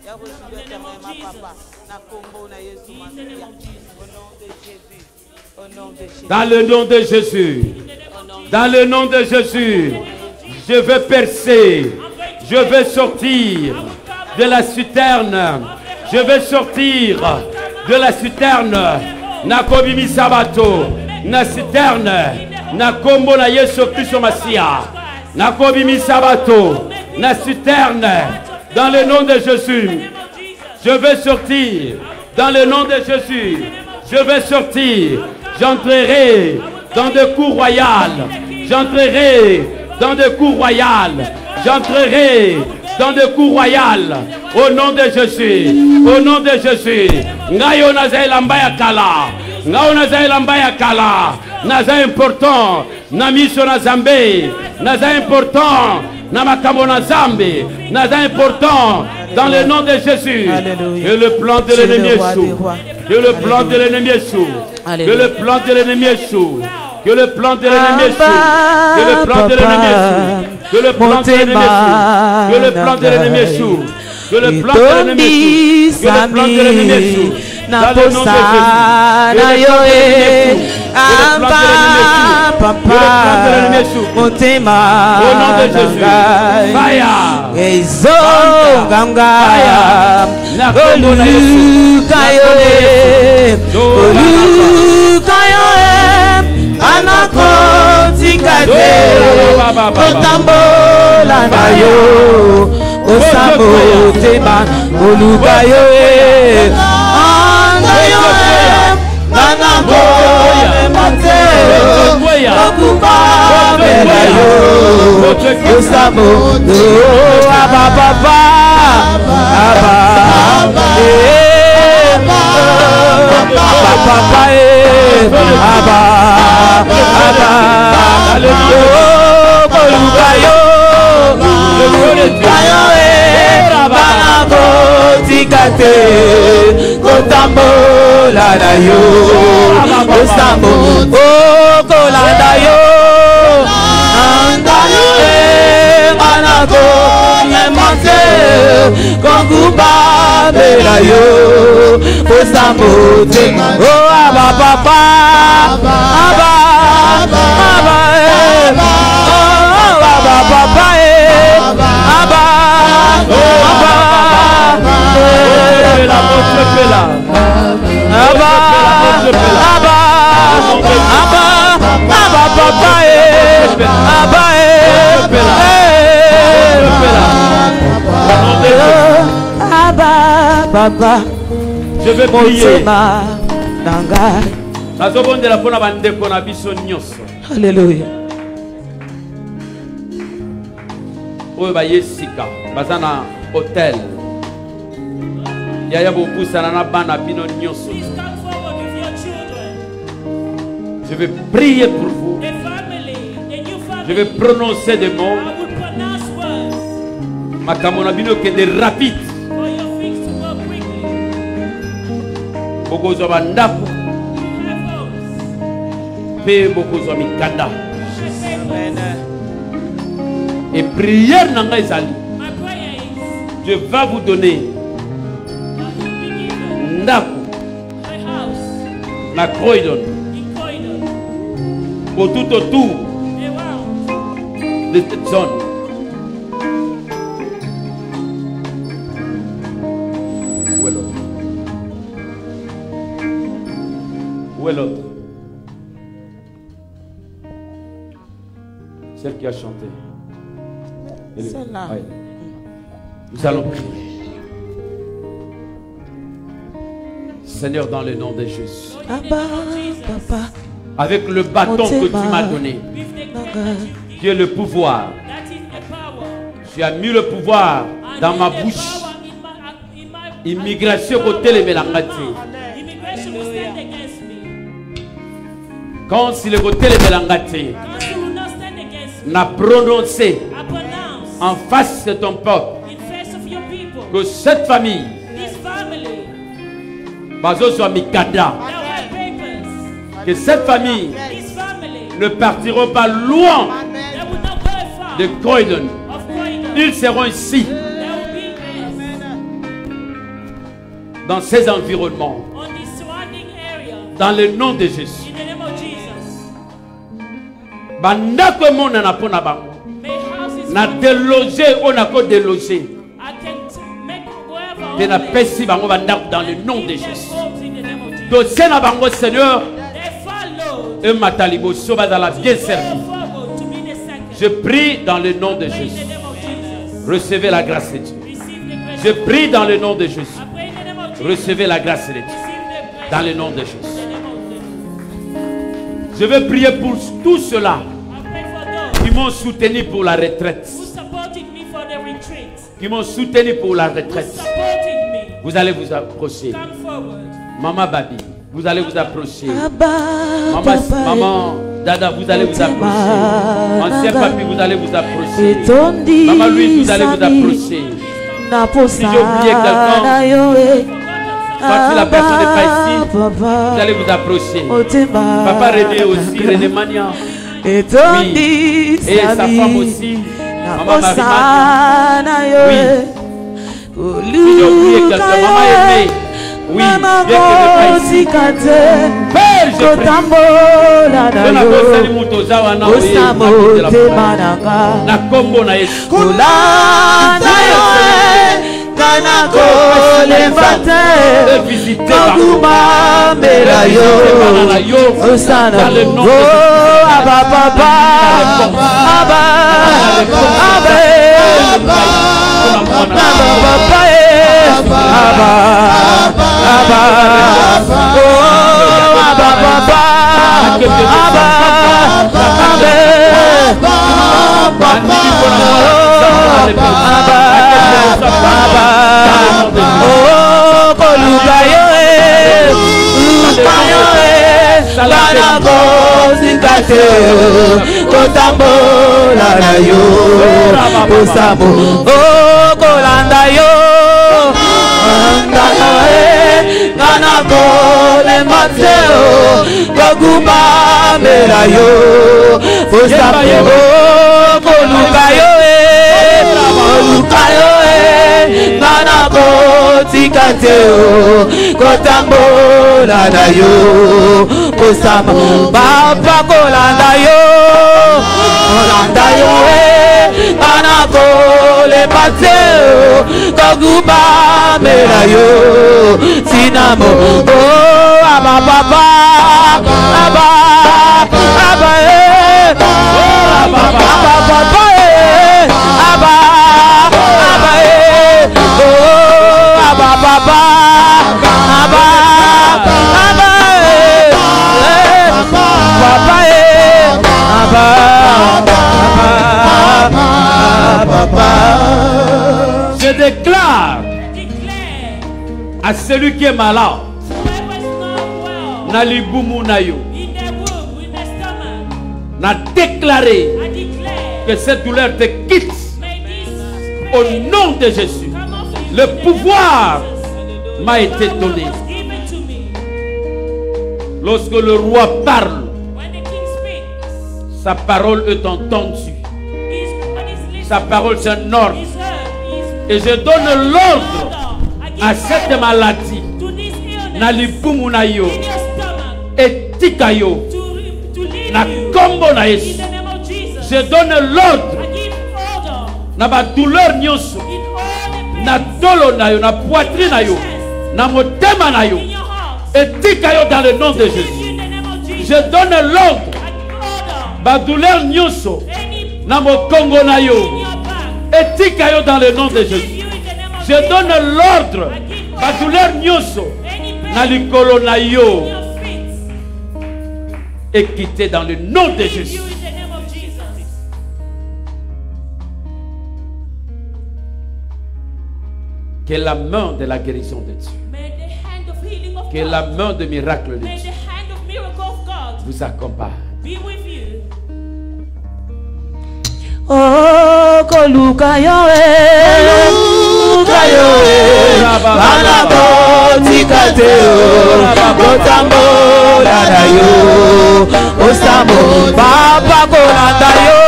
[SPEAKER 4] Dans le nom de Jésus. Dans le nom de Jésus. Je veux percer. Je veux sortir de la citerne. Je veux sortir de la citerne. Nakobimi sabato. Na citerne. Nakombo na Yesu Kristo Masia. Nakobimi sabato. Na citerne. Dans le nom de Jésus. Je veux sortir. Dans le nom de Jésus. Je veux sortir. J'entrerai dans des cours royales. J'entrerai dans des cours royales. J'entrerai dans des cours royales. Au nom de Jésus. Au nom de Jésus. Ngayo nazai lambaya kala. Ngayo nazai lambaya kala. Nazai important. Namiso na Zambé, naza important, Namakamo na Zambé, naza important dans le nom de Jésus. Que le plan de l'ennemi échoue. Que le plan de l'ennemi échoue. Que le plan de l'ennemi échoue. Que le plan de l'ennemi échoue. Que le plan de l'ennemi échoue. Que le plan de l'ennemi échoue. Que le plan de l'ennemi échoue. Que le plan de l'ennemi échoue. Que le plan de l'ennemi échoue. Dans le nom de Jésus. Que le plan de l'ennemi échoue.
[SPEAKER 7] Papa, motema,
[SPEAKER 4] au nom de Jésus, fire,
[SPEAKER 7] ezo gangaya, olukayoe, anakotikate, otambola na yo, osamotema, olukayoe, anayoe. Kotambola na yo, osamo, kolanda yo, andalo manako nemate, konguba bela yo, osamo te, oh aba papa, aba, oh aba papa, aba.
[SPEAKER 4] Je vais prier.
[SPEAKER 7] Alléluia.
[SPEAKER 4] Oyo ba yesika bazana hôtel. Yaya beaucoup ça na bana bino nyonso. Je vais prier pour vous. Je vais prononcer des mots. Makamona bino que des rapides. Beaucoup zo bandaku. Pe beaucoup zo mikanda. Et prière nanga ezali. Je vais vous donner ndaku na Croydon pour tout autour de cette zone. Où est l'autre? Où est l'autre? Celle qui a chanté.
[SPEAKER 7] Celle-là.
[SPEAKER 4] Oui. Nous allons prier. Seigneur, dans le nom de Jésus.
[SPEAKER 7] Papa.
[SPEAKER 4] Avec le bâton que tu m'as donné, tu as le pouvoir. Tu as mis le pouvoir dans ma bouche. Immigration côté les mélangati. Quand si le côté les mélangati n'a prononcé en face de ton peuple que cette famille que cette famille ne partiront pas loin de Croydon. Ils seront ici dans ces environnements dans le nom de Jésus. Bandako mona na pona bango na déloger on a ko déloger de na pesi bango bandako dans le nom de Jésus. Dossier na bango Seigneur et matalibo soba dans la bien servi. Je prie dans le nom de Jésus. Recevez la grâce de Dieu. Je prie dans le nom de Jésus. Recevez la grâce de Dieu dans le nom de Jésus. Je vais prier pour tous ceux-là qui m'ont soutenu pour la retraite. Qui m'ont soutenu pour la retraite. Vous allez vous approcher. Maman Babi, vous allez vous approcher. Maman Dada, vous allez vous approcher. Ancien papy, vous allez vous approcher. Maman Louise, vous allez vous approcher. Si j'ai oublié quelqu'un, quand si la personne n'est pas ici, vous allez vous approcher. Papa René aussi, René Mania. Oui. Et sa femme aussi. Maman Marie-Mania. Oui. Si j'ai oublié quelqu'un, maman aimée. Oui, bien que je ici. Père, je prie.
[SPEAKER 7] Papa kolanda yo, anako le mateo, koguba melayo, sinamo, oh aba papa, aba papa, aba papa.
[SPEAKER 4] Je déclare à celui qui est malade, Nalibumu Nayo, n'a déclaré que cette douleur te quitte au nom de Jésus. Le pouvoir m'a été donné. Lorsque le roi parle, sa parole est entendue. Sa parole c'est un ordre. Et je donne l'ordre à cette maladie. Nalibumunayo. Et tikayo. Na kombo na yesu. Je donne l'ordre. Na ba douleur nyonso. Na dolo na yo. Na poitrine na yo. Na motema na yo. Et tikayo dans le nom de Jésus. Je donne l'ordre. Ba douleur nyonso. Na mo kongo na yo. Etikayo dans le nom de Jésus. Je donne l'ordre. Ba douleur nyonso. Na likolo na yo. Et quitter dans le nom de Jésus. Que la main de la guérison de Dieu. Que la main de miracle de Dieu vous accompagne.
[SPEAKER 7] Oh, koluka yo banabo tikate otambo lada yo osamo papa kolanda yo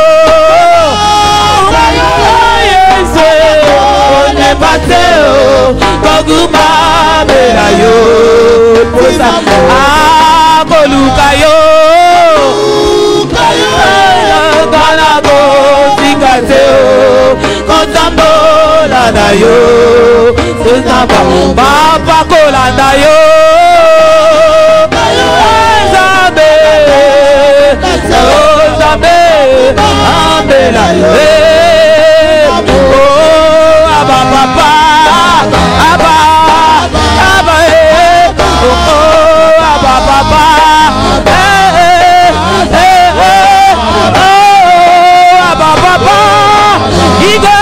[SPEAKER 7] yese one pateo koguma bela yo osamo koluka yo banabo Kolanda yo, Papa Kolanda yo, Zabe, Zabe, Ambela yo, oh Abba Papa, Abba, Abba, oh Abba Papa, oh Abba Papa, Igwe.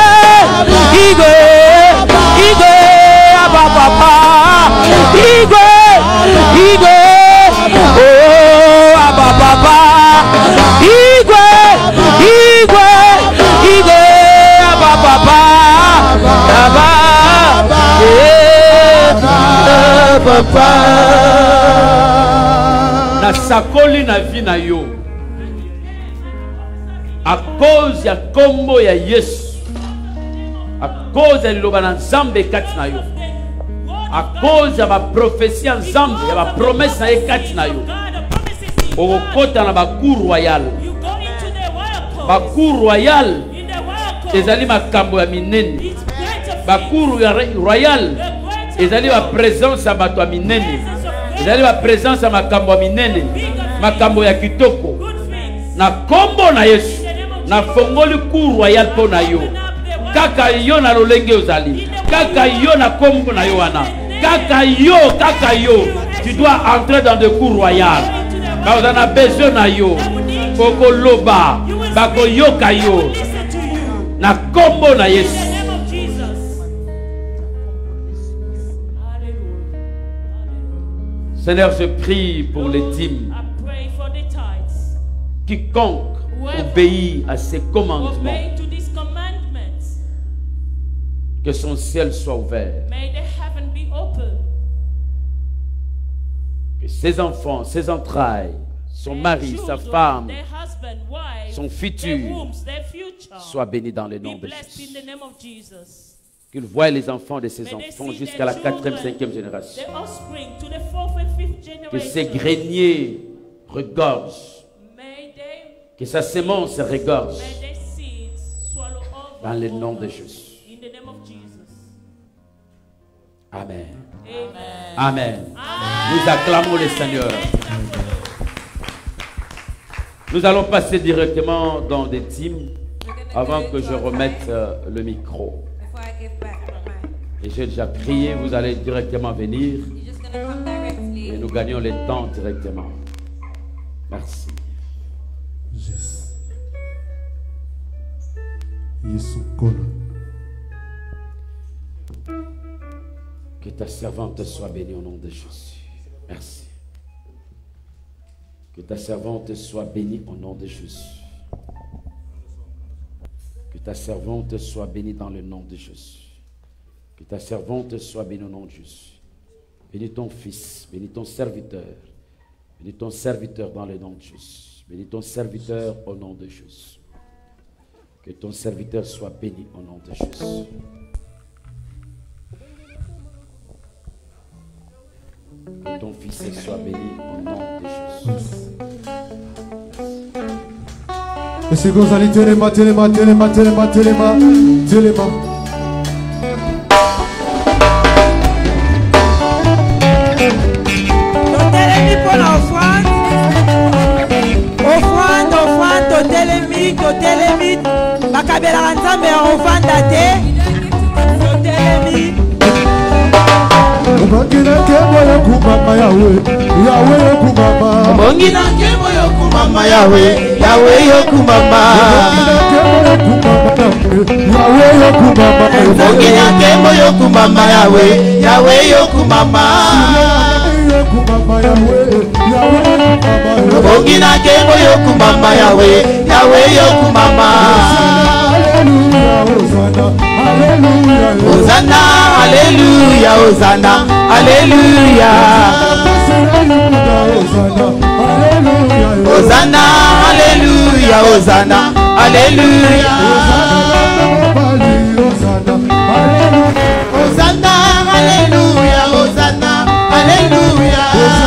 [SPEAKER 7] Igwe, oh, Abba Papa, papa.
[SPEAKER 4] Na sakoli na vie na yo. À cause ya kombo ya Yesu. À cause ya liloba na Nzambe kati na yo. À cause ya ba prophétie Nzambe, ya ba promesse na ye kati na yo. Okota na ba cour royal. Ba cour royal ezali makambo ya minene. Ba cour royal ezali ba présence ya bato ya minene. Ezali ba présence ya makambo ya minene. Makambo ya kitoko. Na kombo na Yesu. Na fongoli cour royal po na yo. Kaka yo na lolenge ozali. Kaka yo na kombo na yo wana. Kaka yo. Tu dois entrer dans des cours royales. Quand on a besoin na yo. Koko loba. Bako yoka yo. Na kombo na Yesu. Seigneur, je prie pour les dîmes. Quiconque obéit à ces commandements, que son ciel soit ouvert. Que ses enfants, ses entrailles, son mari, sa femme, son futur soient bénis dans le nom de Jésus. Qu'il voie les enfants de ses enfants jusqu'à la 4e, 5e génération. Que ses greniers regorgent. Que sa sémence regorge. Dans le nom de Jésus. Amen. Amen. Nous acclamons le Seigneur. Nous allons passer directement dans des dîmes avant que je remette le micro. Et j'ai déjà prié, vous allez directement venir et nous gagnons le temps directement. Merci. Que ta servante soit bénie au nom de Jésus. Merci. Que ta servante soit bénie au nom de Jésus. Que ta servante soit bénie dans le nom de Jésus. Que ta servante soit bénie au nom de Jésus. Bénis ton fils, bénis ton serviteur. Bénis ton serviteur dans le nom de Jésus. Bénis ton serviteur au nom de Jésus. Que ton serviteur soit béni au nom de Jésus. Que ton fils soit béni au nom de Jésus.
[SPEAKER 8] Et c'est que vous allez téléma.
[SPEAKER 1] Totelemi bakabela nzambe ovanda te totelemi
[SPEAKER 8] Mongina kemo yokumama Yahweh yokumama
[SPEAKER 7] Mongina kemo yokumama Yahweh yokumama Mongina kemo yokumama Yahweh yokumama Mongina kemo yokumama Yahweh yokumama Hosanna, Alléluia, Hosanna, Alléluia. Hosanna, Alléluia, Hosanna, Alléluia. Hosanna, Alléluia, Hosanna, Alléluia.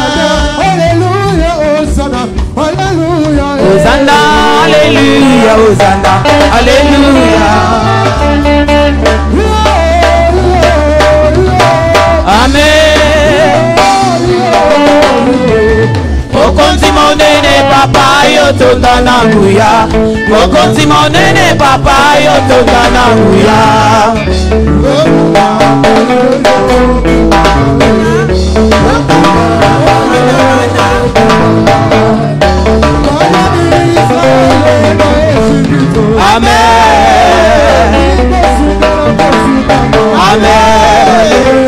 [SPEAKER 7] Hosanna, Alléluia, Hosanna, Alléluia. Amen. Mokonzi monene papa yo tonda na nguya. Mokonzi monene papa yo tonda na nguya. Amen. Amen.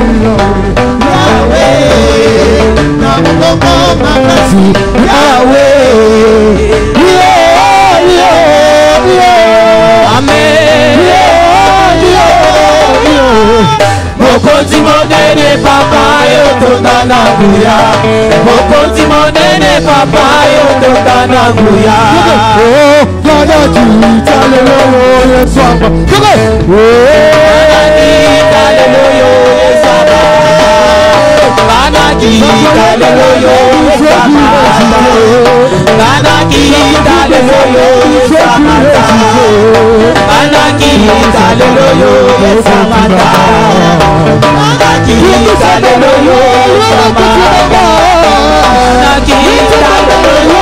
[SPEAKER 7] Yahweh, Amen. Mokonzi monene papa yo Totanaguya, Mokonzi monene papa yo Totanaguya.
[SPEAKER 8] Oh, Bana kita lelo yesaba.
[SPEAKER 7] Bana kita lelo yesaba. Bana kita lelo yesaba. Bana kita lelo yesaba. Bana kita lelo yesaba. Bana kita lelo yesaba. Bana kita lelo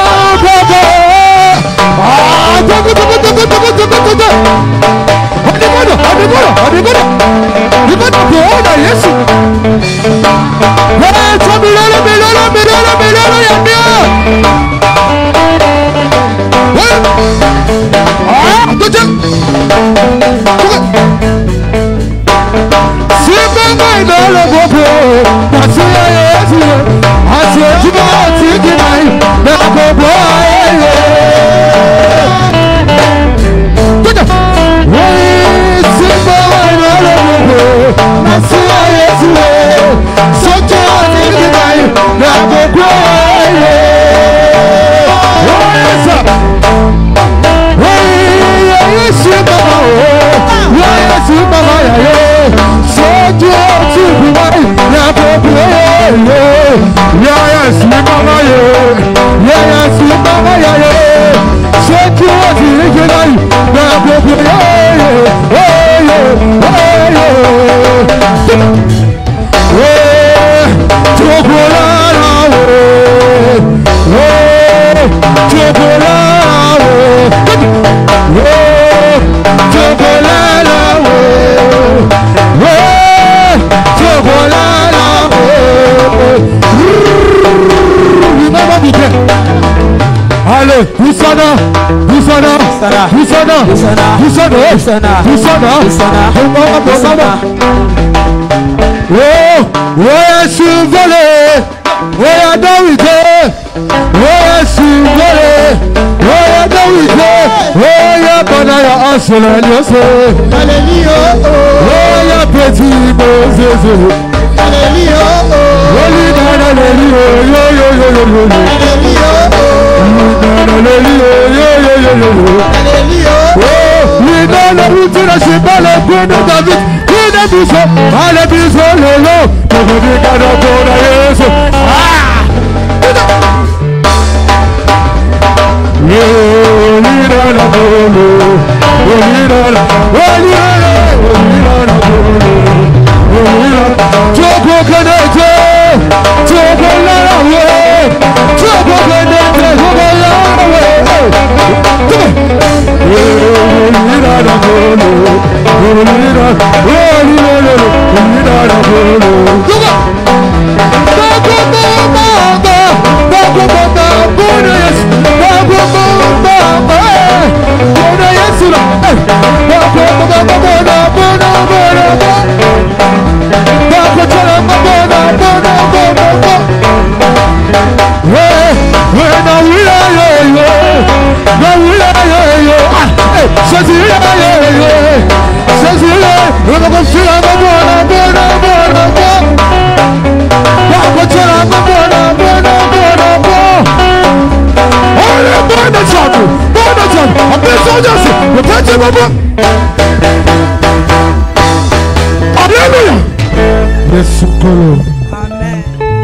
[SPEAKER 1] Amen.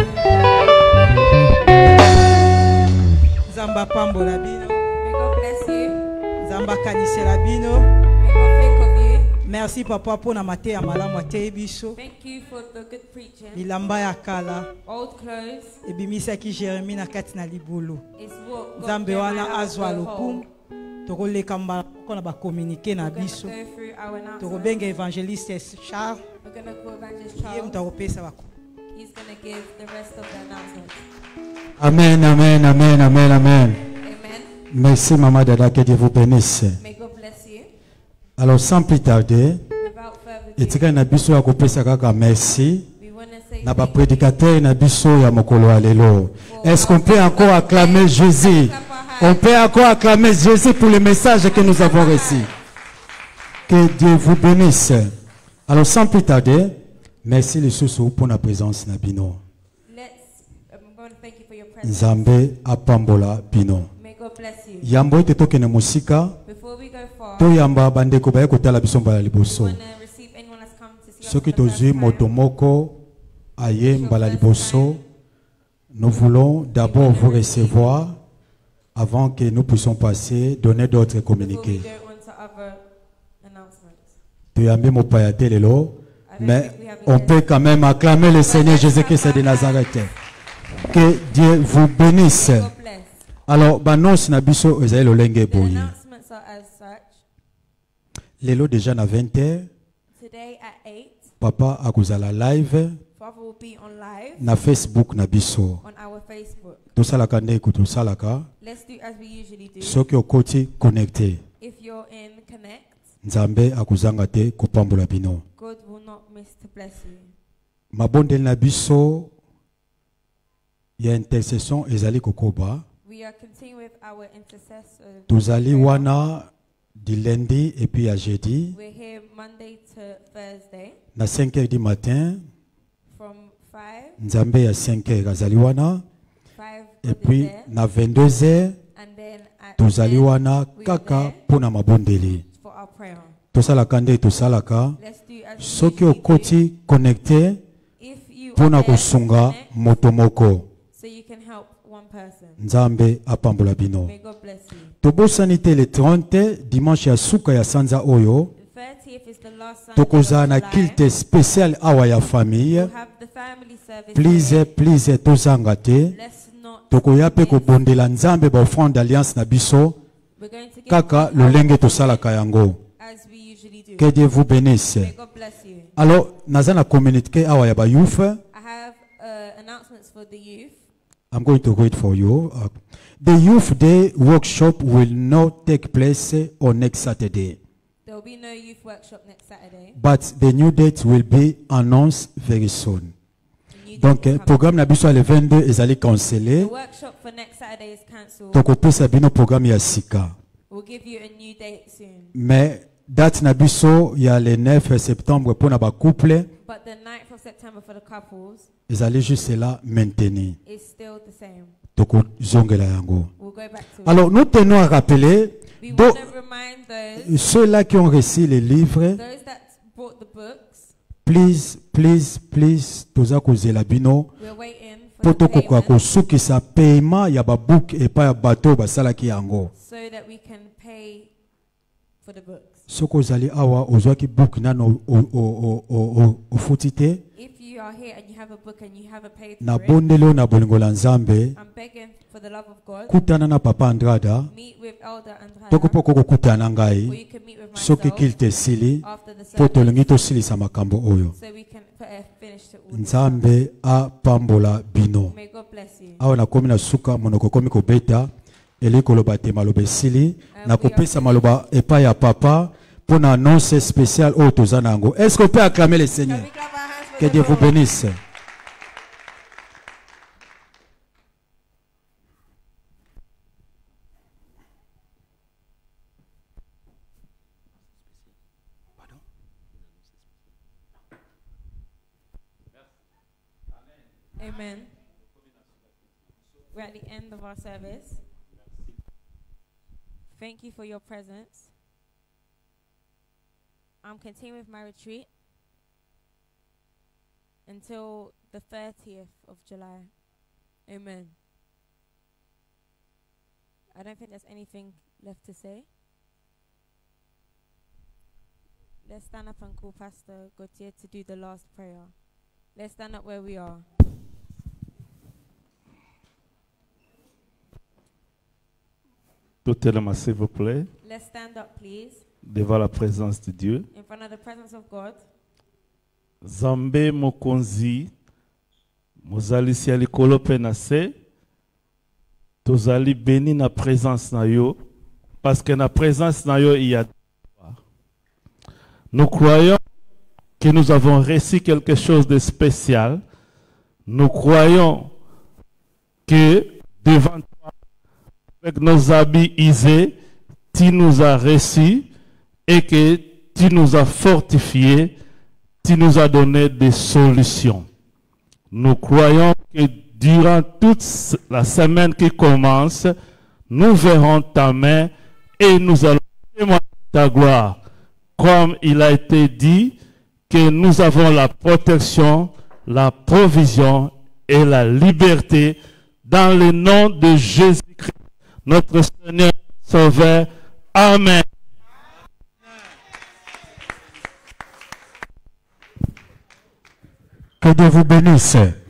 [SPEAKER 1] Zamba pambo la bino.
[SPEAKER 2] May God bless you.
[SPEAKER 1] Zamba kanise la bino.
[SPEAKER 2] May God think of you.
[SPEAKER 1] Merci papa pour na mate ya malamu ate biso.
[SPEAKER 2] Thank you for the good preaching.
[SPEAKER 1] Bilamba ya kala.
[SPEAKER 2] Old clothes.
[SPEAKER 1] Ebimisaki Jérémie na kati na libulu.
[SPEAKER 2] Is what God
[SPEAKER 1] Nzambe
[SPEAKER 2] gave my
[SPEAKER 1] wana
[SPEAKER 2] house
[SPEAKER 1] azwa
[SPEAKER 2] to
[SPEAKER 1] lokumu.
[SPEAKER 2] hold.
[SPEAKER 1] Tokoleka mbala kona ba communiquer na biso. Tokobenga evangeliste Charles.
[SPEAKER 2] We're going to go Evangelist
[SPEAKER 1] Ye
[SPEAKER 2] Charles.
[SPEAKER 1] mtakopesa bako.
[SPEAKER 2] He's going to give the rest of the announcements.
[SPEAKER 8] Amen, amen, amen, amen, amen.
[SPEAKER 2] Amen.
[SPEAKER 8] Merci Maman Dada, que Dieu vous bénisse.
[SPEAKER 2] May God bless you.
[SPEAKER 8] Alors sans plus tarder,
[SPEAKER 2] Without further
[SPEAKER 8] et
[SPEAKER 2] ado,
[SPEAKER 8] tika na biso ya kopesa kaka merci
[SPEAKER 2] we want to say
[SPEAKER 8] na ba
[SPEAKER 2] thank you.
[SPEAKER 8] prédicateur na biso ya mokolo ya lelo. Est-ce qu'on peut encore acclamer Jésus? On peut encore acclamer Jésus pour le message que nous avons reçu. Que Dieu vous bénisse. Alors sans plus tarder, merci les sous pour la présence na bino. Nzambe apambola bino.
[SPEAKER 2] May God bless you.
[SPEAKER 8] Yambo ete tokene musika.
[SPEAKER 2] Before we go far,
[SPEAKER 8] To yamba bandeko baye kotala biso mbala liboso.
[SPEAKER 2] we want to receive anyone that's come to see us
[SPEAKER 8] Soki
[SPEAKER 2] for the first
[SPEAKER 8] tozui
[SPEAKER 2] time.
[SPEAKER 8] motomoko aye mbala liboso. Nous voulons d'abord vous recevoir avant que nous puissions passer, donner d'autres
[SPEAKER 2] Before we
[SPEAKER 8] communiqués.
[SPEAKER 2] go on to other announcements.
[SPEAKER 8] Tuyambi mopayate lelo,
[SPEAKER 2] I don't
[SPEAKER 8] mais
[SPEAKER 2] think we have
[SPEAKER 8] on
[SPEAKER 2] a
[SPEAKER 8] peut quand même acclamer le Seigneur Jésus-Christ de Nazareth. Que Dieu vous bénisse.
[SPEAKER 2] God bless.
[SPEAKER 8] Alors, banons nabiso ezali lolenge
[SPEAKER 2] The
[SPEAKER 8] boye.
[SPEAKER 2] announcements are as such.
[SPEAKER 8] Lelo déjà na 20h,
[SPEAKER 2] Today at 8,
[SPEAKER 8] papa akuzala live
[SPEAKER 2] Father will be on live
[SPEAKER 8] na Facebook na biso.
[SPEAKER 2] on our Facebook.
[SPEAKER 8] Tosalaka nde kutosalaka.
[SPEAKER 2] Let's do as we usually do.
[SPEAKER 8] Soki okoti connecté.
[SPEAKER 2] If you're in Connect,
[SPEAKER 8] Nzambe akuzanga te kopambola bino.
[SPEAKER 2] God will not miss to bless you.
[SPEAKER 8] Mabondeli na biso ya intercession ezali kokoba.
[SPEAKER 2] We are continuing with our intercessor.
[SPEAKER 8] Tozali wana du lundi et puis à jeudi
[SPEAKER 2] We're here Monday to Thursday
[SPEAKER 8] na 5h du matin.
[SPEAKER 2] from 5.
[SPEAKER 8] Nzambe ya 5h azali wana
[SPEAKER 2] 5
[SPEAKER 8] et
[SPEAKER 2] God is
[SPEAKER 8] puis
[SPEAKER 2] there.
[SPEAKER 8] na 22h
[SPEAKER 2] And then at
[SPEAKER 8] tozali
[SPEAKER 2] 10,
[SPEAKER 8] wana
[SPEAKER 2] we are
[SPEAKER 8] kaka
[SPEAKER 2] there
[SPEAKER 8] pona mabondeli.
[SPEAKER 2] for our prayer.
[SPEAKER 8] Tosalaka nde tosalaka.
[SPEAKER 2] Let's do as we
[SPEAKER 8] Soki
[SPEAKER 2] usually do.
[SPEAKER 8] okoti connecté
[SPEAKER 2] If you are
[SPEAKER 8] pona
[SPEAKER 2] there,
[SPEAKER 8] kosunga
[SPEAKER 2] connect
[SPEAKER 8] moto moko.
[SPEAKER 2] so you can help one person.
[SPEAKER 8] Nzambe apambola bino.
[SPEAKER 2] May God bless you.
[SPEAKER 8] Tobosani te le 30 dimanche ya suka ya sanza oyo.
[SPEAKER 2] The 30th is the last Sunday
[SPEAKER 8] Tokozala
[SPEAKER 2] of
[SPEAKER 8] na
[SPEAKER 2] July.
[SPEAKER 8] kilte spécial awa ya famille.
[SPEAKER 2] We'll have the family service
[SPEAKER 8] Please,
[SPEAKER 2] today.
[SPEAKER 8] please tozanga te.
[SPEAKER 2] Let's not
[SPEAKER 8] Tokoya pe
[SPEAKER 2] miss.
[SPEAKER 8] kobondela Nzambe ba offrande d'alliance na biso.
[SPEAKER 2] We're going to give
[SPEAKER 8] Kaka
[SPEAKER 2] you
[SPEAKER 8] lolenge tosalaka yango.
[SPEAKER 2] as we usually do.
[SPEAKER 8] Que Dieu vous bénisse.
[SPEAKER 2] May God bless you.
[SPEAKER 8] Alors, naza na communiqué awa ya ba youth.
[SPEAKER 2] I have announcements for the youth.
[SPEAKER 8] I'm going to read for you. The Youth Day workshop will not take place on next Saturday,
[SPEAKER 2] There will be no youth workshop next Saturday.
[SPEAKER 8] but the new date will be announced very soon.
[SPEAKER 2] The new
[SPEAKER 8] Donc,
[SPEAKER 2] date will come.
[SPEAKER 8] programme na biso le 22 ezali cancellé.
[SPEAKER 2] The workshop for next Saturday is cancelled.
[SPEAKER 8] Tokopesa bino programme ya sika.
[SPEAKER 2] We'll give you a new date soon.
[SPEAKER 8] Mais date na biso ya le 9 septembre pour na ba couple
[SPEAKER 2] But the 9th of September for the couples
[SPEAKER 8] ezali juste là maintenu.
[SPEAKER 2] is still the same.
[SPEAKER 8] Toko zongela yango.
[SPEAKER 2] We'll go back to
[SPEAKER 8] Alors, nous tenons à rappeler
[SPEAKER 2] it. We
[SPEAKER 8] do-
[SPEAKER 2] want to remind
[SPEAKER 8] ceux-là qui ont reçu les livres.
[SPEAKER 2] those that bought the books,
[SPEAKER 8] Please, please, please, toza kozela bino.
[SPEAKER 2] we're waiting for
[SPEAKER 8] Poto
[SPEAKER 2] the
[SPEAKER 8] koka
[SPEAKER 2] payment
[SPEAKER 8] kosukisa paiement ya ba book et pas ya bateau basalaki yango.
[SPEAKER 2] so that we can pay for the books.
[SPEAKER 8] Soko zali awa ozwaki book nano ofuti te.
[SPEAKER 2] If you are here and you have a book and you haven't paid
[SPEAKER 8] Na
[SPEAKER 2] for it,
[SPEAKER 8] bondelo na bolingo la Nzambe.
[SPEAKER 2] I'm begging for the love of God.
[SPEAKER 8] Kutana na papa Andrada.
[SPEAKER 2] Meet with Elder Andrada,
[SPEAKER 8] Toko poko kukutana
[SPEAKER 2] or
[SPEAKER 8] ngai.
[SPEAKER 2] you can meet with
[SPEAKER 8] Soki
[SPEAKER 2] myself
[SPEAKER 8] kilte sili.
[SPEAKER 2] after the
[SPEAKER 8] Po
[SPEAKER 2] service
[SPEAKER 8] tolingi tosilisa makambo oyo.
[SPEAKER 2] so we can put a finish to all this.
[SPEAKER 8] Nzambe apambola bino.
[SPEAKER 2] May God bless you.
[SPEAKER 8] Awa na komi na suka monoko komi kobeta. Eli koloba te maloba esili. Na kopesa maloba epai ya papa. Pour une annonce spéciale au Tozanango. Est-ce qu'on peut acclamer le Seigneur?
[SPEAKER 2] Can we clap our hands for
[SPEAKER 8] Que
[SPEAKER 2] the
[SPEAKER 8] Dieu vous
[SPEAKER 2] Lord?
[SPEAKER 8] bénisse.
[SPEAKER 2] Amen. We're at the end of our service. Thank you for your presence. I'm continuing with my retreat until the 30th of July. Amen. I don't think there's anything left to say. Let's stand up and call Pastor Gauthier to do the last prayer. Let's stand up where we are.
[SPEAKER 9] Totalement, s'il vous plaît,
[SPEAKER 2] Let's stand up, please,
[SPEAKER 9] devant la présence de Dieu.
[SPEAKER 2] in front of the presence of God.
[SPEAKER 9] Zambe mokonzi, mozali si alikolo pe na se, tozali béni na présence na yo, parce que na présence na yo il y a. Nous croyons que nous avons reçu quelque chose de spécial. Nous croyons que devant toi, avec nos habits usés, tu nous as reçus et que tu nous as fortifiés, tu nous as donné des solutions. Nous croyons que durant toute la semaine qui commence, nous verrons ta main et nous allons témoigner ta gloire. Comme il a été dit que nous avons la protection, la provision et la liberté dans le nom de Jésus-Christ, notre Seigneur Sauveur. Amen.
[SPEAKER 8] Que Dieu vous bénisse.